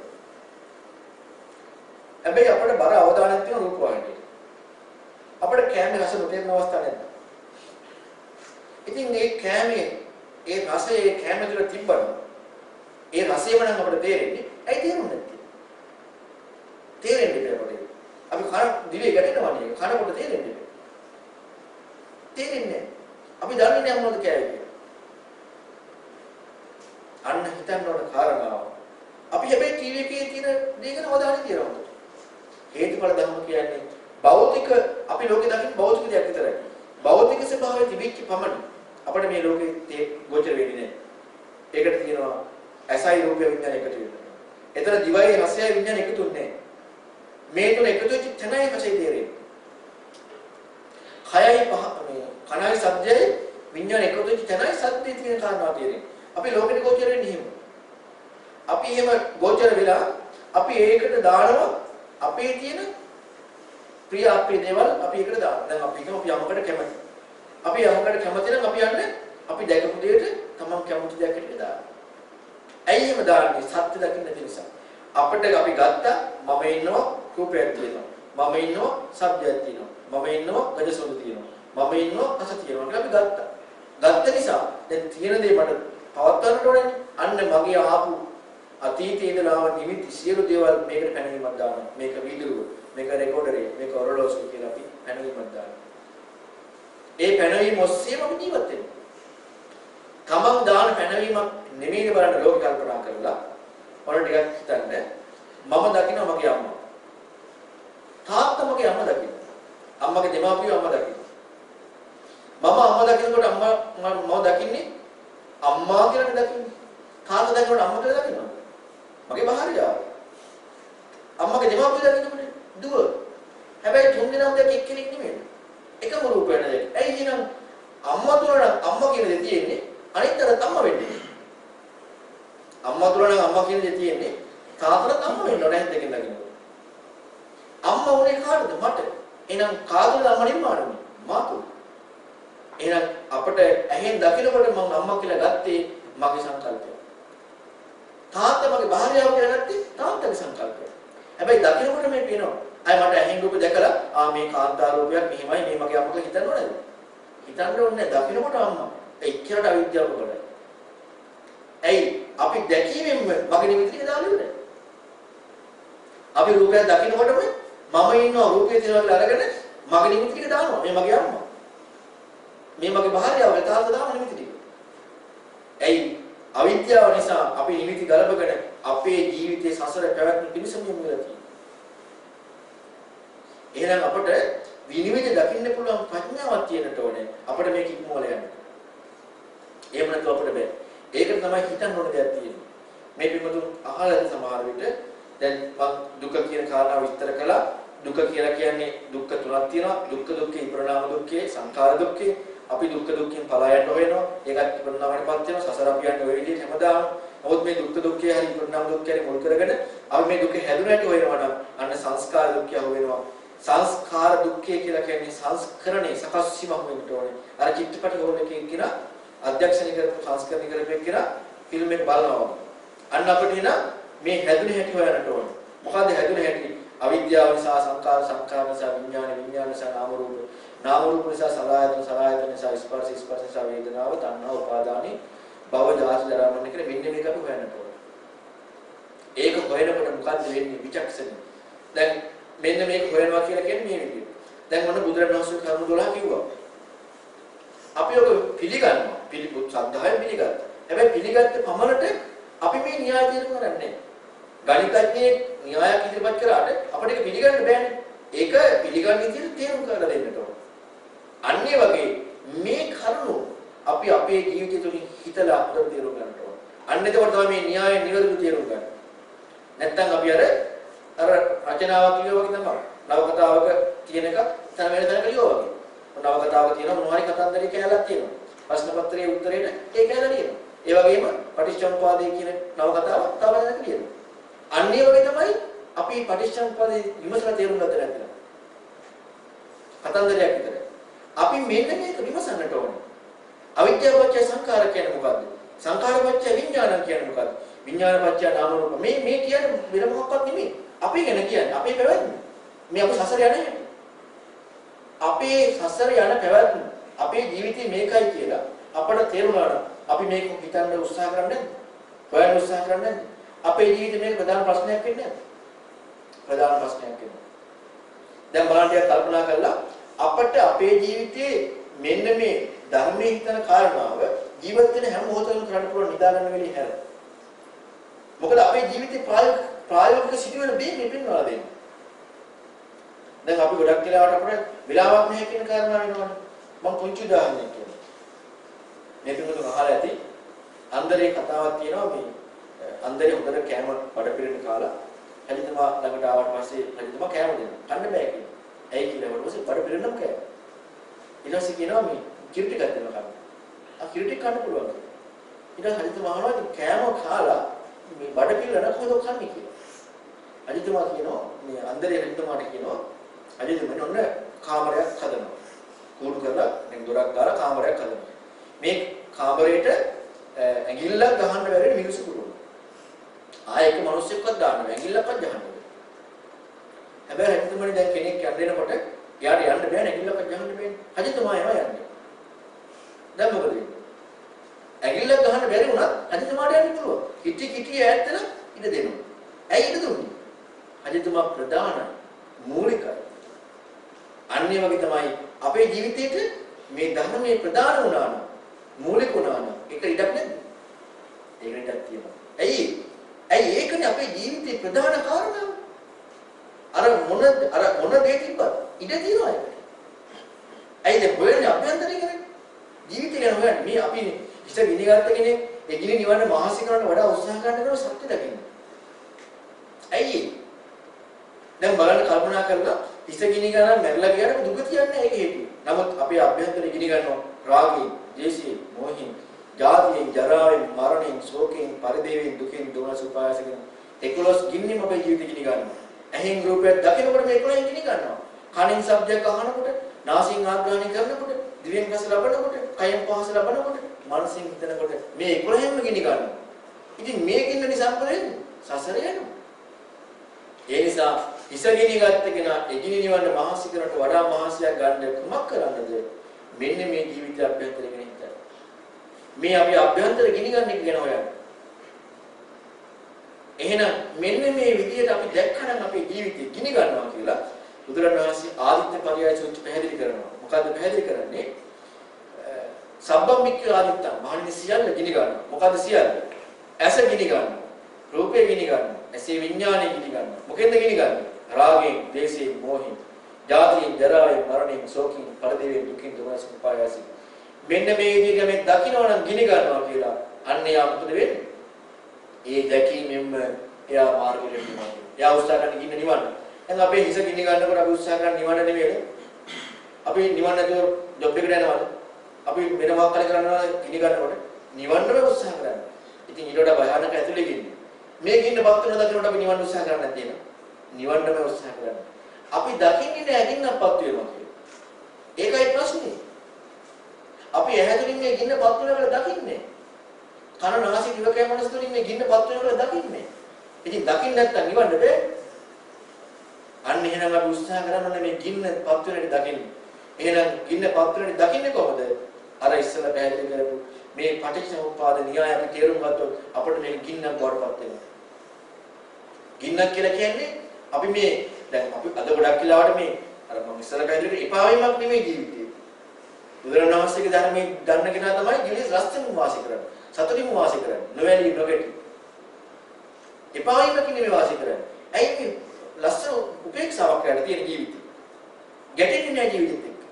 හැබැයි අපිට බර අවධානයක් තියෙන රූපවාහිනියට. අපිට කෑමේ රස නොතේරෙන අවස්ථා නැද්ද? ඉතින් මේ කෑමේ ඒ රසය ඒ කෑම තුළ තිබ්බම ඒ රසයම නම් අපිට තේරෙන්නේ. ඇයි තේරුන්නේ නැත්තේ? තේරෙන්නේ නැහැ අපිට. අපි කන දිවේ ගැටෙනවා නේ. කනකොට තේරෙන්නේ නැහැ. තේරෙන්නේ නැහැ. අපි දන්නේ නැහැ මොනවද කෑවේ කියලා. අන්න හිතන්න ඕන කාරණාව. අපි හැබැයි ටීවී එකේ තියෙන දේ ගැන අවධානය තියනවා. හේතුඵල ධර්ම කියන්නේ භෞතික අපි ලෝකේ දකින්න භෞතික දෙයක් විතරයි. භෞතික ස්වභාවය තිබිච්ච පමණ අපිට මේ ලෝකේ ගෝචර වෙන්නේ නැහැ. ඒකට කියනවා ඇසයි රූපය විඥාන එකතු වෙනවා. එතන දිවයි රසයයි විඥාන එකතු වෙන්නේ නැහැ. මේ තුන එකතු වෙච්ච තැනයි රසය තේරෙන්නේ. කයයි මේ කනයි ශබ්දයයි විඥාන එකතු වෙච්ච තැනයි සත්‍යය තියෙන කාරණා තේරෙන්නේ. අපි ලෝකෙට ගෝචර වෙන්නේ එහෙම. අපි එහෙම ගෝචර වෙලා අපි ඒකට දානවා අපේ තියෙන ප්‍රිය අපේ දේවල් අපි ඒකට දානවා. දැන් අපි කියමු අපි යමකට කැමති. අපි යමකට කැමති නම් අපි යන්නේ අපි දැකපු දෙයට තමන් කැමති දෙයකට දාන්න. ඇයි එහෙම දාන්නේ? සත්‍ය දකින්න නැති නිසා. අපිට අපි ගත්තා මම ඉන්නවා රූපයක් තියෙනවා. මම ඉන්නවා ශබ්දයක් තියෙනවා. මම ඉන්නවා ගජසොළු තියෙනවා. මම ඉන්නවා රස තියෙනවා කියලා අපි ගත්තා. ගත්ත නිසා දැන් තියෙන දේ මට පවත්වන්නට ඕනේ. අන්න මගේ ආපු අතීතයේ ඉඳලා නිමිති සියලු දේවල් මේකට පැනවීමක් දානවා. මේක වීඩියෝ, මේක රෙකෝඩරේ, මේක ඔරලෝසුව කියලා අපි පැනවීමක් දානවා. ඒ පැනවීම ඔස්සේම අපි ජීවත් වෙනවා. තමන් දාන පැනවීමක් නෙමෙයි බලන්න ලෝක කල්පනා කරලා ඔන්න ටිකක් හිතන්න. මම දකිනවා මගේ අම්මා. තාත්තා මගේ අම්මා දකිනවා. අම්මගේ දෙමාපියෝ අම්මා දකිනවා. මම අම්මා දකිනකොට අම්මා මම දකින්නේ අම්මා කියලා දකින්නේ. තාත්තා දකිනකොට අම්මා කියලා දකිනවා. මගේ භාර්යාව. අම්මගේ දෙමාපියෝ දකිනකොට දුව. හැබැයි තුන් දෙනාම දෙක එක්කෙනෙක් නෙමෙයි. එකම රූපයක් නේද? ඇයි එහෙනම් අම්මා තුල නම් අම්මා කියන දේ තියෙන්නේ අනිත් අතට අම්මා වෙන්නේ. අම්මා තුල නම් අම්මා කියන දේ තියෙන්නේ තාත්තට අම්මා වෙන්න ඕනේ දෙකෙන් දකින්නකොට. අම්මා උනේ කාටද? මට. එහෙනම් කාටද අම්මා නිර්මාණය වුනේ? මාතු. එහෙනම් අපිට ඇහෙන් දකිනකොට මම අම්මා කියලා ගත්තේ මගේ සංකල්පය. තාත්තා මගේ භාර්යාව කියලා ගත්තේ තාත්තගේ සංකල්පය. හැබැයි දකිනකොට මේ පේනවා. අය මට ඇහෙන් රූප දැකලා මේ කාන්තා රූපයක් මෙහිමයි මේ මගේ අම්මා කියලා හිතන්න ඕනේද? හිතන්න ඕනේ නැහැ. දකිනකොට අම්මා. එච්චරට අවිද්‍යාව කරලා. ඇයි අපි දැකීමෙන් මගේ නිමිතිය දාලා ඉවරයි. අපි රූපයක් දකිනකොටම මම ඉන්නවා රූපයේ තියෙනවා කියලා අරගෙන මගේ නිමිතිය දානවා. මේ මගේ අම්මා. මේ මගේ භාර්යාව තාත්තා දාන නිමිති ටික. ඇයි අවිද්‍යාව නිසා අපි නිමිති ගලපගෙන අපේ ජීවිතයේ සසර පැවැත්ම පිණිසම යොමු වෙලා තියෙනවා. එහෙනම් අපට විනිවිද දකින්න පුළුවන් ප්‍රඥාවක් තියෙන්න ඕනේ. අපිට මේක ඉක්මවල යන්න. එහෙම නැත්නම් අපිට බෑ. ඒකට තමයි හිතන්න ඕන දෙයක් තියෙන්නේ. මේ පිටුතුන් අහලා සමහර විට දැන් මම දුක කියන කාරණාව විස්තර කළා. දුක කියලා කියන්නේ දුක්ඛ තුනක් තියෙනවා. දුක්ඛ දුක්ඛේ විපරිණාම දුක්ඛේ සංඛාර දුක්ඛේ. අපි දුක්ඛ දුක්ඛෙන් පලා යන්න හොයනවා. ඒකත් විපරිණාමයටපත් වෙනවා. සසර අපි යන්නේ ওই විදිහට හැමදාම. නමුත් මේ දුක්ඛ දුක්ඛේ හරි විපරිණාම දුක්ඛේ මුල් කරගෙන අපි මේ දුක හැදුන හැටි හොයනවා නම් අන්න සංස්කාර දුක්ඛය හොයනවා. සංස්කාර දුක්ඛය කියලා කියන්නේ සංස්කරණේ සකස් වීමක් වෙන්න ඕනේ. අර චිත්තපටි හෝල් එකකින් කියන අධ්‍යක්ෂණය කරපු සංස්කරණය කරපු එක කියලා ෆිල්ම් එක බලනවා. අන්න අපිට එන මේ හැදුන හැටි හොයන්නට ඕනේ. මොකද්ද හැදුන හැටි? අවිද්‍යාව නිසා සංකාර, සංකාර නිසා විඥාන, විඥාන නිසා නාම රූප, නාම රූප නිසා සලආයතන, සලආයතන නිසා ස්පර්ශ, ස්පර්ශ නිසා වේදනාව, තණ්හා, උපාදානයි, භව, ජාති, ජරා, මරණ කියන මෙන්න මේක අපි හොයන්නට ඕනේ. ඒක හොයනකොට මොකද්ද වෙන්නේ? විචක්ෂණය. දැන් මෙන්න මේක හොයනවා කියලා කියන්නේ මේ විදිහට. දැන් මොන බුදුරණවහන්සේ කරුණු 12 කිව්වා. අපි ඔක පිළිගන්නවා. සද්ධායෙන් පිළිගත්තා. හැබැයි පිළිගත්ත පමණට අපි මේ න්‍යාය තීරණ කරන්නේ නැහැ. ගණිතඥයෙක් න්‍යායක් ඉදිරිපත් කරාට අපිට ඒක පිළිගන්න බෑනේ. ඒක පිළිගන්න විදිහට තේරුම් කරලා දෙන්නට ඕන. අන්න ඒ වගේ මේ කරුණු අපි අපේ ජීවිතය තුළින් හිතලා හොඳට තේරුම් ගන්නට ඕන. අන්න එතකොට තමයි මේ න්‍යාය නිවැරදිව තේරුම් ගන්න. නැත්තම් අපි අර රචනාවක් ලියුවා වගේ තමයි. නවකතාවක තියෙන එකක් තන වෙන තැනක ලියුවා වගේ. නවකතාවක තියෙන මොනවාරි කතන්දරේ කැලලක් තියෙනවා. ප්‍රශ්න පත්‍රයේ උත්තරේට ඒ කැලල ලියනවා. ඒ වගේම පටිච්චසමුපාදයේ කියන නවකතාව තව තැනක ලියනවා. අන්න ඒ වගේ තමයි අපි පටිච්චසමුපාදයේ විමසලා තේරුම් ගන්න නැත්නම්. කතන්දරයක් විතරයි. අපි මෙන්න මේක විමසන්නට ඕනේ. අවිද්‍යාවපච්චය සංඛාර කියන්නේ මොකද්ද? සංඛාරපච්චය විඥාන කියන්නේ මොකද්ද? විඥානපච්චය නාම රූප. මේ කියන්නේ වෙන මොකක්වත් නෙමෙයි. අපි ගැන කියන්නේ අපේ පැවැත්ම. මේ අපි සසර යන්නේ. අපේ සසර යන පැවැත්ම අපේ ජීවිතේ මේකයි කියලා අපට තේරුණා නම් අපි මේක හිතන්න උත්සාහ කරන්නේ නැද්ද? හොයන්න උත්සාහ කරන්නේ නැද්ද? අපේ ජීවිතේ මේක ප්‍රධාන ප්‍රශ්නයක් වෙන්නේ නැද්ද? ප්‍රධාන ප්‍රශ්නයක් වෙනවා. දැන් බලන්න ටිකක් කල්පනා කරලා අපට අපේ ජීවිතේ මෙන්න මේ ධර්මයේ හිතන කාරණාව ජීවත් වෙන හැම මොහොතකම කරන්න පුළුවන් නිදාගන්න වෙලේ හැර. මොකද අපේ ජීවිතේ ප්‍රායෝගික සිදුවෙන දේ මේ පෙන්වලා දෙන්නේ. දැන් අපි ගොඩක් වෙලාවට අපිට වෙලාවක් නැහැ කියන කාරණාව වෙනවනේ. මම පුංචි උදාහරණයක් කියන්නම්. මේ පිටුතුන් අහලා ඇති අන්දරේ කතාවක් තියෙනවා මේ අන්දරේ හොඳට කෑම බඩ පිරෙන කාලා රජතුමා ළඟට ආවට පස්සේ රජතුමා කෑම දෙනවා. කන්න බෑ කියනවා. ඇයි කියලා වරුවසේ බඩ පිරෙන්නම කෑම. ඊට පස්සේ කියනවා මේ කිරි ටිකක් දෙන්න කන්න. කිරි ටික කන්න පුළුවන්. ඊට පස්සේ රජතුමා අහනවා කෑම කාලා මේ බඩ පිරෙන කොහොමද කන්නේ කියලා. රජතුමා කියනවා මේ අන්දරේ රජතුමාට කියනවා රජතුමා ඔන්න කාමරයක් හදනවා. කූඩු කරලා දැන් දොරක් දාලා කාමරයක් හදනවා. මේ කාමරේට ඇඟිල්ලක් ගහන්න බැරි මිනිස්සු පුළුවන්. ආයෙක මිනිස්සුෙක්වත් දාන්න බැහැ. ඇඟිල්ලක්වත් ගහන්න බැහැ. හැබැයි රජතුමනි දැන් කෙනෙක් යන්නේනකොට එයාට යන්න බෑ ඇඟිල්ලක්වත් ගහන්න බෑනේ. රජතුමා එනවා යන්නේ. දැන් මොකද වෙන්නේ? ඇඟිල්ලක් ගහන්න බැරි වුණත් රජතුමාට යන්න පුළුවන්. කිටි ඈත්තන ඉඩ දෙනවා. ඇයි ඉඩ දුන්නේ? රජතුමා ප්‍රධාන මූලිකයි. අන්නේ වගේ තමයි අපේ ජීවිතේට මේ ධර්මයේ ප්‍රධාන වුණා නම් මූලික වුණා නම් ඒක ඉඩක් නැද්ද? ඒක ඉඩක් තියෙනවා. ඇයි ඒකනේ අපේ ජීවිතේ ප්‍රධාන කාරණාව. අර මොන දේ තිබ්බත් ඉඩ තියෙනවා ඒකට. ඇයි දැන් හොයන්නේ අභ්‍යන්තරේ කරන්නේ? ජීවිතය ගැන හොයන්නේ මේ අපි හිත ගිනිගත්ත කෙනෙක් ඒ ගිනි නිවන්න මහසි කරන්න වඩා උත්සාහ කරනවා සත්‍ය දකින්න. ඇයි දැන් බලන්න කල්පනා කරලා හිත ගිනි ගන්න මැරලා ගියාට දුක තියන්නේ ඒක හේතුව. නමුත් අපේ අභ්‍යන්තරේ ගිනි ගන්නවා රාගයෙන්, ද්වේෂයෙන්, මෝහයෙන්, ජාතියෙන්, ජරාවෙන්, මරණයෙන්, ශෝකයෙන්, පරිදේවයෙන්, දුකෙන්, දෝමනස උපායසකින් 11 ගින්නෙම අපේ ජීවිතේ ගිනි ගන්නවා. ඇහෙන් රූපයක් දකිනකොට මේ 11න් ගිනි ගන්නවා. කනින් ශබ්දයක් අහනකොට, නාසයෙන් ආග්‍රහණය කරනකොට, දිවෙන් රස ලබනකොට, කයෙන් පහස ලබනකොට, මනසින් හිතනකොට මේ 11න්ම ගිනි ගන්නවා. ඉතින් මේකින් නිසා මොකද වෙන්නේ? සසර යනවා. ඒ නිසා ඉසගිනි ගත්ත කෙනා එගිනි නිවන්න මහසි කරනට වඩා මහසියක් ගන්න කුමක් කරන්නද? මෙන්න මේ ජීවිතය අභ්‍යන්තර ගෙන හිතන්න. මේ අපි අභ්‍යන්තර ගිනි ගන්න එක ගැන හොයන්න. එහෙනම් මෙන්න මේ විදිහට අපි දැක්කනම් අපේ ජීවිතේ ගිනි ගන්නවා කියලා බුදුරණවහන්සේ ආදිත්‍ය පරයය සූත්‍රය පැහැදිලි කරනවා. මොකද්ද පැහැදිලි කරන්නේ? සබ්බම්මික්ඛ ආදිත්තං මහණෙනි සියල්ල ගිනි ගන්නවා. මොකද්ද සියල්ල? ඇස ගිනි ගන්නවා. රූපේ ගිනි ගන්නවා. ඇසේ විඥානය ගිනි ගන්නවා. මොකෙන්ද ගිනි ගන්නේ? රාගයෙන්, ද්වේෂයෙන්, මෝහයෙන්, ජාතියෙන්, ජරාවෙන්, මරණයෙන්, ශෝකයෙන්, පරිදේවයෙන්, දුකින්, දුමනස උපායාසයෙන්. මෙන්න මේ විදිහට මේ දකින්නවනම් ගිනි ගන්නවා කියලා අන්නේ ආමුද වෙන්නේ. ඒ දැකීමෙන්ම එයා මාර්ගයට යනවා. එයා උත්සාහ කරන ගින්න නිවන්න. දැන් අපේ හිස ගිනි ගන්නකොට අපි උත්සාහ කරන නිවන්න නෙමෙයි. අපි නිවන්න නැතුව ජොබ් එකට යනවාද? අපි වෙන මොකක් හරි කරනවා ගිනි ගන්නකොට නිවන්නම උත්සාහ කරන්නේ. ඉතින් ඊට වඩා භයානක ඇතුලේ ගින්නේ. මේ ගින්න පත් වෙන දකින්නට අපි නිවන්න උත්සාහ කරන්නේ නැද්ද එහෙනම්? නිවන්නම උත්සාහ කරන්නේ. අපි දකින්නේ නැහැ ගින්නපත් වෙනවා කියලා. ඒකයි ප්‍රශ්නේ. අපි ඇහැතුලින් මේ ගින්නපත් වෙනවල දකින්නේ. කන නාසය දිවකය මනස තුලින් මේ ගින්නපත් වෙනවල දකින්නේ. ඉතින් දකින්න නැත්තම් නිවන්න බෑ. අන්න එහෙනම් අපි උත්සාහ කරන්නේ මේ ගින්නපත් වෙන හැටි දකින්න. එහෙනම් ගින්නපත් වෙන හැටි දකින්නේ කොහොමද? අර ඉස්සෙල්ලා පැහැදිලි කරපු මේ පටිච්චසමුප්පාද න්‍යාය අපි තේරුම් ගත්තොත් අපිට මේ ගින්නක් බවටපත් වෙනවා. ගින්නක් කියලා කියන්නේ අපි මේ දැන් අපි අද ගොඩක් කියලාවට මේ අර මම ඉස්සෙල්ලා පැහැදිලි කරේ එපා වීමක් නෙමෙයි ජීවිතේ. බුදුරණවහන්සේගේ ධර්මයේ ගන්න කෙනා තමයි ජීවිත රස්තෙන් වාසය කරන්නේ. සතුටින් වාසය කරන්නේ. නොවැළී නොගැටි. එපා වීමකින් නෙමෙයි වාසය කරන්නේ. ඇයි මේ ලස්සන උපේක්ෂාවක් කරලා තියෙන ජීවිතේ. ගැටෙන්නේ නැහැ ජීවිතෙත් එක්ක.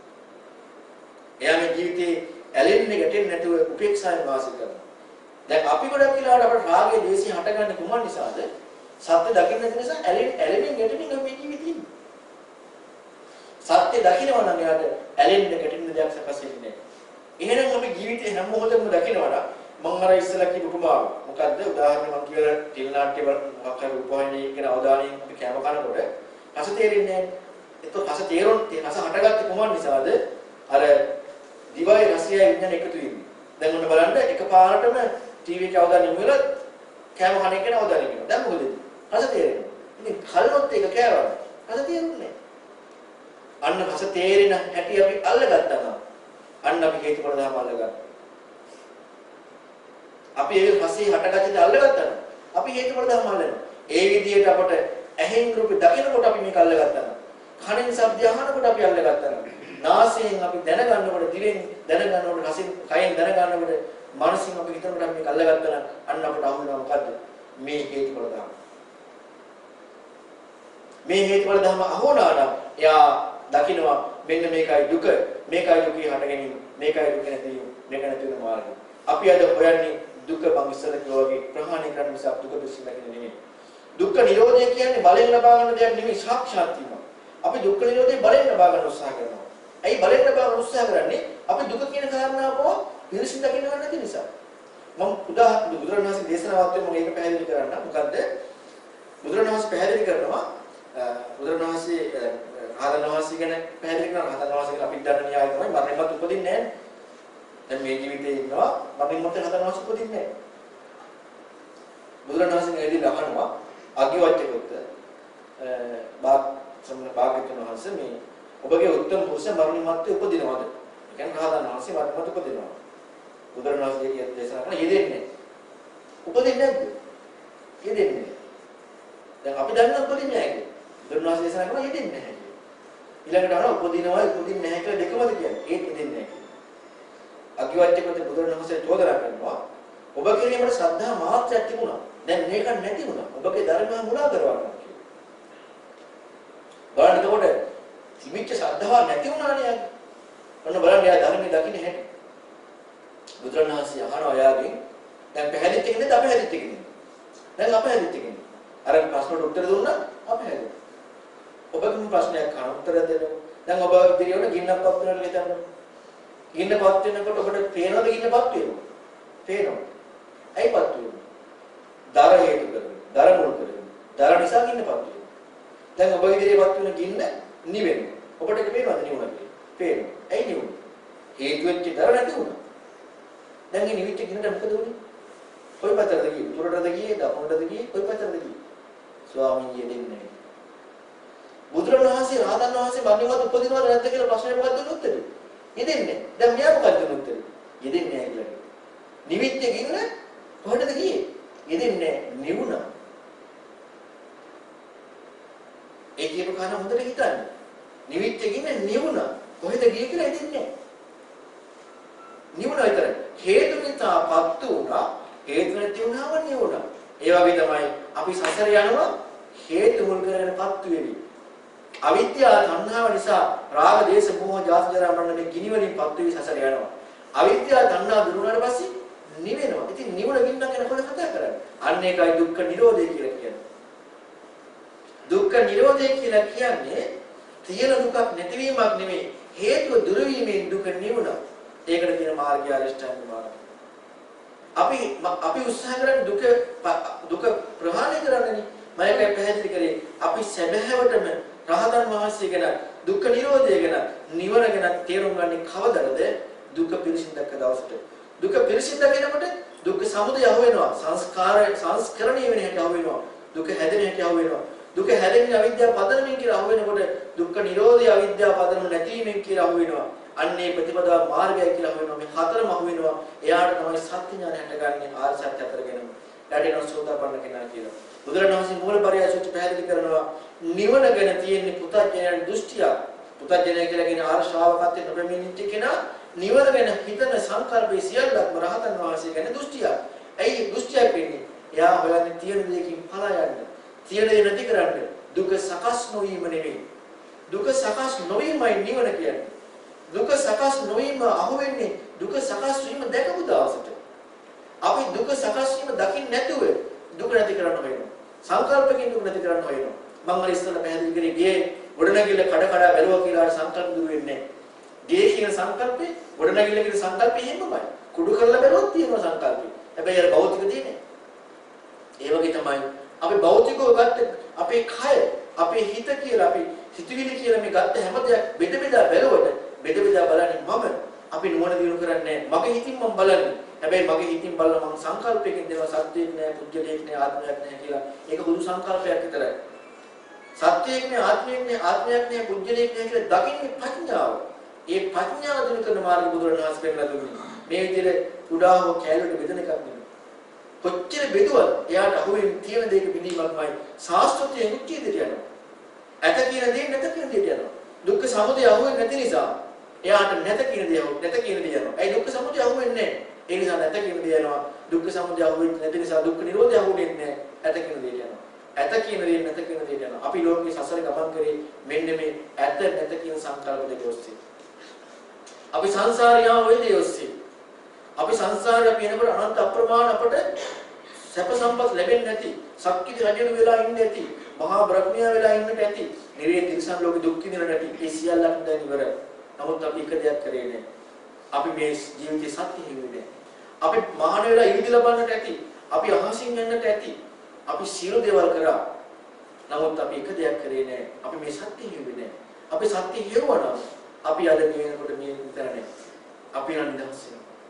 එයා මේ ජීවිතේ ඇලෙන්නේ ගැටෙන්නේ නැතුව උපේක්ෂාවෙන් වාසය කරනවා. දැන් අපි ගොඩක් කියලාට අපේ රාගය ද්වේෂය හටගන්නේ කුමන් නිසාද? සත්‍ය දකින්න නැති නිසා ඇලෙමින් ගැටෙමින් මේ ජීවිතේ ඉන්නේ. සත්‍ය දකින්නවා නම් එයාට ඇලෙන්න ගැටෙන්න දෙයක් සකස් වෙන්නේ නැහැ. එහෙනම් අපි ජීවිතේ හැම මොහොතෙම දකින්නවා මම අර ඉස්සලා කියපු උපමාව. මොකද්ද? උදාහරණ මම කියලා ටෙලි නාට්‍ය වල මොකක් හරි උපහාණයේ කියන අවධානයෙන් අපි කැම කනකොට රස තේරෙන්නේ නැහැ. ඒක රස තේරෙන්නේ රස හටගත්තේ කොහොමද නිසාද? අර දිවයි රසයයි විඥාන එකතු වෙන්නේ. දැන් ඔන්න බලන්න එකපාරටම ටීවී එකේ අවධානය යොමු වෙලා කැම කන එක ගැන අවධානය යොමු වෙනවා. දැන් මොකද වෙන්නේ? රස තේරෙනවා. ඉතින් කල්නොත් ඒක කෑවද? රස තේරුන්නේ නැහැ. අන්න රස තේරෙන හැටි අපි අල්ලගත්තා නම් අන්න අපි හේතුඵල ධර්ම අල්ලගත්තා. අපි ඒ රසය හටගත්තද අල්ලගත්තා නම් අපි හේතුඵල ධර්ම අල්ලනවා. ඒ විදිහට අපට ඇහෙන් රූපේ දකිනකොට අපි මේක අල්ලගත්තා නම් කනෙන් ශබ්දය අහනකොට අපි අල්ලගත්තා නම් නාසයෙන් අපි දැනගන්නකොට දිවෙන් දැනගන්නකොට රසෙන් කයෙන් දැනගන්නකොට මනසින් අපි හිතනකොට අපි මේක අල්ලගත්තා නම් අන්න අපට අහු වෙනවා මොකද්ද? මේ හේතුඵල ධර්ම. මේ හේතුඵල ධර්ම අහුණා නම් එයා දකින්නවා මෙන්න මේකයි දුක, මේකයි දුකේ හට ගැනීම, මේකයි දුක නැතිවීම, මේක නැති වෙන මාර්ගය. අපි අද හොයන්නේ දුක බං ඉස්සර කිව්වා වගේ ප්‍රහාණය කරන්න නිසා දුක දුස්සීම කියන්නේ නෙමෙයි. දුක්ඛ නිරෝධය කියන්නේ බලෙන් ලබා ගන්න දෙයක් නෙමෙයි සාක්ෂාත් වීම. අපි දුක්ඛ නිරෝධය බලෙන් ලබා ගන්න උත්සාහ කරනවා. ඇයි බලෙන් ලබා ගන්න උත්සාහ කරන්නේ? අපි දුක කියන කාරණාව පිළිසින් දකින්න ගන්න නැති නිසා. මම උදාහරණ බුදුරණවහන්සේ දේශනාවත් මම මේක පැහැදිලි කරන්න. මොකද්ද? බුදුරණවහන්සේ පැහැදිලි කරනවා බුදුරණවහන්සේ රහතන් වහන්සේ ගැන පැහැදිලි කරනවා. රහතන් වහන්සේ ගැන අපි දන්න න්‍යාය තමයි මරණයත් උපදින්නේ නැහැ. දැන් මේ ජීවිතේ ඉන්නවා මමින් මත රහතන් වහන්සේ උපදින්නේ නැහැ. බුදුරණවහන්සේ ඇවිල්ලා අහනවා අග්ගිවච්ඡකොත් භාග්‍යවතුන් වහන්සේ මේ ඔබගේ උත්තම පුරුෂ මරණින් මත්තේ උපදිනවද? ඒ කියන්නේ රහතන් වහන්සේ මරණින් මත උපදිනවා. බුදුරණවහන්සේ දේශනා කරන යෙදෙන්නේ. උපදින්නේ නැද්ද? යෙදෙන්නේ. දැන් අපි දන්නා උපදින්නේ නැහැ කියලා. බුදුරණවහන්සේ දේශනා කරන යෙදෙන්නේ නැහැ කියලා. ඊළඟට අහනවා උපදිනවා උපදින්නේ නැහැ කියලා දෙකමද කියන්නේ? ඒත් යෙදෙන්නේ නැහැ. අග්ගිවච්ඡකොත් බුදුරණවහන්සේ චෝදනා කරනවා ඔබ කෙරෙහිමට ශ්‍රද්ධා මාත්‍රයක් තිබුණා. දැන් මේක නැති වුණා. ඔබගේ ධර්මය මුලා කරවනවා කියලා. බලන්න එතකොට තිබිච්ච ශ්‍රද්ධාව නැති වුණානේ. ඔන්න බලන්න යා ධර්මයේ දකින්න හැටි. බුදුරණවහන්සේ අහනවා යාගෙන් දැන් පැහැදිලිද කියන්නේ අපැහැදිලිද කියන්නේ. දැන් අපැහැදිලිද කියන්නේ. අර ප්‍රශ්නට උත්තර දුන්නා අපැහැදිලි. ඔබගේ ප්‍රශ්නයක් අහන උත්තර දෙන්න. දැන් ඔබ ඉදිරියට ගින්නක් පත් වෙනවා කියලා හිතන්න. ගින්න පත් වෙනකොට ඔබට පේනවද ගින්න පත් වෙනවා? පේනවා. ඇයි පත් වෙන්නේ? දර හේතු කරගෙන, දර මුල් කරගෙන. දර නිසා ගින්න පත් වෙනවා. දැන් ඔබ ඉදිරියේ පත් වෙන ගින්න නිවෙනවා. ඔබට ඒක පේනවද නිවුණා කියලා? පේනවා. ඇයි නිවුනේ? හේතු වෙච්ච දර නැති වුණා. දැන් මේ නිවිච්ච ගින්නට මොකද උනේ? කොයි පැත්තටද ගියේ? උතුරටද ගියේ? දකුණටද ගියේ? කොයි පැත්තටද ගියේ? ස්වාමීන් යෙදෙන්නේ. බුදුරණවහන්සේ රහතන් වහන්සේ මරණින්වත් උපදිනවද නැද්ද කියලා ප්‍රශ්නේ මොකක්ද උත්තරේ? යෙදෙන්නේ. දැන් මෙයා මොකක්ද උත්තරේ? යෙදෙන්නේ නැහැ කියලා. නිවිච්ච ගින්න කොහෙටද ගියේ? යෙදෙන්නේ නිවුණා. ඒ කියපු කාරණා හොඳට හිතන්න. නිවිච්ච ගින්න නිවුණා. කොහෙද ගියේ කියලා යෙදෙන්නේ නැහැ. නිවුණා විතරයි. හේතු නිසාපත් වුණා. හේතු නැති වුණාම නිවුණා. ඒ වගේ තමයි අපි සසර යනවා හේතු මුල් කරගෙනපත් වෙවි. අවිද්‍යාව තණ්හාව නිසා රාග දේශ මොහ ජාති ජරා මරණ මේ ගිනි වලින් පත් වෙවි සසර යනවා. අවිද්‍යාව තණ්හාව දුරු වුණාට පස්සේ නිවෙනවා. ඉතින් නිවන ගින්න ගැන කොහොමද කතා කරන්නේ? අන්න ඒකයි දුක්ඛ නිරෝධය කියලා කියන්නේ. දුක්ඛ නිරෝධය කියලා කියන්නේ තියෙන දුකක් නැතිවීමක් නෙමෙයි. හේතුව දුරු වීමෙන් දුක නිවුණා. ඒකට කියන මාර්ගය අරිෂ්ඨාංග මාර්ගය. අපි උත්සාහ කරන්නේ දුක ප්‍රහාණය කරන්නනේ. මම ඒකයි පැහැදිලි කරේ. අපි සැබෑවටම රහතන් වහන්සේ ගැන දුක්ඛ නිරෝධය ගැන නිවන ගැන තේරුම් ගන්නේ කවදද? දුක පිරිසිදු දවසට. දුක පිරිසිදු වෙනකොට දුක්ඛ සමුදය අහු වෙනවා. සංස්කරණීය වෙන හැටි අහු වෙනවා. දුක හැදෙන හැටි අහු වෙනවා. දුක හැදෙන්නේ අවිද්‍යාව පදනමෙන් කියලා අහු වෙනකොට දුක්ඛ නිරෝධය අවිද්‍යාව පදනම නැතිවීමෙන් කියලා අහු වෙනවා. අන්නේ ප්‍රතිපදාව මාර්ගය කියලා අහු වෙනවා. මේ හතරම අහු වෙනවා. එයාට තමයි සත්‍ය ඥාන හැටගන්නේ ආර්ය සත්‍ය අතරගෙන. ඩැඩිනෝ සෝතාපන්න කෙනා කියලා. බුදුරණවහන්සේ මූලපරියාය සූත්‍රය පැහැදිලි කරනවා නිවන ගැන තියෙන පුතඥයන් දෘෂ්ටිය. පුතඥය කියලා කියන ආර්ය ශ්‍රාවකත්වයට නොපෙමිණිච්ච කෙනා නිවන ගැන හිතන සංකල්පයේ සියල්ලක්ම රහතන් වහන්සේ ගැන දෘෂ්ටිය. ඇයි දෘෂ්ටියක් වෙන්නේ? එයා හොයන්නේ තියෙන දෙයකින් පලා යන්න. තියෙන දේ නැති කරන්න. දුක සකස් නොවීම නෙවෙයි. දුක සකස් නොවීමයි නිවන කියන්නේ. දුක සකස් නොවීම අහුවෙන්නේ දුක සකස් වීම දැකපු දවසට. අපි දුක සකස් වීම දකින්න නැතුව දුක නැති කරන්න හොයනවා. සංකල්පකින් දුක නැති කරන්න හොයනවා. මම අර ඉස්සෙල්ලා පැහැදිලි කරේ ගේ ගොඩනැගිල්ල කඩ කඩ බැලුවා කියලා අර සංකල්ප දුර වෙන්නේ නැහැ. ගේ කියන සංකල්පේ ගොඩනැගිල්ල කියන සංකල්පේ එහෙමමයි. කුඩු කරලා බැලුවොත් තියෙනවා සංකල්පේ. හැබැයි අර භෞතික දෙන්නේ. ඒ වගේ තමයි අපි භෞතිකව ගත්ත අපේ කය, අපේ හිත කියලා අපි හිතවිලි කියලා මේ ගත්ත හැම දෙයක් බෙද බෙදා බැලුවට බෙද බෙදා බලන්නේ මම අපි නුවණ දිනු කරන්නේ මගේ හිතින් මම බලන්නේ. හැබැයි මගේ හිතින් බලලා මම සංකල්පයකින් දෙනවා සත්‍යයක් නෑ, පුජ්‍යලයක් නෑ, ආත්මයක් නෑ කියලා. ඒක බුදු සංකල්පයක් විතරයි. සත්‍යයක් නෑ, ආත්මයක් නෑ, ආත්මයක් නෑ, පුජ්‍යලයක් නෑ කියලා දකින්නේ ප්‍රඥාව. ඒ ප්‍රඥාව දිනු කරන මාර්ග බුදුරණවහන්සේ පෙන්නලා දුන්නේ. මේ විදිහට කුඩා හෝ කැලේට බෙදෙන එකක් නෙමෙයි. කොච්චර බෙදුවත් එයාට අහුවෙන් තියෙන දෙයක බිඳීමක්මයි සාස්ත්‍රයේ මුක්තියද යනවා. ඇත කියන දේ නැත කියන දේට යනවා. දුක්ඛ සමුදය අහුවෙන්නේ නැති නිසා එයාට නැත කියන දේ යනවා. ඒ දුක්ඛ සමුදය අහුවෙන්නේ නැහැ. ඒ නිසා නැත කියන දේ යනවා. දුක්ඛ සමුදය අහුවෙන්නේ නැති නිසා දුක්ඛ නිරෝධය අහුවෙන්නේ නැහැ. ඇත කියන දේට යනවා. ඇත කියන දේ නැත කියන දේට යනවා. අපි ලෝකේ සසර ගමන් කරේ මෙන්න මේ ඇත නැත කියන සංකල්ප දෙක ඔස්සේ. අපි සංසාරියා ওই දේ ඔස්සේ. අපි සංසාරේ අපි එනකොට අනන්ත අප්‍රමාණ අපට සැප සම්පත් ලැබෙන්නේ නැති, සක්විති රජු වෙලා ඉන්නේ නැති, මහා බ්‍රහ්මයා වෙලා ඉන්නට ඇති, නිරේ තිරිසන් ලෝකෙ දුක් විඳින්න නැති, ඒ සියල්ලක් දැන් ඉවරයි. නමුත් අපි එක දෙයක් කරේ නැහැ. අපි මේ ජීවිතේ සත්‍ය හිමිනේ. අපි මහාන වෙලා ඉරිදි ලබන්නට ඇති, අපි අහසින් යන්නට ඇති, අපි සියලු දේවල් කරා. නමුත් අපි එක දෙයක් කරේ නැහැ. අපි මේ සත්‍ය හිමිනේ. අපි සත්‍ය හිරුවනම් අපි අද නිවෙනකොට මේ විතර නැහැ. අපි නම් නිදහස් වෙනවා.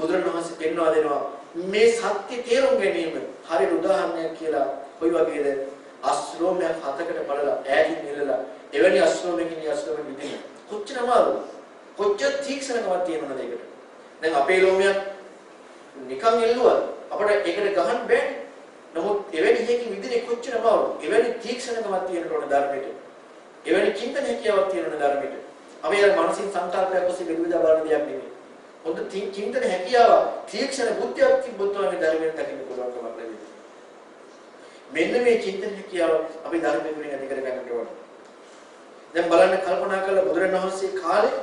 බුදුරණවහන්සේ පෙන්වා දෙනවා මේ සත්‍ය තේරුම් ගැනීම හරියට උදාහරණයක් කියලා කොයි වගේද අශ්‍රෝමයක් හතකට බලලා ඈතින් ඉල්ලලා එවැනි අශ්‍රෝමයකින් අශ්‍රෝමෙ විදින කොච්චර අමාරුද කොච්චර තීක්ෂණකමක් තියෙනවද ඒකට දැන් අපේ ලෝමයක් නිකන් ඉල්ලුවා අපිට ඒකට ගහන්න බෑනේ නමුත් එවැනි එකකින් විදින කොච්චර අමාරුද එවැනි තීක්ෂණකමක් තියෙනවද ධර්මයට එවැනි චින්තන හැකියාවක් තියෙනවද ධර්මයට අපි අර මානසික සංකල්පයක් ඔස්සේ බෙදුවදා බලන දෙයක් නෙමෙයි හොඳ චින්තන හැකියාව තීක්ෂණ බුද්ධියක් තිබ්බොත් තමයි ධර්මයෙන් දකින්න පුළුවන්කමක් ලැබෙන්නේ. මෙන්න මේ චින්තන හැකියාව අපි ධර්මයෙන් ඇති කර ගන්නට ඕනේ. දැන් බලන්න කල්පනා කරලා බුදුරණවහන්සේ කාලේ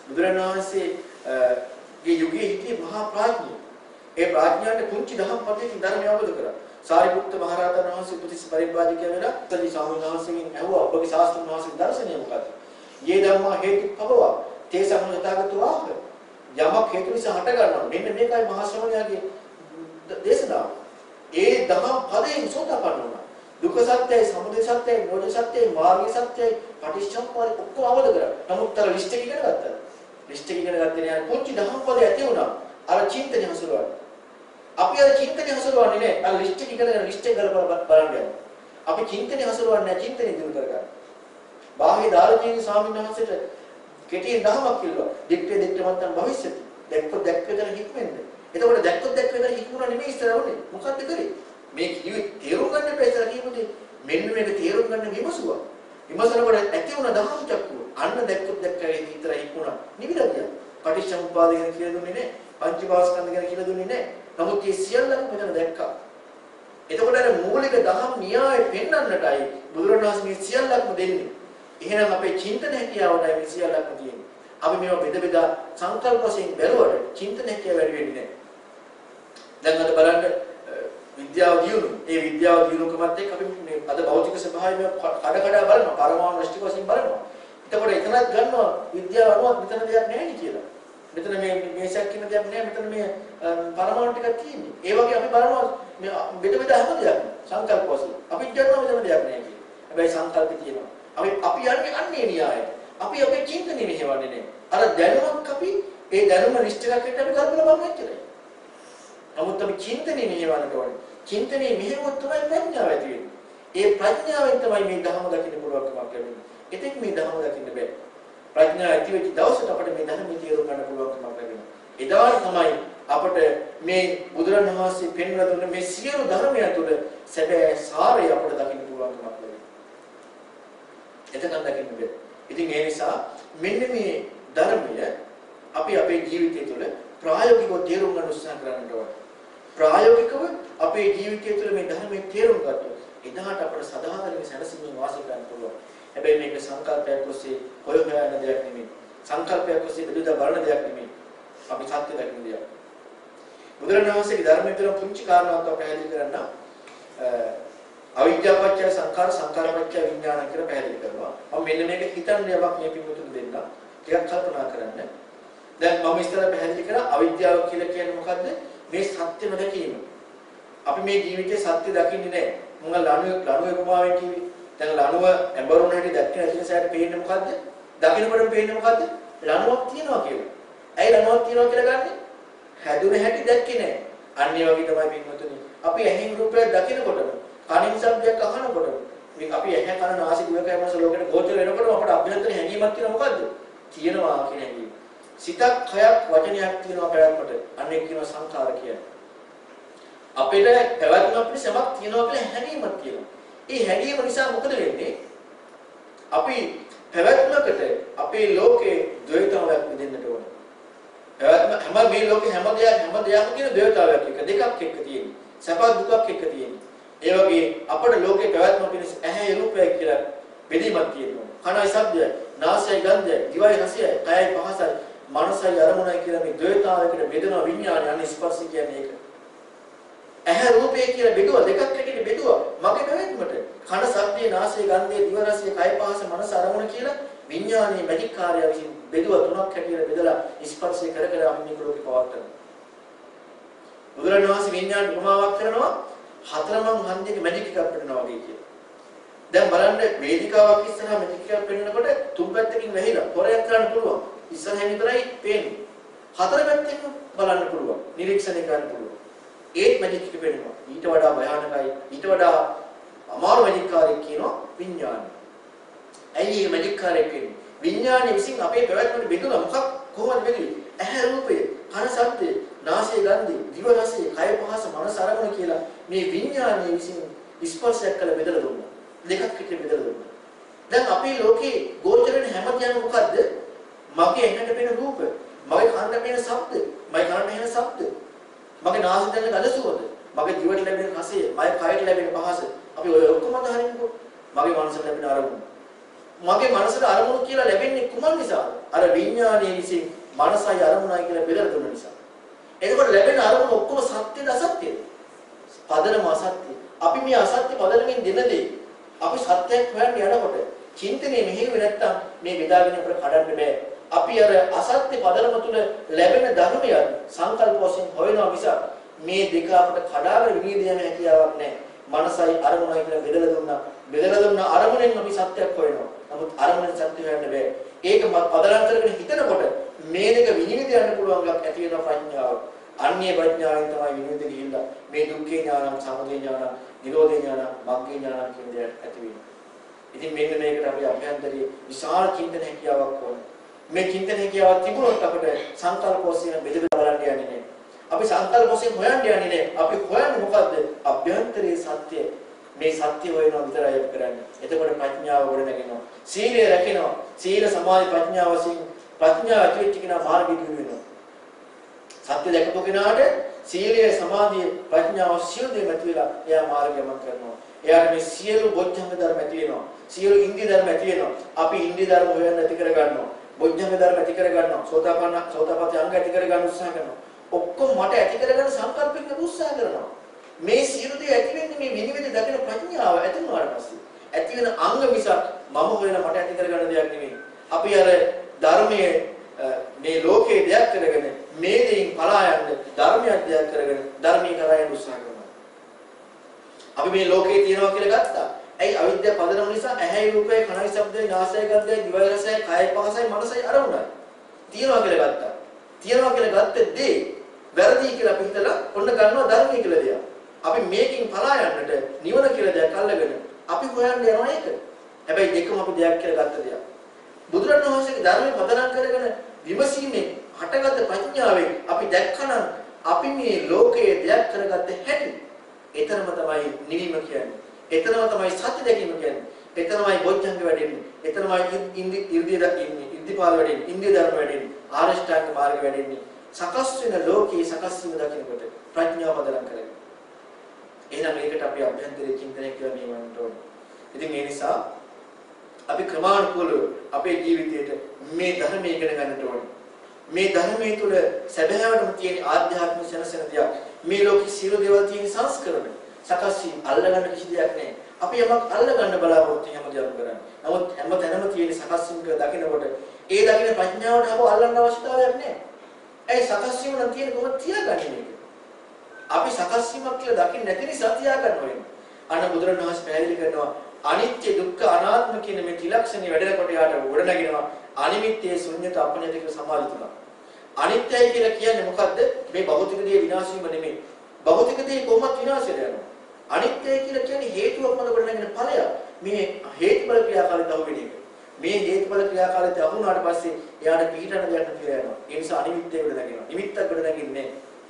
බුදුරණවහන්සේගේ යුගයේ හිටියේ මහා ප්‍රඥා. ඒ ප්‍රඥාට පුංචි දහම් පදයකින් ධර්මය අවබෝධ කරා. සාරිපුත්ත මහ රහතන් වහන්සේ උපතිස්ස පරිබ්‍රාජකයා වෙලා තලි ස්වාමීන් වහන්සේගෙන් ඇහුවා ඔබගේ ශාස්ත්‍රීය වහන්සේගේ දර්ශනය මොකක්ද? යේ ධම්මා හේතුඵලවා තේසං යථාගතෝ ආහ යමක් හේතු නිසා හට ගන්නවා. මෙන්න මේකයි මහා ශ්‍රමණයාගේ දේශනාව. ඒ දහම් පදයෙන් සෝතාපන්න වුණා. දුක්ඛ සත්‍යයි, සමුදය සත්‍යයි, නිරෝධ සත්‍යයි, මාර්ග සත්‍යයි, පටිච්චසමුප්පාද ඔක්කොම අවබෝධ කරා. නමුත් අර ලිස්ට් එක ඉගෙන ගත්තා. ලිස්ට් එක ඉගෙන ගත්තේ නෑ. පුංචි දහම් පද ඇති වුණා. අර චින්තනය හසුරුවන්න. අපි අර චින්තනය හසුරුවන්නේ නෑ. අර ලිස්ට් එක ඉගෙනගෙන ලිස්ට් එක ගලපලා බලන්න යනවා. අපි චින්තනය හසුරුවන්නේ නෑ. චින්තනය දිනු කරගන්න. බාහිර දාර්ශනික ස්වාමීන් වහන්සේට කෙටියෙන් දහමක් කිව්වා. දික්කේ දික්කමත්තන් භවිෂ්‍යති. දැක්කොත් දැක්ක විතර හික්මෙන්න. එතකොට දැක්කොත් දැක්ක විතර හික්මුණා නෙමෙයි ඉස්සර වුනේ. මොකද්ද කරේ? මේ කිව්වේ තේරුම් ගන්න බැහැ කියමුදී. මෙන්න මේක තේරුම් ගන්න විමසුවා. විමසනකොට ඇති වුණ දහම් චක්කුව. අන්න දැක්කොත් දැක්කයි විතර හික්මුණා. නිවිලා ගියා. පටිච්චසමුප්පාද ගැන කියලා දුන්නේ නැහැ. පංචපාස්කන්ධ ගැන කියලා දුන්නේ නැහැ. නමුත් මේ සියල්ලම මෙතන දැක්කා. එතකොට අර මූලික දහම් න්‍යාය පෙන්වන්නටයි බුදුරණවහන්සේ මේ සියල්ලක්ම දෙන්නේ. එහෙනම් අපේ චින්තන හැකියාවටයි මේ සියල්ලක්ම තියෙන්නේ. අපි මේවා බෙද සංකල්ප වශයෙන් බැලුවට චින්තන හැකියාව වැඩි වෙන්නේ නැහැ. දැන් අද බලන්න විද්‍යාව දියුණු. ඒ විද්‍යාව දියුණුකමත් එක්ක අපි මේ අද භෞතික ස්වභාවය කඩ බලනවා. පරමාණු දෘෂ්ටික වශයෙන් බලනවා. එතකොට එතනත් ගන්නවා විද්‍යාව අනුව මෙතන දෙයක් නැහැ නේ කියලා. මෙතන මේසක් කියන දෙයක් නැහැ. මෙතන මේ පරමාණු ටිකක් තියෙන්නේ. ඒ වගේ අපි බලනවා මේ බෙද හැම දෙයක් සංකල්ප වශයෙන්. අපි කියනවා මෙතන දෙයක් නැහැ කියලා. හැබැයි සංකල්ප තියෙනවා. අපි යන්නේ අන්නේ න්‍යායයට. අපි අපේ චින්තනෙ මෙහෙවන්නේ නැහැ. අර දැනුමක් අපි ඒ දැනුම නිශ්චලකයට අපි කල්පනා බලන්න ඇත්තේ. නමුත් අපි චින්තනෙ මෙහෙවන්නට ඕනේ. චින්තනෙ මෙහෙවුවොත් තමයි ප්‍රඥාව ඇති වෙන්නේ. ඒ ප්‍රඥාවෙන් තමයි මේ ධර්ම දකින්න පුළුවන්කමක් ලැබෙන්නේ. එතෙක් මේ ධර්ම දකින්න බෑ. ප්‍රඥාව ඇති වෙච්ච දවසට අපිට මේ ධර්මයේ තේරුම් ගන්න පුළුවන්කමක් ලැබෙනවා. එදාට තමයි අපිට මේ බුදුරණවහන්සේ පෙන්වලා දුන්න මේ සියලු ධර්මයන් තුළ සැබෑ සාරය අපිට දකින්න පුළුවන්කමක් ලැබෙනවා. එතකන් දකින්න බෑ. ඉතින් ඒ නිසා මෙන්න මේ ධර්මය අපි අපේ ජීවිතය තුළ ප්‍රායෝගිකව තේරුම් ගන්න උත්සාහ කරන්න ඕනේ. ප්‍රායෝගිකව අපේ ජීවිතය තුළ මේ ධර්මයේ තේරුම් ගත්තොත් එදාට අපට සදාතනික සැනසීමෙන් වාසය කරන්න පුළුවන්. හැබැයි මේක සංකල්පයක් ඔස්සේ හොය හොයන දෙයක් නෙමෙයි. සංකල්පයක් ඔස්සේ බෙදලා බලන දෙයක් නෙමෙයි. අපි සත්‍ය දකින්න දෙයක්. බුදුරණවහන්සේගේ ධර්මයේ තුළ පුංචි කාරණාවක් අපි පැහැදිලි කරන්න අවිද්‍යාවපච්චය සංඛාර සංඛාරපච්චය විඥාන කියලා පැහැදිලි කරනවා. මම මෙන්න මේක හිතන්න යමක් මේ පිටුතුන් දෙන්න. ටිකක් කල්පනා කරන්න. දැන් මම ඉස්සර පැහැදිලි කරා අවිද්‍යාව කියලා කියන්නේ මොකද්ද? මේ සත්‍ය නොදැකීම. අපි මේ ජීවිතේ සත්‍ය දකින්නේ නැහැ. මම ලණුව උපමාවෙන් කිව්වේ. දැන් ලණුව ඇඹරුණ හැටි දැක්කේ නැති නිසාට පේන්නේ මොකද්ද? දකින්නකොටම පේන්නේ මොකද්ද? ලණුවක් තියනවා කියලා. ඇයි ලණුවක් තියනවා කියලා ගන්නෙ? හැදුන හැටි දැක්කේ නැහැ. අන්න ඒ වගේ තමයි පින්වතුනි. අපි ඇහෙන් රූපයක් දකිනකොටම කනින් ශබ්දයක් අහනකොටම මේ අපි ඇහැ කන නාසය දිව කය මනස ලෝකෙට ගෝචර වෙනකොටම අපට අභ්‍යන්තර හැඟීමක් තියෙනවා මොකද්ද? තියෙනවා කියන හැඟීම. සිතක් හයක් වචනයක් තියෙනවා පැවැත්මට. අන්නේ කියනවා සංඛාර කියන්නේ. අපිට පැවැත්මක් පිළිසමක් තියෙනවා කියලා හැඟීමක් තියෙනවා. ඒ හැඟීම නිසා මොකද වෙන්නේ? අපි පැවැත්මකට අපේ ලෝකේ ද්වෛතතාවයක් විඳින්නට ඕනේ. පැවැත්ම හැම මේ ලෝකේ හැම දෙයක්ම කියන ද්වෛතතාවයක් එක දෙකක් එක්ක තියෙන්නේ. සැප දුකක් එක්ක තියෙන්නේ. ඒ වගේ අපේ ලෝකේ පැවැත්ම පිණිස ඇහැ රූපය කියලා බෙදීමක් තියෙනවා. කනයි ශබ්දයයි, නාසයයි ගන්ධයයි, දිවයි රසයයි, කයයි පහසයි, මනසයි අරමුණයි කියලා මේ ද්වෛතතාවයකට බෙදෙන විඥානය අනේ ස්පර්ශ කියන්නේ ඒක. ඇහැ රූපය කියලා බෙදුවා දෙකක් එකට බෙදුවා මගේ පැවැත්මට. කන ශබ්දේ, නාසය ගන්ධේ, දිව රසය, කය පහස, මනස අරමුණ කියලා විඥානයේ මැජික් කාර්යය විසින් බෙදුවා තුනක් හැටියට බෙදලා ස්පර්ශය කර කර අපි මේ ලෝකේ පවත්වනවා. බුදුරණවහන්සේ විඥාන උපමාවක් කරනවා හතරමං හන්දියක මැජික් එකක් පෙන්නනවා වගේ කියලා. දැන් බලන්න වේදිකාවක් ඉස්සරහා මැජික් එකක් පෙන්නනකොට තුන් පැත්තකින් වැහිලා හොරයක් කරන්න පුළුවන්. ඉස්සරහින් විතරයි පේන්නේ. හතර පැත්තෙන් බලන්න පුළුවන්. නිරීක්ෂණය කරන්න පුළුවන්. ඒත් මැජික් එක වෙනවා. ඊට වඩා භයානකයි. ඊට වඩා අමාරු මැජික් කාර්යයක් කියනවා විඥානය. ඇයි මේ මැජික් කාර්යයක් කියන්නේ? විඥානය විසින් අපේ පැවැත්මට බෙදුණා මොකක් කොහොමද බෙදුවේ? ඇහැ රූපය, කන ශබ්දය, නාසය ගන්ධය, දිව රසය, කය පහස, මනස අරමුණ කියලා මේ විඥානය විසින් ස්පර්ශයක් කළ බෙදලා දුන්නා. දෙකක් විතර බෙදලා දුන්නා. දැන් අපේ ලෝකේ ගෝචරණ හැමතියම මොකද්ද? මගේ ඇහැට පෙනෙන රූප, මගේ කනට පෙනෙන ශබ්ද, මගේ කනට ඇහෙන ශබ්ද, මගේ නාසයෙන් දැනෙන ගඳ සුවඳ, මගේ දිවට ලැබෙන රසය, මගේ කයට ලැබෙන පහස. අපි ඔය ඔක්කොම අහරින්නකො. මගේ මනසට ලැබෙන අරමුණ. මගේ මනසට අරමුණු කියලා ලැබෙන්නේ කුමන් නිසාද? අර විඥානයේ විසින් මනසයි අරමුණයි කියලා බෙදලා දුන්න නිසා. එතකොට ලැබෙන අරමුණ ඔක්කොම සත්‍යද අසත්‍යද? පදනම අසත්‍ය. අපි මේ අසත්‍ය පදනමින් දෙන දේ අපි සත්‍යයක් හොයන්න යනකොට චින්තනයේ මෙහෙම නැත්තම් මේ බෙදාගෙන අපිට කඩන්න බෑ. අපි අර අසත්‍ය පදනම තුල ලැබෙන ධර්මය සංකල්ප වශයෙන් හොයනවා මිස මේ දෙක අපිට කඩාගෙන විනිවිද යන හැකියාවක් නැහැ. මනසයි අරමුණයි කියලා බෙදලා දුන්නා අරමුණෙන් අපි සත්‍යයක් හොයනවා. නමුත් අරමුණෙන් සත්‍ය හොයන්න බෑ. ඒක පදනම් කරගෙන හිතනකොට මේ දෙක විනිවිද යන්න පුළුවන් එකක් ඇති වෙන ප්‍රඥාව. අන්‍ය ප්‍රඥාවෙන් තමයි විනිවිද ගිහිල්ලා මේ දුක්ඛේ ඥානං, සමුදය ඥානං, නිරෝධේ ඥානං, මග්ගේ ඥානං කියන දේ ඇති වෙනවා. ඉතින් මෙන්න මේකට අපි අභ්‍යන්තරයේ විශාල චින්තන හැකියාවක් ඕනේ. මේ චින්තන හැකියාවක් තිබුණොත් අපිට සංකල්ප වශයෙන් බෙදලා බලන්න යන්නේ නැහැ. අපි සංකල්ප වශයෙන් හොයන්න යන්නේ නැහැ. අපි හොයන්නේ මොකද්ද? අභ්‍යන්තරයේ සත්‍ය. මේ සත්‍ය හොයනවා විතරයි අපි කරන්නේ. එතකොට ප්‍රඥාව ගොඩ නැගෙනවා. සීලය රැකෙනවා. සීල සමාධි ප්‍රඥාව වශයෙන් ප්‍රඥාව ඇති වෙච්ච කෙනා මාර්ගය දිනු වෙනවා. සත්‍ය දැකපු කෙනාට සීලය සමාධිය ප්‍රඥාව සියලු දේ ඇති වෙලා එයා මාර්ගයම කරනවා. එයාට මේ සියලු බොජ්ජංග ධර්ම ඇති වෙනවා. සියලු ඉන්ද්‍රිය ධර්ම ඇති වෙනවා. අපි ඉන්ද්‍රිය ධර්ම හොයන්න ඇති කර ගන්නවා. බොජ්ජංග ධර්ම ඇති කර ගන්නවා. සෝතාපට්ටි අංග ඇති කර ගන්න උත්සාහ කරනවා. ඔක්කොම මට ඇති කරගන්න සංකල්පික උත්සාහ කරනවා. මේ සියලු දේ ඇති වෙන්නේ මේ විනිවිද දකින ප්‍රඥාව ඇති වුණාට පස්සේ. ඇති වෙන අංග මිසක් මම හොයන මට ඇති කරගන්න දෙයක් නෙමෙයි. අපි අර ධර්මයේ මේ ලෝකේ දෙයක් කරගෙන මේ දෙයින් පලා යන්න ධර්මයක් දෙයක් කරගෙන ධර්මී කරා යන්න උත්සාහ කරනවා. අපි මේ ලෝකේ තියනවා කියලා ගත්තා. ඇයි අවිද්‍යාව පදනම නිසා ඇහැයි රූපේ කනයි ශබ්දේ නාසයයි ගන්ධයයි දිවයි රසයයි කයයි පහසයි මනසයි අරමුණයි. තියනවා කියලා ගත්තා. තියනවා කියලා ගත්තේ දේ වැරදි කියලා අපි හිතලා ඔන්න ගන්නවා ධර්මී කියලා දෙයක්. අපි මේකෙන් පලා යන්නට නිවන කියලා දෙයක් අල්ලගෙන අපි හොයන්න යනවා ඒක. හැබැයි දෙකම අපි දෙයක් කියලා ගත්ත දෙයක්. බුදුරණවහන්සේගේ ධර්මයේ පදනම් කරගෙන විමසීමේ හටගත් ප්‍රඥාවෙන් අපි දැක්කනම් අපි මේ ලෝකයේ දෙයක් කරගත්ත හැටි එතරම් තමයි නිවීම කියන්නේ. එතරම් තමයි සත්‍ය දැකීම කියන්නේ. එතරම්යි බොජ්ජංග වැඩෙන්නේ. එතරම්යි ඉර්ධිපාල වැඩෙන්නේ. ඉන්ද්‍රිය ධර්ම වැඩෙන්නේ. ආරෂ්ඨාංග මාර්ග වැඩෙන්නේ. සකස් වෙන ලෝකයේ සකස් වීම දකිනකොට ප්‍රඥාව පදනම් කරගෙන. එහෙනම් මේකට අපි අභ්‍යන්තරයේ චින්තනය කියලා නියමන්න ඕනේ. ඉතින් ඒ නිසා අපි ක්‍රමානුකූලව අපේ ජීවිතයට මේ ධර්මය ඉගෙන ගන්නට ඕනේ. මේ ධර්මයේ තුල සැබෑවටම තියෙන ආධ්‍යාත්මික සැනසෙන දෙයක්. මේ ලෝකේ සියලු දේවල් තියෙන සංස්කරණ. සකස් වීම අල්ලගන්න කිසි දෙයක් නැහැ. අපි යමක් අල්ලගන්න බලාපොරොත්තු වෙන හැමදේම කරන්නේ. නමුත් හැම තැනම තියෙන සකස් වීම දකිනකොට ඒ දකින ප්‍රඥාවට අපව අල්ලන්න අවශ්‍යතාවයක් නැහැ. ඒ සකස් වීම නම් තියෙන කොහොමද තියාගන්නේ මේක? අපි සකස් වීමක් කියලා දකින්න නැති නිසා තියාගන්න වෙනවා. අන්න බුදුරණවහන්සේ පැහැදිලි කරනවා අනිත්‍ය දුක්ඛ අනාත්ම කියන මේ ත්‍රිලක්ෂණي වැඩෙනකොට යාට ගොඩ නැගෙනවා අනිමිත්තේ ශුන්‍යත අපඤ්ඤත කියලා සමාධි තුනක්. අනිත්‍යයි කියලා කියන්නේ මොකද්ද? මේ භෞතික දේ විනාශ වීම නෙමෙයි. භෞතික දේ කොහොමද විනාශයට යනවා? අනිත්‍යයි කියලා කියන්නේ හේතුවක් මත ගොඩ නැගෙන ඵලයක්. මේ හේතුඵල ක්‍රියාකාරීත්වය අහු වෙන එක. මේ හේතුඵල ක්‍රියාකාරීත්වය අහු වුණාට පස්සේ එයාට පිළිටන දෙයක් කියලා යනවා. ඒ නිසා අනිමිත්තේ ගොඩ නැගෙනවා. නිමිත්තක් ගොඩ නැගින්නේ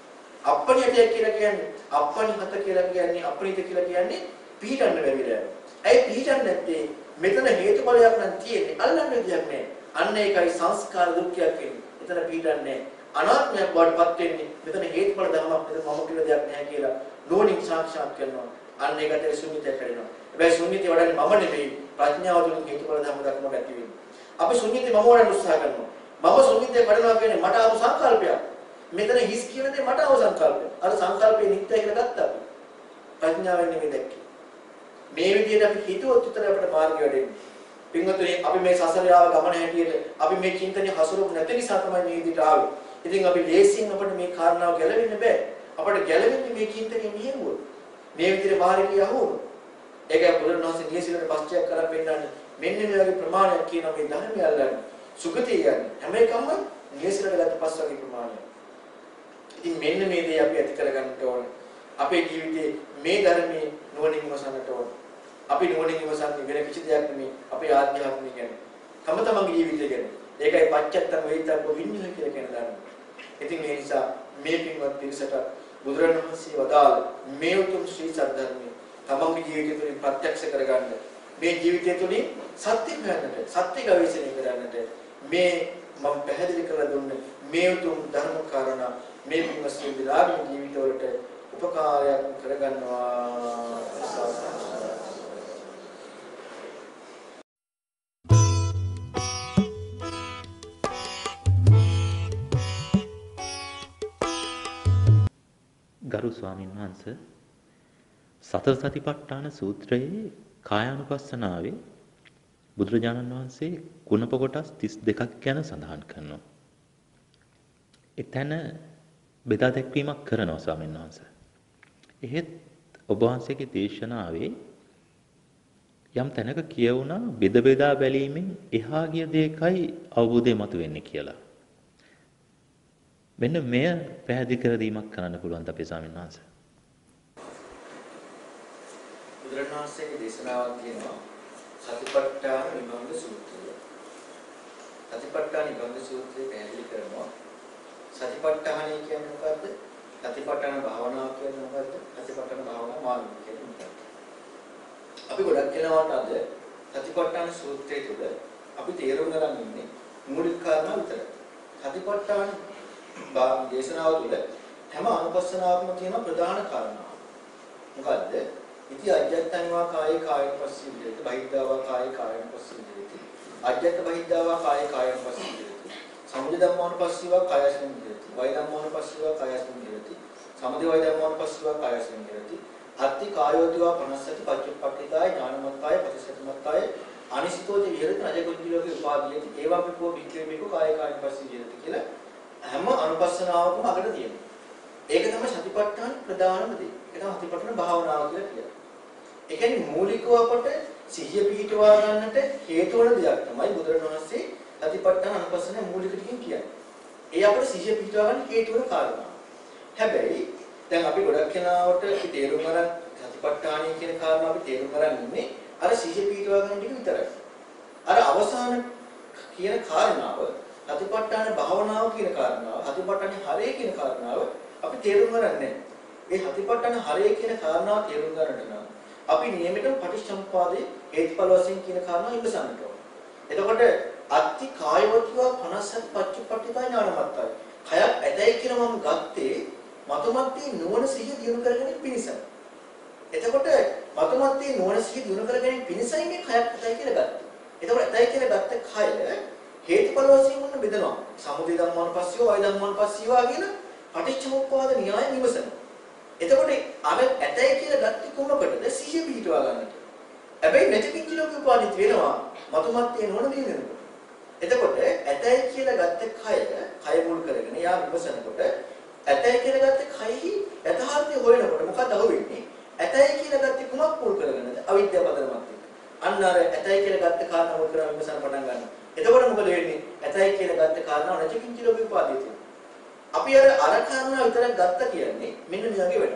අපණිතය කියලා කියන්නේ අපණිහත කියලා කියන්නේ අපණිත කියලා කියන්නේ පිළිටන්න බැරි වෙලා. ඇයි පිළිටන්නේ නැත්තේ? මෙතන හේතුඵලයක් නම් තියෙන්නේ. අල්ලන්න දෙයක් නැහැ. අන්න ඒකයි සංස්කාර දුක්ඛයක් කියන්නේ. එතන පිළිටන්නේ අනාත්මයක් වඩපත් වෙන්නේ. මෙතන හේතුඵල ධර්මයක් මෙතන මම කියලා දෙයක් නැහැ කියලා නෝනින් සාක්ෂාත් කරනවා. අන්න ඒකට ශුන්‍යතය කරනවා. හැබැයි ශුන්‍යතය වඩන්නේ මම නෙමෙයි. ප්‍රඥාව තුළින් හේතුඵල ධර්ම දක්වන්නට ඇති වෙන්නේ. අපි ශුන්‍යතය මම වඩන්න උත්සාහ කරනවා. මම ශුන්‍යතය වඩනවා කියන්නේ මට ආපු සංකල්පයක්. මෙතන හිස් කියන දේ මට ආව සංකල්පයක්. අර සංකල්පේ නිත්‍යයි කියලා ගත්තා අපි. ප්‍රඥාවෙන් නෙමෙයි දැක්කේ. මේ විදිහට අපි හිතුවොත් විතර අපිට මාර්ගය වැඩෙන්නේ. පින්වතුනි අපි මේ සසර යාව ගමන හැටියට අපි මේ චින්තනයේ හසුරුවු නැති නිසා තමයි මේ විදිහට ආවේ. ඉතින් අපි ලේසියෙන් අපිට මේ කාරණාව ගැලවෙන්න බෑ. අපිට ගැලවෙන්නේ මේ චින්තනයේ මෙහෙවුවොත්. මේ විදිහට මාර්ගය යහුවොත්. ඒකයි බුදුරණවහන්සේ නියසිලට පස්චයක් කරලා පෙන්නන්නේ. මෙන්න මේ වගේ ප්‍රමාණයක් කියන මේ ධර්මය අල්ලන්නේ. සුගතිය යන්නේ. හැම එකම නිවැරදිව ගත පස් වගේ ප්‍රමාණය. ඉතින් මෙන්න මේ දේ අපි ඇති කරගන්න ඕනේ. අපේ ජීවිතේ මේ ධර්මයේ නුවණින් විමසන්නට ඕනේ. අපි නුවණින් විමසන්නේ වෙන කිසි දෙයක් නෙමෙයි. අපේ ආධ්‍යාත්මය ගැන. තම තමන්ගේ ජීවිතය ගැන. ඒකයි පච්චත්තං වේිතබ්බ විඤ්ඤාණ කියලා කියන ධර්ම. ඉතින් ඒ නිසා මේ පින්වත් පිරිසට බුදුරණවහන්සේ වදාළ මේ උතුම් ශ්‍රී සද්ධර්මයේ තමන්ගේ ජීවිතය තුළින් ප්‍රත්‍යක්ෂ කරගන්න, මේ ජීවිතය තුළින් සත්‍ය හොයන්නට, සත්‍ය ගවේෂණය කරන්නට මේ මම පැහැදිලි කරලා දුන්නේ මේ උතුම් ධර්ම කාරණා මේ පින්වත් විලාපී ජීවිතවලට උපකාරයක් කරගන්නවා. ගරු ස්වාමීන් වහන්සේ සතර සතිපට්ඨාන සූත්‍රයේ කායානුපස්සනාවේ බුදුරජාණන් වහන්සේ කුණප කොටස් 32ක් ගැන සඳහන් කරනවා. එතන බෙදා දැක්වීමක් කරනවා ස්වාමීන් වහන්සේ. එහෙත් ඔබ වහන්සේගේ දේශනාවේ යම් තැනක කියවුණා බෙද බෙදා බැලීමෙන් එහා ගිය දෙයකයි අවබෝධය මතුවෙන්නේ කියලා. මෙන්න මෙය පැහැදිලි කර දීමක් කරන්න පුළුවන් අපේ ස්වාමීන් වහන්සේ. බුදුරණවහන්සේගේ දේශනාවක් තියෙනවා සතිපට්ඨාන විභංග සූත්‍රය. සතිපට්ඨාන විභංග සූත්‍රය පැහැදිලි කරනවා සතිපට්ඨානයි කියන්නේ මොකද්ද? සතිපට්ඨාන භාවනාව කියන්නේ මොකද්ද? සතිපට්ඨාන භාවනාව මාර්ගය කියන්නේ මොකද්ද? අපි ගොඩක් වෙලාවට අද සතිපට්ඨාන සූත්‍රය තුළ අපි තේරුම් ගන්න ඉන්නේ මූලික කාරණා විතරයි. සතිපට්ඨාන දේශනාව තුළ හැම අනුපස්සනාවකම තියෙන ප්‍රධාන කාරණා මොකද්ද? ඉති අජ්ජත්තංවා කායේ කායන පස්සී විහෙරති බහිද්ධාවා කායේ කායන පස්සී විහෙරති අජ්ජත්ත බහිද්ධාවා කායේ කායන පස්සී විහෙරති සමුදය ධම්මානුපස්සීවා කායස්මින් විහෙරති වය ධම්මානුපස්සීවා කායස්මින් විහෙරති සමුදය වය ධම්මානුපස්සීවා කායස්මින් විහෙරති අත්ති කායෝතිවා පනස්සති පච්චුප්පට්ඨිතාය ඥානමත්තාය පටිසතිමත්තාය අනිසිතෝච විහෙරති අජගොජ්ජිලෝකේ උපාදීයති ඒවාපිකෝ වික්‍රේමිකෝ කායේ කායන පස්සී විහෙරති කියලා හැම අනුපස්සනාවකම අගට තියෙනවා. ඒක තමයි සතිපට්ඨාන ප්‍රධානම දේ. ඒක තමයි සතිපට්ඨාන භාවනාව කියලා කියන්නේ. ඒ කියන්නේ මූලිකව අපට සිහිය පිහිටවා ගන්නට හේතු වන දෙයක් තමයි බුදුරණවහන්සේ සතිපට්ඨාන අනුපස්සන මූලික ටිකෙන් කියන්නේ. ඒ අපට සිහිය පිහිටවා ගන්න හේතු වන කාරණා. හැබැයි දැන් අපි ගොඩක් කෙනාවට අපි තේරුම් ගන්න සතිපට්ඨානයි කියන කාරණාව අපි තේරුම් ගන්න ඉන්නේ අර සිහිය පිහිටවා ගන්න ටික විතරයි. අර අවසාන කියන කාරණාව සතිපට්ඨාන භාවනාව කියන කාරණාව, සතිපට්ඨාන හරය කියන කාරණාව අපි තේරුම් ගන්න නැහැ. මේ සතිපට්ඨාන හරය කියන කාරණාව තේරුම් ගන්නට නම් අපි නියමිතව පටිච්චසමුප්පාදයේ හේතුඵල වශයෙන් කියන කාරණාව ඉවසන්නට ඕනේ. එතකොට අත්ති කායවත්ව 50 පච්චුප්පට්ඨිතා ඥානමත්තයි. කයක් ඇතයි කියලා මම ගත්තේ මතමත්තේ නුවණ සිහිය දිනු කරගෙන පිණිසයි. එතකොට මතමත්තේ නුවණ සිහිය දිනු කරගෙන පිණිසයි මේ කයක් ඇතයි කියලා ගත්තේ. එතකොට ඇතයි කියලා ගත්ත කය හේතුඵල වශයෙන් මොන බෙදනවා සමුදය ධම්මානුපස්සීව වය ධම්මානුපස්සීවා කියන පටිච්චසමුප්පාද න්‍යාය නිවසන. එතකොට අර ඇතයි කියලා ගත්තේ කොහොමකටද සිහිය පිහිටවා ගන්නට. හැබැයි නැතිකින් ලෝක උපාදිත වෙනවා මතුමත්යේ නොවන දිනනකොට. එතකොට ඇතයි කියලා ගත්ත කය මුල් කරගෙන යා විමසනකොට ඇතයි කියලා ගත්ත කයෙහි යථාර්ථය හොයනකොට මොකද අහුවෙන්නේ? ඇතයි කියලා ගත්තේ කුමක් මුල් කරගෙනද? අවිද්‍යාව පදනමත් එක්ක. අන්න අර ඇතයි කියලා ගත්ත කාරණා මුල් කරගෙන විමසන පටන් ගන්නවා. එතකොට මොකද වෙන්නේ? ඇතයි කියලා ගත්ත කාරණාව නැතිකින් ලෝක උපාදිත වෙනවා. අපි අර කාරණා විතරක් ගත්ත කියන්නේ මෙන්න මෙයාගේ වැඩ.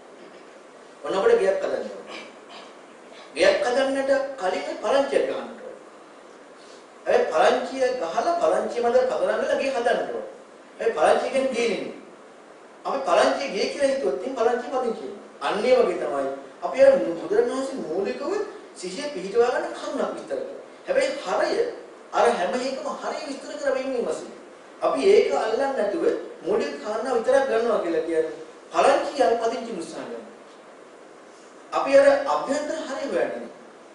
ඔන්න අපිට ගියක් හදන්න ඕනේ. ගියක් හදන්නට කලින් පරංචියක් ගන්න ඕනේ. ඒ පරංචිය ගහලා පරංචිය මැද පදනම් වෙලා ගේ හදන්න ඕනේ. ඒ පරංචිය කියන්නේ ගේ නෙමෙයි. අපි පරංචිය ගේ කියලා හිතුවොත් ඉතින් පරංචිය පදින් කියනවා. අන්න ඒ වගේ තමයි අපි අර බුදුරණවහන්සේ මූලිකව සිහිය පිහිටවා ගන්න කරුණක් විස්තර කරනවා. හැබැයි හරය අර හැම එකම හරිය විස්තර කර වෙන්නේ නැසෙයි. අපි ඒක අල්ලන්නේ නැතුව මූලික කාරණා විතරක් ගන්නවා කියලා කියන්නේ පරංචිය අර පදින්චි උත්සාහ කරනවා. අපි අර අභ්‍යන්තර හරිය හොයන්නේ.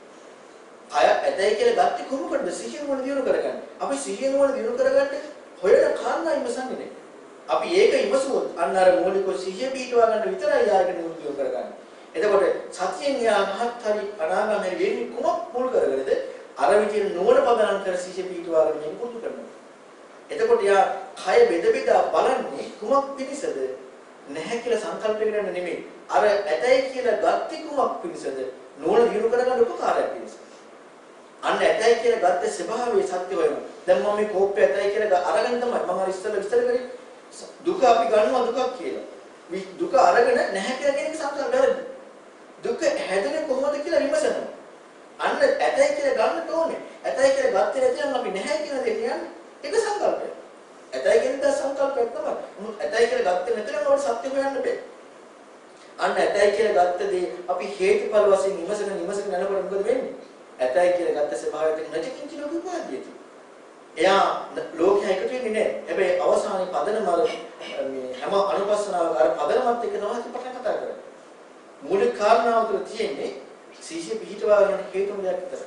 අය ඇතයි කියලා ගත්තේ කොහොමද සිහිය මොන දිනු කරගන්නේ? අපි සිහිය මොන දිනු කරගන්න හොයන කාරණා ඉමසන්නේ නැහැ. අපි ඒක ඉමසුවොත් අන්න අර මූලික සිහිය පිටවා ගන්න විතරයි ආයතන දිනු කරගන්නේ. එතකොට සතියෙන් යා මහත් හරි අනාගාමී වෙන්නේ කොහොම මුල් කරගෙනද? අර විදිහට නුවණ පදනම් කර සිහිය පිටවා ගන්න පුරුදු කරනවා. එතකොට යා කය බෙද බෙදා බලන්නේ කුමක් පිණිසද? නැහැ කියලා සංකල්ප කරගෙන නෙමෙයි. අර ඇතයි කියලා ගත්තේ කුමක් පිණිසද? නුවණ දිනු කරගන්න උපකාරයක් පිණිස. අන්න ඇතයි කියලා ගත්ත ස්වභාවයේ සත්‍ය හොයනවා. දැන් මම මේ කෝප්පය ඇතයි කියලා අරගෙන තමයි මම අර ඉස්සෙල්ලා විස්තර කරේ දුක අපි ගන්නවා දුකක් කියලා. දුක අරගෙන නැහැ කියලා කියන එක සංකල්ප වැරදි. දුක හැදෙන්නේ කොහොමද කියලා විමසනවා. අන්න ඇතයි කියලා ගන්න ඕනේ. ඇතයි කියලා ගත්තේ නැතිනම් අපි නැහැ කියලා දෙන්නේ යන්නේ. ඒක සංකල්පයක්. ඇතයි කියන දා සංකල්පයක් තමයි. මොකද ඇතයි කියලා ගත්තේ නැතිනම් අපිට සත්‍ය හොයන්න බෑ. අන්න ඇතයි කියලා ගත්තදී අපි හේතුඵල වශයෙන් විමසගෙන යනකොට මොකද වෙන්නේ? ඇතයි කියලා ගත්ත ස්වභාවයෙන් නැතිකින් කියලා උපාදියති. එයා ලෝකයේ එකතු වෙන්නේ නැහැ. හැබැයි අවසානයේ පදනම මේ හැම අනුපස්සනාවක අර පදනමත් එක්ක තමයි පටන් කතා කරන්නේ. මූලික කාරණාව තුළ තියෙන්නේ සීශය පිහිටවා ගන්න හේතුම දෙයක් විතරයි.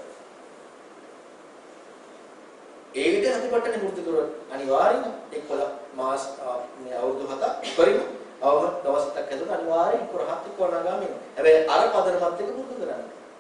ඒ විදිහට අතිපට්ඨනේ මුර්ධ කරොත් අනිවාර්යෙන්ම 11 මාස මේ අවුරුදු 7 උපරිම අවම දවස් 7ක් ඇතුළත අනිවාර්යෙන් කුරහත් කොරණගාමී වෙනවා. හැබැයි අර පදනමත් එක්ක මුර්ධ කරන්නේ.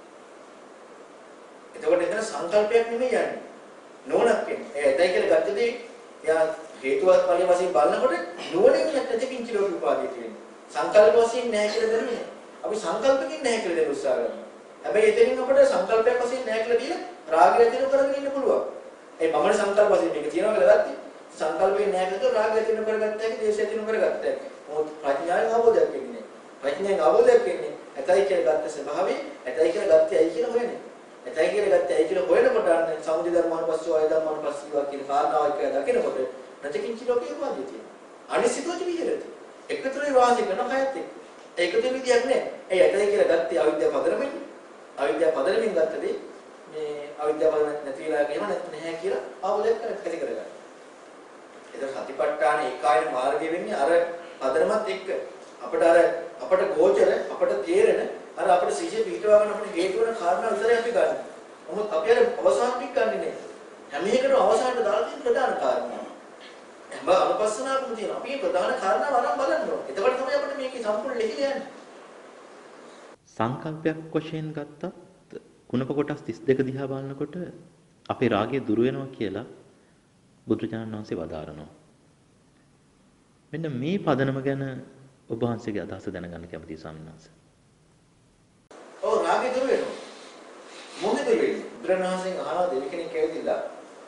එතකොට එතන සංකල්පයක් නෙමෙයි යන්නේ. නෝනක් වෙන්නේ. ඒ ඇතයි කියලා ගත්තදී එයා හේතුවත් ඵලයේ වශයෙන් බලනකොට නෝනෙන් නැතිකින් කිලෝ උපාදිත වෙන්නේ. සංකල්ප වශයෙන් නැහැ කියලා දන්නේ. අපි සංකල්පකින් නැහැ කියලා දෙන්න උත්සාහ කරනවා. හැබැයි එතනින් අපිට සංකල්පයක් වශයෙන් නැහැ කියලා දීලා රාගය දිනු කරගෙන ඉන්න පුළුවන්. ඒ මමන සංකල්ප වශයෙන් මේක තියනවා කියලා ගත්තී සංකල්පේ නැහැ කියලා රාගය දිනු කරගත්ත හැකි දේශය දිනු කරගත්ත හැකි. මොකද ප්‍රඥාවෙන් අවබෝධයක් වෙන්නේ. ප්‍රඥාවෙන් අවබෝධයක් වෙන්නේ ඇතයි කියලා ගත්ත ස්වභාවය ඇතයි කියලා ගත්තේ ඇයි කියලා හොයන්නේ. ඇතයි කියලා ගත්තේ ඇයි කියලා හොයනකොට අන්න සමුදය ධර්මානුපස්සී ආය ධර්මානුපස්සී වා කියන කාරණාව එක දකිනකොට නැතිකින් කිලෝකේ වාදිය තියෙනවා. අනිසිතෝච විහෙරති. එකතුනේ වාසය කරන කයත් එක්ක. ඒකද විදියක් නෑ. ඒ ඇතයි කියලා ගත්තේ අවිද්‍යාව පදරමින්. අවිද්‍යාව පදරමින් ගත්තදී මේ අවිද්‍යාව පදරම නැති වෙලා ගියම නැහැ කියලා අවබෝධයක් ඇති කරගන්න. ඒක සතිපට්ඨාන ඒකායන මාර්ගය වෙන්නේ අර පදරමත් එක්ක. අපට ගෝචර අපට තේරෙන අර අපිට සීජේ පිටවා ගන්න අපිට හේතු වෙන කාරණා විතරයි අපි ගන්න. නමුත් අපි අර අවසාන ටික ගන්නෙ නෑ. හැම එකටම අවසානට දාලා තියෙන ප්‍රධාන කාරණා. හැම අනුපස්සනාවකම තියෙන අපි ප්‍රධාන කාරණා වරන් බලන්න ඕනේ. එතකොට තමයි අපිට මේකේ සම්පූර්ණ ලිහිල යන්නේ. සංකල්පයක් වශයෙන් ගත්තත් කුණප කොටස් 32 දිහා බලනකොට අපේ රාගය දුර වෙනවා කියලා බුදුරජාණන් වහන්සේ වදාරනවා. මෙන්න මේ පදනම ගැන ඔබ වහන්සේගේ අදහස දැනගන්න කැමතියි ස්වාමීන් වහන්සේ. ඔව් රාගය දුර වෙනවා. මොකද වෙන්නේ? බුදුරණවහන්සේගෙන් අහනවා දෙවි කෙනෙක් ඇවිදලා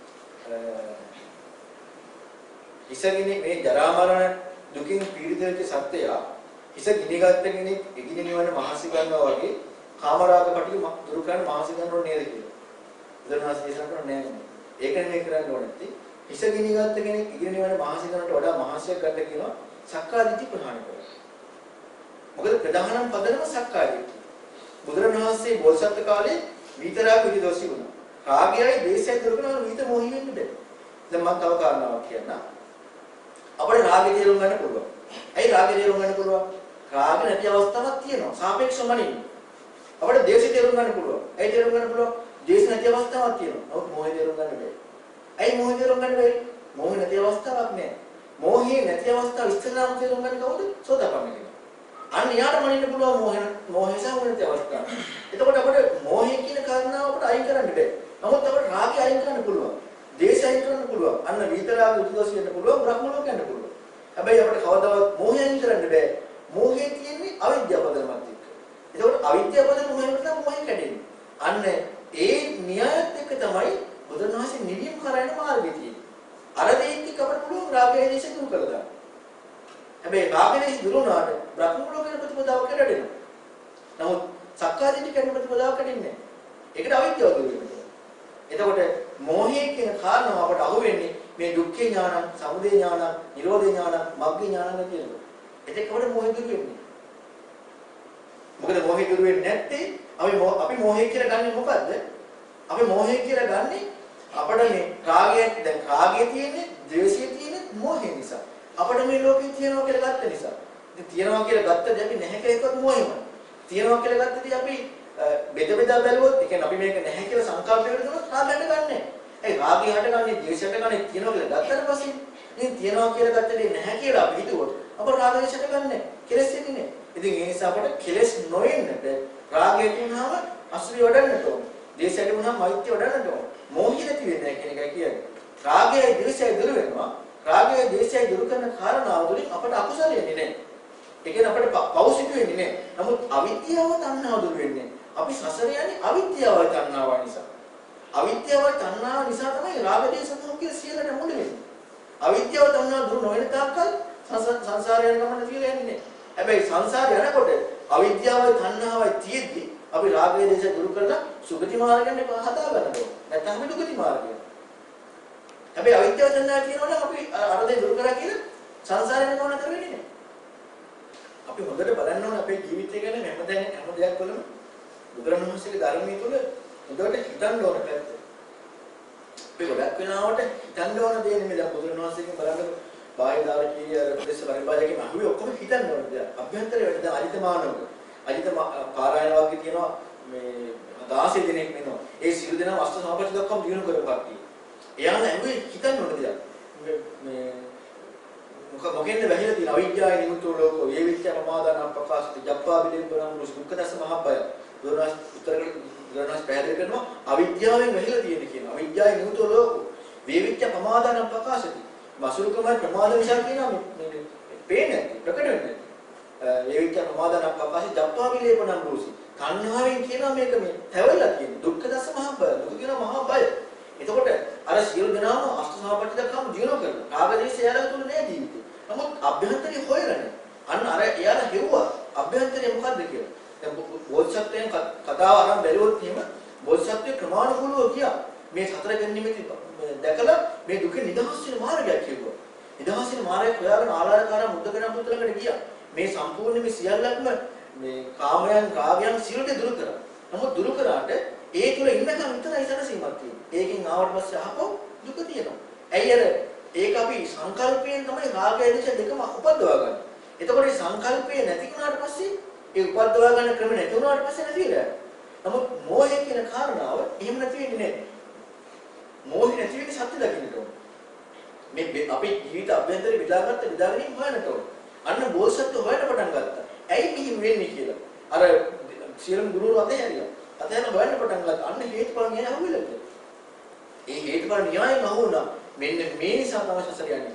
ඉසගිනේ මේ ජරා මරණ දුකින් පීඩිත වෙච්ච සත්‍යය ඉස ගිනිගත් කෙනෙක් එගිනි නිවන මහසි ගන්නවා වගේ කාමරාග කටිය දුරු කරන්න මහසි ගන්නව නේද කියලා. බුදුරණවහන්සේ දේශනා කරන්නේ නැහැ. ඒක නෙමෙයි කරන්න ඕනේ. ඉස ගිනිගත් කෙනෙක් එගිනි නිවන මහසි ගන්නට වඩා මහසියක් ගන්න කියනවා සක්කාදිට්ඨි ප්‍රහාණය කරනවා. මොකද ප්‍රධානම පදනම සක්කාදිට්ඨි. බුදුරණවහන්සේ බෝසත් කාලේ විතරාග විදෝසි වුණා. රාගයයි දේශයයි දුරු කරනවා විතර මොහි වෙන්න බෑ. දැන් මම තව කාරණාවක් කියන්නම්. අපේ රාගය තේරුම් ගන්න පුළුවන්. ඇයි රාගය තේරුම් ගන්න පුළුවන්? රාග නැති අවස්ථාවක් තියෙනවා. සාපේක්ෂව මනින්න. අපිට දේශය තේරුම් ගන්න පුළුවන්. ඇයි තේරුම් ගන්න පුළුවන්? දේශ නැති අවස්ථාවක් තියෙනවා. නමුත් මොහේ තේරුම් ගන්න බෑ. ඇයි මොහේ තේරුම් ගන්න බැරි? මොහේ නැති අවස්ථාවක් නෑ. මොහේ නැති අවස්ථාව ඉස්සෙල්ලාම තේරුම් ගන්න කවුද? සෝතාපන්න කෙනා. අන්න යාට මනින්න පුළුවන් මොහේ සහ නැති අවස්ථාව. එතකොට අපිට මොහේ කියන කාරණාව අපිට අයින් කරන්න බෑ. නමුත් අපිට රාගය අයින් කරන්න පුළුවන්. දේශය අයින් කරන්න පුළුවන්. අන්න විතරාග උද්දෝෂ වෙන්න පුළුවන්. බ්‍රහ්ම ලෝක යන්න පුළුවන්. හැබැයි අපිට කවදාවත් මොහය අයින් කරන්න බෑ. මොහේ තියෙන්නේ අවිද්‍යාව පදනමත් එක්ක. ඒකෝට අවිද්‍යාව පදනම මොහේකට නම් මොහේ කැඩෙන්නේ. අන්න ඒ න්‍යායත් එක්ක තමයි බුදුරණවහන්සේ නිවීම කරගෙන මාර්ගය තියෙන්නේ. අර දෙයක අපිට පුළුවන් රාගය දේශය දුරු කරලා දාන්න. හැබැයි රාගය දේශය දුරු වුණාට බ්‍රහ්ම ලෝකේ ප්‍රතිපදාව කැඩෙනවා. නමුත් සක්කාදිට්ඨිය කැඩෙන ප්‍රතිපදාව කැඩෙන්නේ නැහැ. ඒකට අවිද්‍යාව දුරු වෙනවා. එතකොට මොහේ කියන කාරණාව අපට අහු වෙන්නේ මේ දුක්ඛේ ඥානං, සමුදය ඥානං, නිරෝධේ ඥානං, මග්ගේ ඥානං කියනවා. එතකොට මොහේ දුරු වෙන්නේ. මොකද මොහේ දුරු වෙන්නේ නැත්තේ අපි මොහේ කියලා ගන්නෙ මොකද්ද? අපි මොහේ කියලා ගන්නෙ අපිට මේ රාගය දැන් රාගය තියෙන්නේ, ද්වේෂය තියෙන්නේ මොහේ නිසා. අපිට මේ ලෝකේ තියනවා කියලා ගත්ත නිසා. ඉතින් තියනවා කියලා ගත්තද අපි නැහැ කියලා එකක් මොහේමයි. තියනවා කියලා ගත්තදී අපි බෙද බෙදා බැලුවොත් ඒ කියන්නේ අපි මේක නැහැ කියලා සංකල්පයකට දුනොත් රාගයට ගන්නෑ. ඒ රාගය හටගන්නේ ද්වේෂයට ගන්නේ තියනවා කියලා ගත්තට පස්සේ ඉතින් තියනවා කියලා ගත්තදී නැහැ කියලා අපි හිතුවොත් අප රාගයට ගන්නෑ. කෙලෙස් එන්නේ නැහැ. ඉතින් ඒ නිසා අපට කෙලෙස් නොවෙන්නට රාගයට වුණාම අසුරි වඩන්නට ඕන. ද්වේෂයට වුණාම මෛත්‍රිය වඩන්නට ඕන. මොහිය නැති වෙන්නේ නැහැ කියන එකයි කියන්නේ. රාගයයි ද්වේෂයයි දුරු වෙනවා. රාගයයි ද්වේෂයයි දුරු කරන කාරණාව වලින් අපට අකුසල එන්නේ නැහැ. ඒ කියන්නේ අපට පෞසිතු වෙන්නේ නැහැ. නමුත් අවිද්‍යාව තණ්හාව දුරු වෙන්නේ. අපි සසර යන්නේ අවිද්‍යාවයි තණ්හාවයි නිසා. අවිද්‍යාව තණ්හාව නිසා තමයි රාග දේශ මොහ කියලා සියල්ලට මුල වෙන්නේ. අවිද්‍යාව තණ්හාව දුරු නොවන තාක්කල් සංසාරය යන ගමන කියලා යන්නේ නැහැ. හැබැයි සංසාරය යනකොට අවිද්‍යාවයි තණ්හාවයි තියෙද්දි අපි රාගය දේශ දුරු කරලා සුගති මාර්ගයෙන් හදා ගන්න ඕනේ. නැත්නම් අපි දුගති මාර්ගය. හැබැයි අවිද්‍යාව තණ්හාව කියනවනම් අපි අර දේ දුරු කරා කියලා සංසාරයෙන් යන ගමන කරවෙන්නේ නැහැ. අපි හොඳට බලන්න ඕනේ අපේ ජීවිතය ගැන හැම දෙයක් වලම බුදුරණවහන්සේගේ ධර්මයේ තුල හොඳට හිතන්න ඕන පැත්ත. අපි ගොඩක් වෙලාවට හිතන්න ඕන දේ නෙමෙයි දැන් බුදුරණවහන්සේගෙන් බලන්න බාහිර කීය ප්‍රදේශ පරිභාජකෙන් අහුවේ ඔක්කොම හිතන්න ඕන දේ. අභ්‍යන්තරේ වැඩ දැන් අජිත පාරායන වගේ කියනවා මේ 16 දිනක් වෙනවා. ඒ සියලු දෙනා අෂ්ට සමාපatti දක්වාම දිනු කරපක්ටි. එයාම ඇහුවේ හිතන්න ඕන දේ. මේ මොකෙන්ද වැහිලා තියෙන අවිද්‍යාවේ නිමුතෝ ලෝකෝ ඒ විච්ඡ ප්‍රමාදාන ප්‍රකාශිත ජප්පා විලින්බනම් දුක්ඛ දස මහපය දුරස් උත්තරගලස් පැහැදිලි කරනවා අවිද්‍යාවෙන් වැහිලා තියෙන කියන අවිද්‍යාවේ නිමුතෝ ලෝකෝ මේ විච්ඡ ප්‍රමාදාන ප්‍රකාශිත මසුරුකම ප්‍රමාද නිසා කියනවා මේ පේන්නේ ප්‍රකට වෙන්නේ ඒ විච්ඡ ප්‍රමාදාන ප්‍රකාශිත ජප්පා විලින්බනම් දුසි තණ්හාවෙන් කියනවා මේක මේ තැවලා තියෙන දුක්ඛ දස මහපය දුක කියන මහා බය. එතකොට අර සියලු දෙනාම අෂ්ට සමාපatti දක්වාම ජීවන කරනවා. රාගදේශය යාලා තුල නෑ ජීවිතේ. නමුත් අභ්‍යන්තරේ හොයරනේ. අන්න අර එයාලා හෙව්වා අභ්‍යන්තරේ මොකද්ද කියලා. දැන් බෝධිසත්වයන් කතාව අරන් බැලුවොත් එහෙම බෝධිසත්වයේ ක්‍රමානුකූලව කියා මේ සතර ගැනීමේදී දැකලා මේ දුකේ නිදහස් වෙන මාර්ගයක් කිව්වා. නිදහස් වෙන මාර්ගය හොයාගෙන ආලාරකාර මුද්දකරම් පුත් ළඟට ගියා. මේ සම්පූර්ණ මේ සියල්ලක්ම මේ කාමයන් රාගයන් සියලුට දුරු කරා. නමුත් දුරු කරාට ඒ තුල ඉන්නකම් විතරයි සැනසීමක් තියෙන්නේ. ඒකෙන් ආවට පස්සේ අහපො දුක තියෙනවා. ඇයි අර ඒක අපි සංකල්පයෙන් තමයි රාගය දේශ දෙකම උපද්දවා ගන්න. එතකොට මේ සංකල්පය නැති වුණාට පස්සේ ඒ උපද්දවා ගන්න ක්‍රම නැති වුණාට පස්සේ නැතිලා යනවා. නමුත් මෝහය කියන කාරණාව එහෙම නැති වෙන්නේ නැහැ. මෝහය නැති වෙන්නේ සත්‍ය දකින්නට ඕන. මේ අපේ ජීවිත අභ්‍යන්තරේ විදාගෙන හොයන්නට ඕන. අන්න බෝසත්ව හොයන්න පටන් ගත්තා. ඇයි මෙහෙම වෙන්නේ කියලා. අර සියලුම ගුරුවරු අතහැරියා. අතහැරලා හොයන්න පටන් ගත්තා. අන්න හේතුඵල න්‍යාය අහුවෙලද. ඒ හේතුඵල න්‍යායෙන් අහුණා. මෙන්න මේ නිසා තමයි සසර යන්නේ.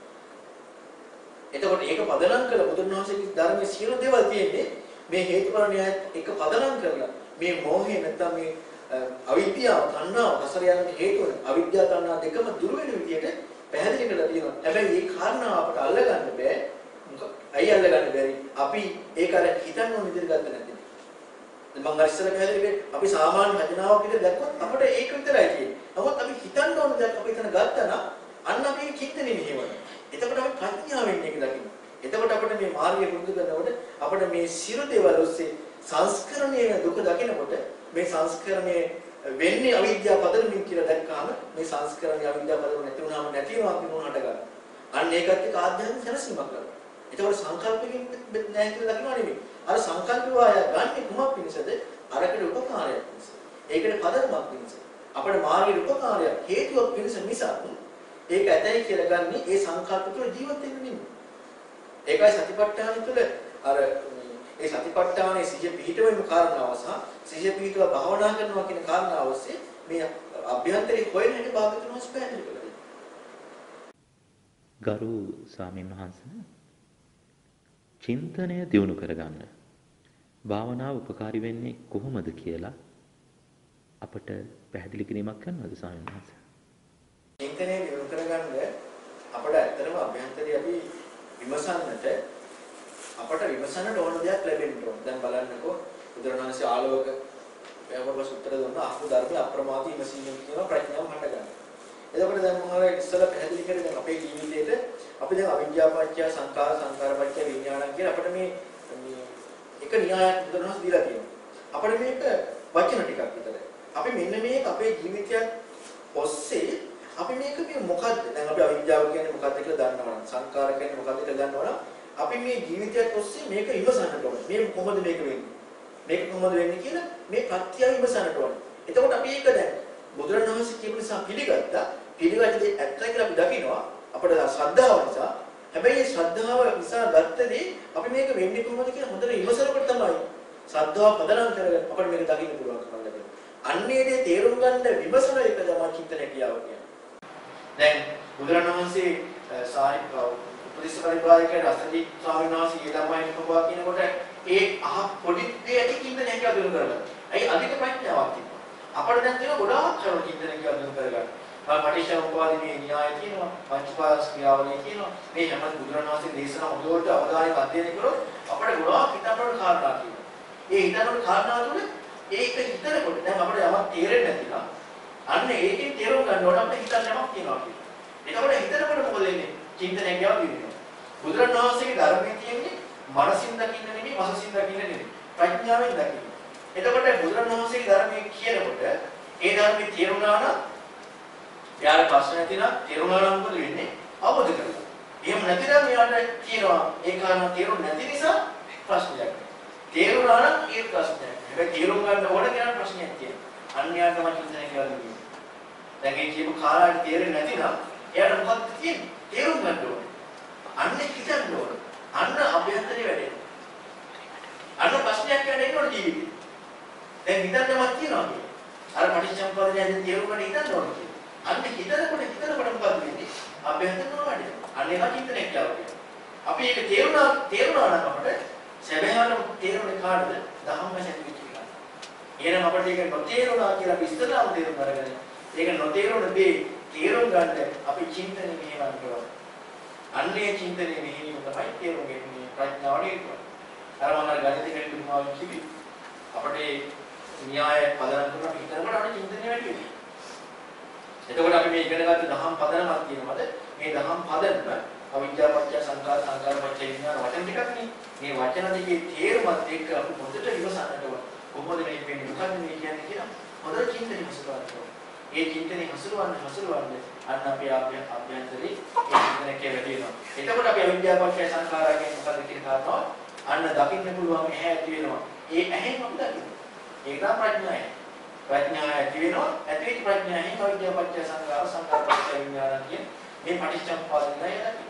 එතකොට ඒක පදනම් කළ බුදුන් වහන්සේගේ ධර්මයේ සියලු දේවල් තියෙන්නේ මේ හේතුඵල න්‍යායත් එක පදනම් කරලා මේ මෝහය නැත්නම් මේ අවිද්‍යාව තණ්හාව සසර යන හේතුව අවිද්‍යාව තණ්හා දෙකම දුර වෙන විදිහට පැහැදිලි කරලා තියෙනවා. හැබැයි මේ කාරණාව අපට අල්ලගන්න බෑ. ඇයි අල්ලගන්න බැරි? අපි ඒක අර හිතන්න ඕන විදිහට ගත්ත නැති. මම ඉස්සර පැහැදිලි අපි සාමාන්‍ය හජනාවක් විදිහට දැක්කොත් අපිට ඒක විතරයි තියෙන්නේ. නමුත් අපි හිතන්න ඕන දෙයක් අපි එතන ගත්තා නම් අන්න අපි චින්තනෙ මෙහෙවන. එතකොට අපි ප්‍රඥාවෙන් ඒක දකින්න. එතකොට අපිට මේ මාර්ගය පුරුදු කරනකොට අපිට මේ සියලු දේවල් ඔස්සේ සංස්කරණයේ දුක දකිනකොට මේ සංස්කරණය වෙන්නේ අවිද්‍යාව පදනමින් කියලා දැක්කාම මේ සංස්කරණය අවිද්‍යාව පදනම නැති වුණාම නැති වෙනවා කියනු හට ගන්න. අන්න ඒකත් එක්ක ආධ්‍යාත්මික සැනසීමක් කරනවා. එතකොට සංකල්පකින් නැහැ කියලා දකිනවා නෙමෙයි. අර සංකල්ප වාය ගන්න කුමක් පිණිසද? අරකට උපකාරයක් පිණිස. ඒකට පදනමක් පිණිස. අපේ මාර්ගයේ උපකාරයක් හේතුවක් පිණිස නිසා ඒක ඇතයි කියලා ගන්නේ ඒ සංකල්ප තුළ ජීවත් වෙන්න නෙමෙයි. ඒකයි සතිපට්ඨාන තුළ අර ඒ සතිපට්ඨානයේ සිහිය පිහිටවීම කාරණාව සහ සිහිය පිහිටව භාවනා කරනවා කියන කාරණාව ඔස්සේ මේ අභ්‍යන්තරේ හොයන හැටි භාගතුන් වහන්සේ පැහැදිලි කළා. ගරු ස්වාමීන් වහන්සේ චින්තනය දියුණු කරගන්න භාවනාව උපකාරී වෙන්නේ කොහොමද කියලා අපට පැහැදිලි කිරීමක් කරනවද ස්වාමීන් වහන්සේ? චින්තනය දියුණු කරගන්න අපට ඇත්තටම අභ්‍යන්තරේ අපි විමසන්නට අපට විමසන්නට ඕන දෙයක් ලැබෙන්න ඕන. දැන් බලන්නකෝ බුදුරණවහන්සේ ආලෝක වේවවස් උත්තර දුන්නා අහු ධර්ම අප්‍රමාදී විමසීමෙන් කියන ප්‍රඥාව හට ගන්න. එතකොට දැන් මොනවාද ඉස්සෙල්ලා පැහැදිලි කරේ දැන් අපේ ජීවිතේට අපි දැන් අවිද්‍යාවපච්චය සංඛාර සංඛාරපච්චය විඥානං කියලා අපිට මේ එක න්‍යායක් බුදුරණවහන්සේ දීලා තියෙනවා. අපිට මේක වචන ටිකක් විතරයි. අපි මෙන්න මේක අපේ ජීවිතයත් ඔස්සේ අපි මේක මේ මොකද්ද? දැන් අපි අවිද්‍යාව කියන්නේ මොකද්ද කියලා දන්නවනම් සංඛාර කියන්නේ මොකද්ද කියලා දන්නවනම් අපි මේ ජීවිතයත් ඔස්සේ මේක ඉවසන්නට ඕනේ. මේ කොහොමද මේක වෙන්නේ? මේක කොහොමද වෙන්නේ කියලා මේ ප්‍රත්‍යය ඉවසන්නට ඕනේ. එතකොට අපි ඒක දැන් බුදුරණවහන්සේ කියපු නිසා පිළිගත්තා. පිළිගත්තේ ඇත්තයි කියලා අපි දකිනවා. අපේ ශ්‍රද්ධාව නිසා. හැබැයි මේ ශ්‍රද්ධාව නිසා ගත්තදී අපි මේක වෙන්නේ කොහොමද කියලා හොඳට ඉවසනකොට තමයි ශ්‍රද්ධාව පදනම් කරගෙන අපිට මේක දකින්න පුළුවන්කම ලැබෙන්නේ. අන්නේ දේ තේරුම් ගන්න විමසන එක තමයි චින්තනය කියාව කියන්නේ. දැන් බුදුරණවහන්සේ උපදේශ පරිබ්‍රාජකයන් අසති ස්වාමීන් වහන්සේ ඒ ධර්මයෙන් කපුවා කියනකොට ඒ පොඩි දේ ඇති චින්තනය කියලා දිනු කරලා. ඇයි අධික ප්‍රඥාවක් තිබුණා. අපිට දැන් තියෙන ගොඩාක් කරුණු චින්තනය කියලා දිනු කරගන්න. පටිච්චසමුප්පාදයේ න්‍යාය තියෙනවා, පංචපාදස් ක්‍රියාවලිය තියෙනවා. මේ හැම බුදුරණවහන්සේ දේශනා හොඳට අවධානයෙන් අධ්‍යයනය කරොත් අපිට ගොඩාක් හිතන්න ඕන කාරණා තියෙනවා. ඒ හිතන්න ඕන කාරණා තුළ ඒක හිතනකොට දැන් අපිට යමක් තේරෙන්නේ නැතිනම් අන්න ඒකෙන් තේරුම් ගන්න ඕන අපිට හිතන්න යමක් තියෙනවා කියලා. ඒකවල හිතනකොට මොකද වෙන්නේ? චින්තනය කියවදිනවා. බුදුරණවහන්සේගේ ධර්මයේ තියෙන්නේ මනසින් දකින්න නෙමෙයි, මනසින් දකින්න නෙමෙයි. ප්‍රඥාවෙන් දකින්න. එතකොට බුදුරණවහන්සේගේ ධර්මයේ කියනකොට ඒ ධර්මයේ තේරුණා නම් යාර ප්‍රශ්න නැතිනම් තේරුණා නම් මොකද වෙන්නේ? අවබෝධ කරගන්න. එහෙම නැතිනම් මෙයාට කියනවා ඒ කාරණා තේරුම් නැති නිසා ප්‍රශ්නයක්. තේරුණා නම් ඒ ප්‍රශ්නයක්. හැබැයි තේරුම් ගන්න ඕන කියන ප්‍රශ්නයක් තියෙනවා. අන්‍යයන්ටම චින්තනය කරන්න. දැන් මේ කියපු කාරණාට තේරෙන්නේ නැතිනම් එයාට මොකක්ද තියෙන්නේ? තේරුම් ගන්න ඕන. අන්න හිතන්න ඕන. අන්න අභ්‍යන්තරේ වැඩෙනවා. අන්න ප්‍රශ්නයක් කියන්නේ ඒනොට ජීවිතේ. දැන් හිතන්නවත් තියනවා කියන්නේ. අර පටිච්චසමුප්පාදයෙන් තේරුම් ගන්න හිතන්න ඕන කියන්නේ. අන්න හිතනකොට මොකද වෙන්නේ? අභ්‍යන්තරේ වැඩෙනවා. අන්න ඒක චින්තනයක් කියනවා. අපි ඒක තේරුණා නම් අපිට සැබෑවම තේරුනේ කාටද? ධම්මසෙන් විචිකා. එහෙනම් අපිට ඒක නොතේරුණා කියලා අපි ඉස්සරහම තේරුම් අරගෙන ඒක නොතේරුණ දේ තේරුම් ගන්න අපි චින්තනය මෙහෙවන්න ඕන. අන්නේ චින්තනය මෙහෙවීම තමයි තේරුම් ගන්නේ ප්‍රඥාව නේද? අර මම ගණිතයකට තුමාවෙන් කිව්වේ අපිට න්‍යාය පදනම් කරන අපි හිතනකොට අපේ චින්තනය වැඩි වෙනවා. එතකොට අපි මේ ඉගෙන ගත්ත දහම් පදනමක් තියෙනවද? මේ දහම් පදනම අවිද්‍යාව පත්‍ය සංකාර සංකාර පත්‍ය විඥාන වචන ටිකක් නේ. මේ වචන දෙකේ තේරුමත් එක්ක අපි හොඳට විමසන්නට ඕන. කොහොමද මේ වෙන්නේ? මොකක්ද මේ කියන්නේ කියලා හොඳට චින්තනය හසුරවන්න ඕන. ඒ චින්තනය හසුරවන්න අන්න අපේ අභ්‍යන්තරේ ඒ චින්තනය වැඩි වෙනවා. එතකොට අපි අවිද්‍යාව පත්‍ය සංකාරයෙන් මොකද කියන කාරණාව අන්න දකින්න පුළුවන් ඇහැ ඇති වෙනවා. ඒ ඇහෙන් අපි දකින්න. ඒක තමයි ප්‍රඥාවයි. ප්‍රඥාව ඇති වෙනවා. ඇතිවෙච්ච ප්‍රඥාවෙන් අවිද්‍යාව පත්‍ය සංකාර සංකාර පත්‍ය විඥාන කියන මේ පටිච්චසමුප්පාදය දකින්න.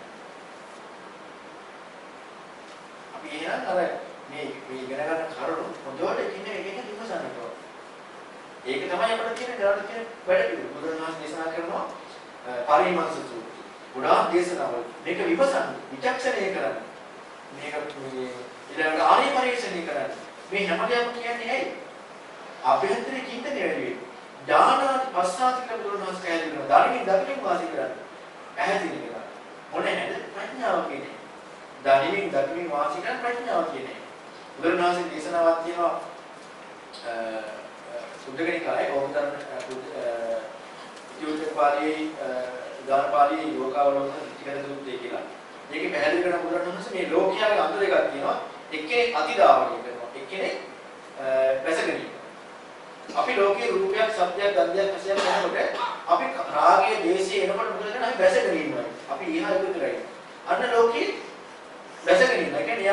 අපි එහෙනම් අර මේ ඉගෙන ගන්න කරුණු හොඳට ඉන්නේ එකකින් විමසන්න ඕන. ඒක තමයි අපිට තියෙන ගාන තියෙන වැඩ පිළිවෙල. බුදුරණවහන්සේ දේශනා කරනවා පරිමංස සූත්‍රය. ගොඩාක් දේශනාවල මේක විමසන්න, විචක්ෂණය කරන්න. මේක මේ ඊළඟට ආර්ය පරිශ්‍රණය කරන්න. මේ හැමදේම කියන්නේ ඇයි? අභ්‍යන්තරේ චින්තනය වැඩි වෙනවා. ඥානාති පස්සාති කියලා බුදුරණවහන්සේ පැහැදිලි කරනවා. ධර්මයෙන් දකින්න වාසි කරන්නේ. පැහැදිලි කරනවා. මොන හැද? ප්‍රඥාව කියන්නේ. ධර්මයෙන් දකින්න වාසි කරන ප්‍රඥාව කියන්නේ. බුදුරණවහන්සේ දේශනාවක් තියෙනවා සුද්ධගණිකායේ ඕමතරණ යෝතිපාලියේ දානපාලියේ යෝගාවලෝකන විචිකර සූත්‍රය කියලා. මේකේ පැහැදිලි කරන බුදුරණවහන්සේ මේ ලෝකයාගේ අන්ත දෙකක් තියෙනවා. එක්කෙනෙක් අතිදාවණය කරනවා. එක්කෙනෙක් වැසගැනීම. අපි ලෝකයේ රූපයක්, ශබ්දයක්, ගන්ධයක්, රසයක් කරනකොට අපි රාගයේ, දේශයේ එනකොට මොකද කරන්නේ? අපි වැසගැනීමයි. අපි ඊහා එකතුලයි. අන්න ලෝකයේ වැසගැනීම. ඒ කියන්නේ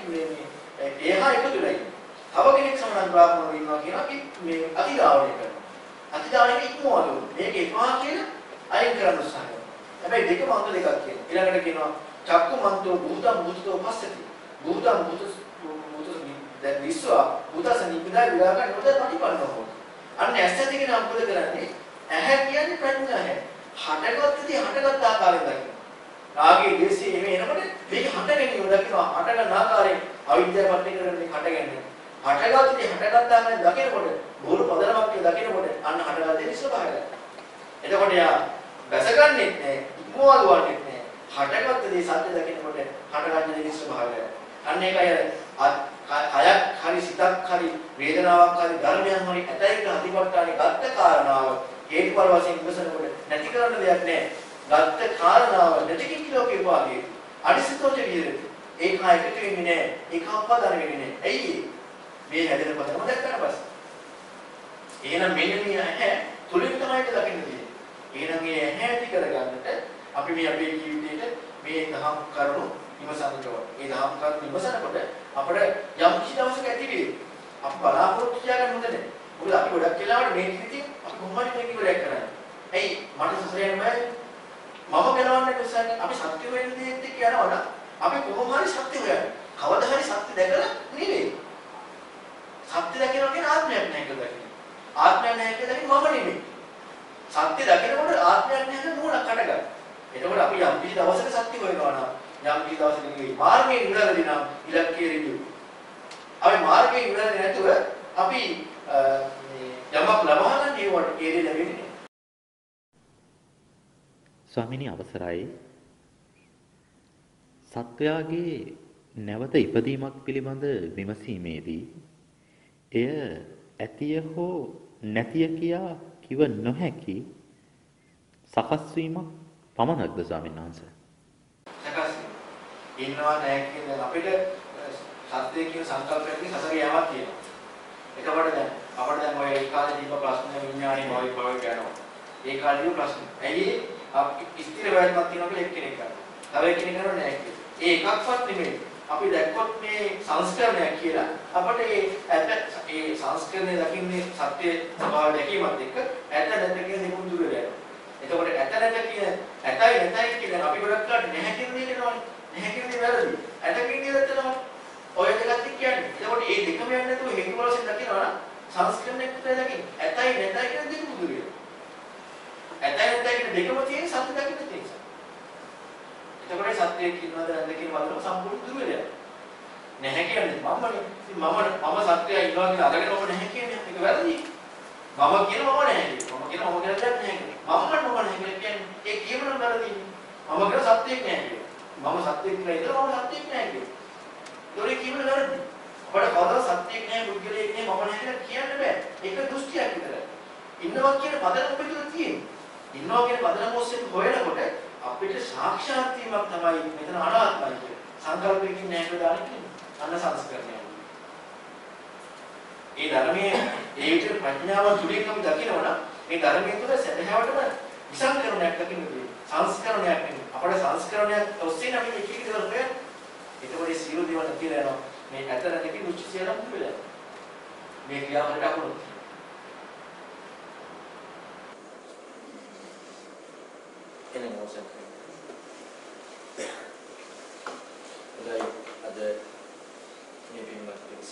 ඊහා එකතුලයි. තව කෙනෙක් සමනන් බ්‍රාහ්මණව ඉන්නවා කියනවා අපි මේ අතිදාවණය කරනවා. අතිදාවණය ඉක්මවලු. මේක එපා කියලා අයින් කරන්න උත්සාහ කරනවා. හැබැයි දෙකම අංග දෙකක් කියනවා. ඊළඟට කියනවා චක්කු මන්තෝ භූතං භූතෝ පස්සති. භූතං භූත දැන් විශ්වා භූතස නිපදා විරාග නොද ප්‍රතිපන්නෝ. අන්න ඇස් ඇති කෙනා මොකද කරන්නේ? ඇහැ කියන්නේ ප්‍රඥාවයි. හටගත්තදී හටගත් ආකාරයෙන් දකිනවා. රාගයේ දේශයේ මේ එනකොට මේක හට ගැනීම දකිනවා. හටගන්න ආකාරයෙන් අවිද්‍යාව පත්‍ය කරන්නේ හටගන්නේ. හටගත්තදී හටගත් ආකාරයෙන් දකිනකොට බෝල පදනමක් දකිනකොට අන්න හටගත්තේ ස්වභාවය. එතකොට යා වැසගන්නෙත් නැහැ, ඉක්මවලවන්නෙත් නැහැ. හටගත්තදී සත්‍ය දකිනකොට හටගන්නේ දේ ස්වභාවය. අන්න ඒකයි කයක් හරි සිතක් හරි වේදනාවක් හරි ධර්මයන් හරි ඇතයි කියලා අතිපට්ඨානේ ගත්ත කාරණාව හේතුඵල වශයෙන් විමසනකොට නැති කරන්න දෙයක් නැහැ. ගත්ත කාරණාව නැති කිලෝකේ වාගේ අනිසිතෝච විදිහට ඒක එකතු වෙන්නේ නැහැ. ඒක අපදාන වෙන්නේ නැහැ. ඇයි මේ හැදෙන පදම දැක්කට පස්සේ එහෙනම් මෙන්න මේ ඇහැ තුලින් තමයි දකින්න තියෙන්නේ. එහෙනම් මේ ඇහැ ඇති කරගන්නට අපි මේ අපේ ජීවිතේට මේ දහම් කරුණු විමසන්නට ඕන. මේ දහම් කරුණු විමසනකොට අපිට යම් කිසි දවසක ඇති වෙයි. අපි බලාපොරොත්තු තියාගන්න හොඳ නැහැ. මොකද අපි ගොඩක් වෙලාවට මේ ජීවිතේ අපි කොහොමද මේක ඉවරයක් කරන්නේ? ඇයි මට සසරේ නෑ. මම ගලවන්න ඉස්සන්නේ අපි සත්‍ය වෙන්න දෙයක් කියනවා නම් අපි කොහොම හරි සත්‍ය හොයන්නේ. කවදා හරි සත්‍ය දැකලා නෙවෙයි. සත්‍ය දැකනවා කියන්නේ ආත්මයක් නැහැ කියලා දකින්න. ආත්මයක් නැහැ කියලා දකින්න මම නෙවෙයි. සත්‍ය දකිනකොට ආත්මයක් නැහැ කියලා නෝනක් කඩගන්න. එතකොට අපි යම් කිසි දවසක සත්‍ය හොයනවා නම් යම් කිසි දවසක නෙවෙයි මාර්ගයේ ඉඳලාදී නම් ඉලක්කයේ ඍජු. අපි මාර්ගයේ ඉඳලා නැතුව අපි මේ යමක් ලබා ගන්න ඒවට ඒ දේ ලැබෙන්නේ. ස්වාමිනී අවසරයි. සත්වයාගේ නැවත ඉපදීමක් පිළිබඳ විමසීමේදී එය ඇතිය හෝ නැතිය කියා කිව නොහැකි සකස් වීමක් පමණක්ද ස්වාමීන් වහන්සේ? සකස් ඉන්නවා නැහැ කියන අපිට සත්‍ය කියන සංකල්පයකින් සසරේ යamak තියෙනවා. එතකොට දැන් අපිට දැන් ඔය ඒ කාලේ දීප ප්‍රශ්න විඥානයේ භාවිත කරනවා. ඒ කාලේ ප්‍රශ්න. ඇයි අපි ස්ථිර වැටමක් තියෙනවා කියලා එක්කෙනෙක් ගන්නවා. තව එක්කෙනෙක් ගන්නවා නැහැ කියලා. ඒ එකක්වත් නෙමෙයි. අපි දැක්කොත් මේ සංස්කරණයක් කියලා අපිට ඒ සංස්කරණය දකින්නේ සත්‍ය ස්වභාවය දැකීමත් එක්ක ඇත්ත නැත්ද කියන දෙකම දුර වෙනවා. එතකොට ඇත්ත නැත්ද කියන ඇතයි නැතයි කියන අපි ගොඩක් කාට නැහැ කියන දේ කියනවනේ. නැහැ කියන දේ වැරදි. ඇත කියන දේ වැරදිනවා. ඔය දෙකත් කියන්නේ. එතකොට මේ දෙකම යන්නේ නැතුව හේතු වලසින් දකිනවා නම් සංස්කරණයක් විතරයි දකින්නේ. ඇතයි නැතයි කියන දෙකම දුර වෙනවා. ඇතයි නැතයි කියන දෙකම තියෙන සත්‍ය දකින්න තියෙනවා. එතකොට සත්‍යයේ කියනවාද නැද්ද කියන වලම සම්පූර්ණ දුර වෙනවා. නැහැ කියන්නේ මමනේ. ඉතින් මම සත්‍යය ඉන්නවා කියලා අරගෙන මම නැහැ කියන්නේ ඒක වැරදි. මම කියන මම නැහැ කියන්නේ. මම කියන මම කියලා දෙයක් නැහැ කියන්නේ. මම නැහැ කියන්නේ ඒ කියමන වැරදි. මම කියන සත්‍යයක් නැහැ කියන්නේ. මම සත්‍යයක් කියලා ඉතල මම සත්‍යයක් නැහැ කියන්නේ. ඒකේ කියමන වැරදි. අපිට කවදා සත්‍යයක් නැහැ බුද්ධලයක් නැහැ මම නැහැ කියලා කියන්න බෑ. ඒක දෘෂ්ටියක් විතරයි. ඉන්නවා කියන පදනම පිටු තියෙන්නේ. ඉන්නවා කියන පදනම ඔස්සේ හොයනකොට අපිට සාක්ෂාත් වීමක් තමයි මෙතන අනාත්මයි කියන්නේ. සංකල්පයකින් නැහැ කියලා දාන්නේ. අන්න සංස්කරණය. ඒ ධර්මයේ ඒ විදිහට ප්‍රඥාව තුලින් අපි දකිනවනම් මේ ධර්මයේ තුල සැදැහැවටම විසංකරණයක් දකින්න තියෙනවා. සංස්කරණයක් නෙමෙයි. අපේ සංස්කරණයක් ඔස්සේ අපි එක එක දේවල් හොයන්නේ. ඒකවල සියලු දේවල් කියලා යනවා. මේ ඇතර දෙකේ දුච්ච සියලුම පිළිලා. මේ ක්‍රියාවලට අකුණු. එනේ මොසක්. අද මේ පින්වත් පිරිස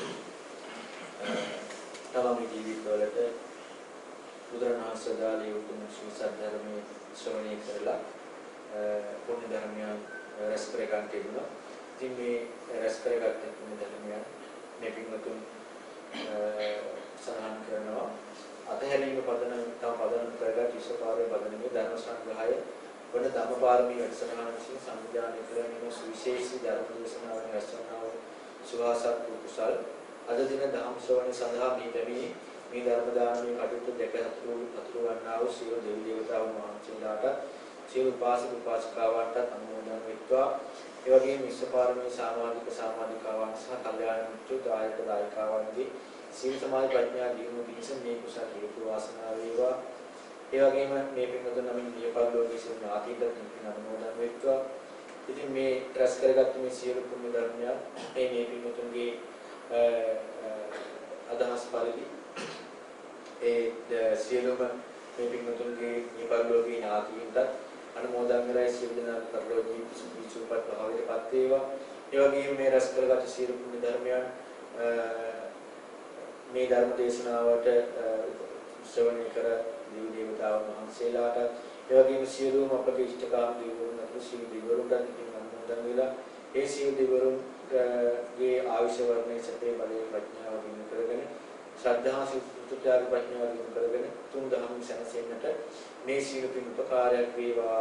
තමන්ගේ ජීවිතවලට බුදුරණවහන්සේ දාලේ උතුම් ශ්‍රී සද්ධර්මයේ ශ්‍රවණය කරලා පුණ්‍ය ධර්මයන් රැස් කර ගන්න තිබුණා. ඉතින් මේ රැස් කරගත්ත පුණ්‍ය ධර්මයන් මේ පින්වතුන් සඳහන් කරනවා අතහැරීම පදන තම පදන කරගත් විශ්වපාරේ පදනමේ ධර්ම සංග්‍රහය වන ධම්මපාරමී වැඩසටහන විසින් සංවිධානය කරගෙන සුවිශේෂී ධර්ම දේශනාවන් රැස්වනවා සුවාසත් කුසල් අද දින දහම් ශ්‍රවණය සඳහා මේ පැමිණි මේ ධර්ම දානමය කටයුතු දෙක හතුරු වන්නා වූ සියලු දෙවි දේවතාවුන් වහන්සේලාට සියලු උපාසක උපාසිකාවන්ට අනුමෝදන් වෙත්වා. ඒ වගේම විශ්වපාරමී සමාජිකාවන් සහ කල්යාණ මිත්‍ර දායක දායකාවන්ගේ සීල සමාධි ප්‍රඥා දියුණුව පිණිස මේ කුසල හේතු වාසනා වේවා. ඒ වගේම මේ පින්වතුන් නමින් දීපල්ලෝකයේ සිටින ආතීත අනුමෝදන් වෙත්වා. ඉතින් මේ රැස් කරගත්ත මේ සියලු පුණ්‍ය ධර්මයන් මේ පින්වතුන්ගේ අදහස් පරිදි ඒ සියලුම මේ පින්වතුන්ගේ දීපල්ලෝකයේ ඥාතීන්ට අනුමෝදන් කරයි සියලු දෙනාට පරිලෝකී සුපිසුපත් භාවයටපත් වේවා. ඒ වගේම මේ රැස් කරගත් සියලු පුණ්‍ය ධර්මයන් මේ ධර්ම දේශනාවට ශ්‍රවණය කර දේව දේවතාවුන් වහන්සේලාට ඒ වගේම සියලුම අපගේ ඉෂ්ඨකාම දේවවරුන් අතුරු සියලු දේවවරුන්ට අනුමෝදන් වෙලා ඒ සියලු දේවවරුන්ගේ ආයුෂ වර්ණයේ සැපේ බලයේ ප්‍රඥාව දිනු කරගෙන ශ්‍රද්ධා සුත්‍යාග ප්‍රඥාව දිනු කරගෙන තුන් දහම් සැනසෙන්නට මේ සියලු පින් උපකාරයක් වේවා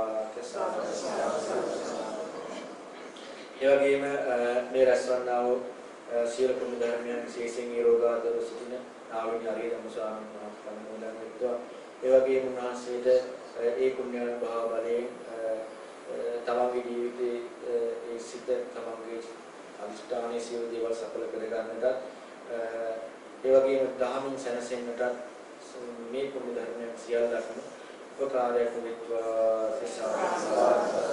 ඒ වගේම මේ රැස්වන්නා වූ සියලු පුණ්‍ය ධර්මයන් විශේෂයෙන් නිරෝගාදර සිටින නාවිනී අරිය ධම්ම ස්වාමීන් වහන්සේ අනුමෝදන් වෙත්වා. ඒ වගේම උන්වහන්සේට ඒ පුණ්‍යානුභාව බලයෙන් තමන්ගේ ජීවිතයේ ඒ සිත තමන්ගේ අනිෂ්ඨානයේ සියලු දේවල් සඵල කර ගන්නට ඒ වගේම ධාමින් සැනසෙන්නට මේ පුණ්‍ය ධර්මයන් සියල්ලක්ම උපකාරයක් වෙත්වා.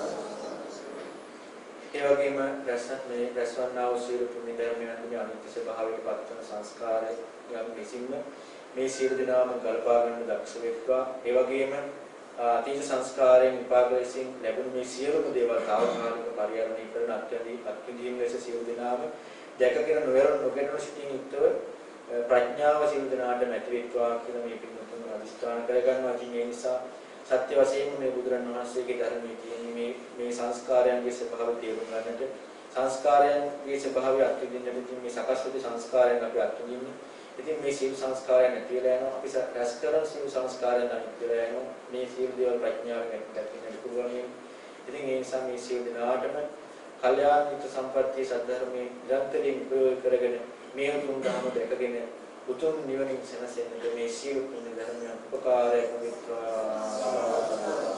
ඒ වගේම රැස්වන්නා වූ සියලු පුණ්‍ය ධර්මයන්ගේ අනිත්‍ය ස්වභාවයට පත්වන සංස්කාරය යම් කිසිම මේ සියලු දෙනාම ගලපා ගන්න දක්ෂ වෙත්වා. ඒ වගේම අතීත සංස්කාරයෙන් විපාක ලෙසින් ලැබුණු මේ සියලුම දේවල් තාවකාලික පරිහරණය කරන අත්‍යදීම් ලෙස සියලු දෙනාම දැකගෙන නොගෙනන සිටින් යුක්තව ප්‍රඥාව සියලු දෙනාට නැති වෙත්වා කියලා මේ පිටුතුන් අදිස්ථාන කරගන්නවා. ඉතින් ඒ නිසා සත්‍ය වශයෙන්ම මේ බුදුරණවහන්සේගේ ධර්මයේ තියෙන මේ සංස්කාරයන්ගේ ස්වභාවය තේරුම් ගන්නට සංස්කාරයන්ගේ ස්වභාවය අත්විඳින්න මේ සකස් වෙච්ච සංස්කාරයන් අපි අත්විඳින්න ඉතින් මේ සීල සංස්කාරය නැති වෙලා යනවා. අපි රැස් කරන සීල සංස්කාරයන් අනිත් වෙලා යනවා. මේ සීල දේවල් ප්‍රඥාවෙන් දැක්වෙන්න පුළුවන්. ඉතින් ඒ නිසා මේ සීල දිනාටම කල්යාණ මිත්‍ර සම්පත්තිය සද්ධර්මයේ නිරන්තරයෙන් ප්‍රයෝග කරගෙන මේ උතුම් ධර්ම දැකගෙන උතුම් නිවනින් සැනසෙන්න මේ සීල පුණ්‍ය ධර්මයන් උපකාරයක් වේවා.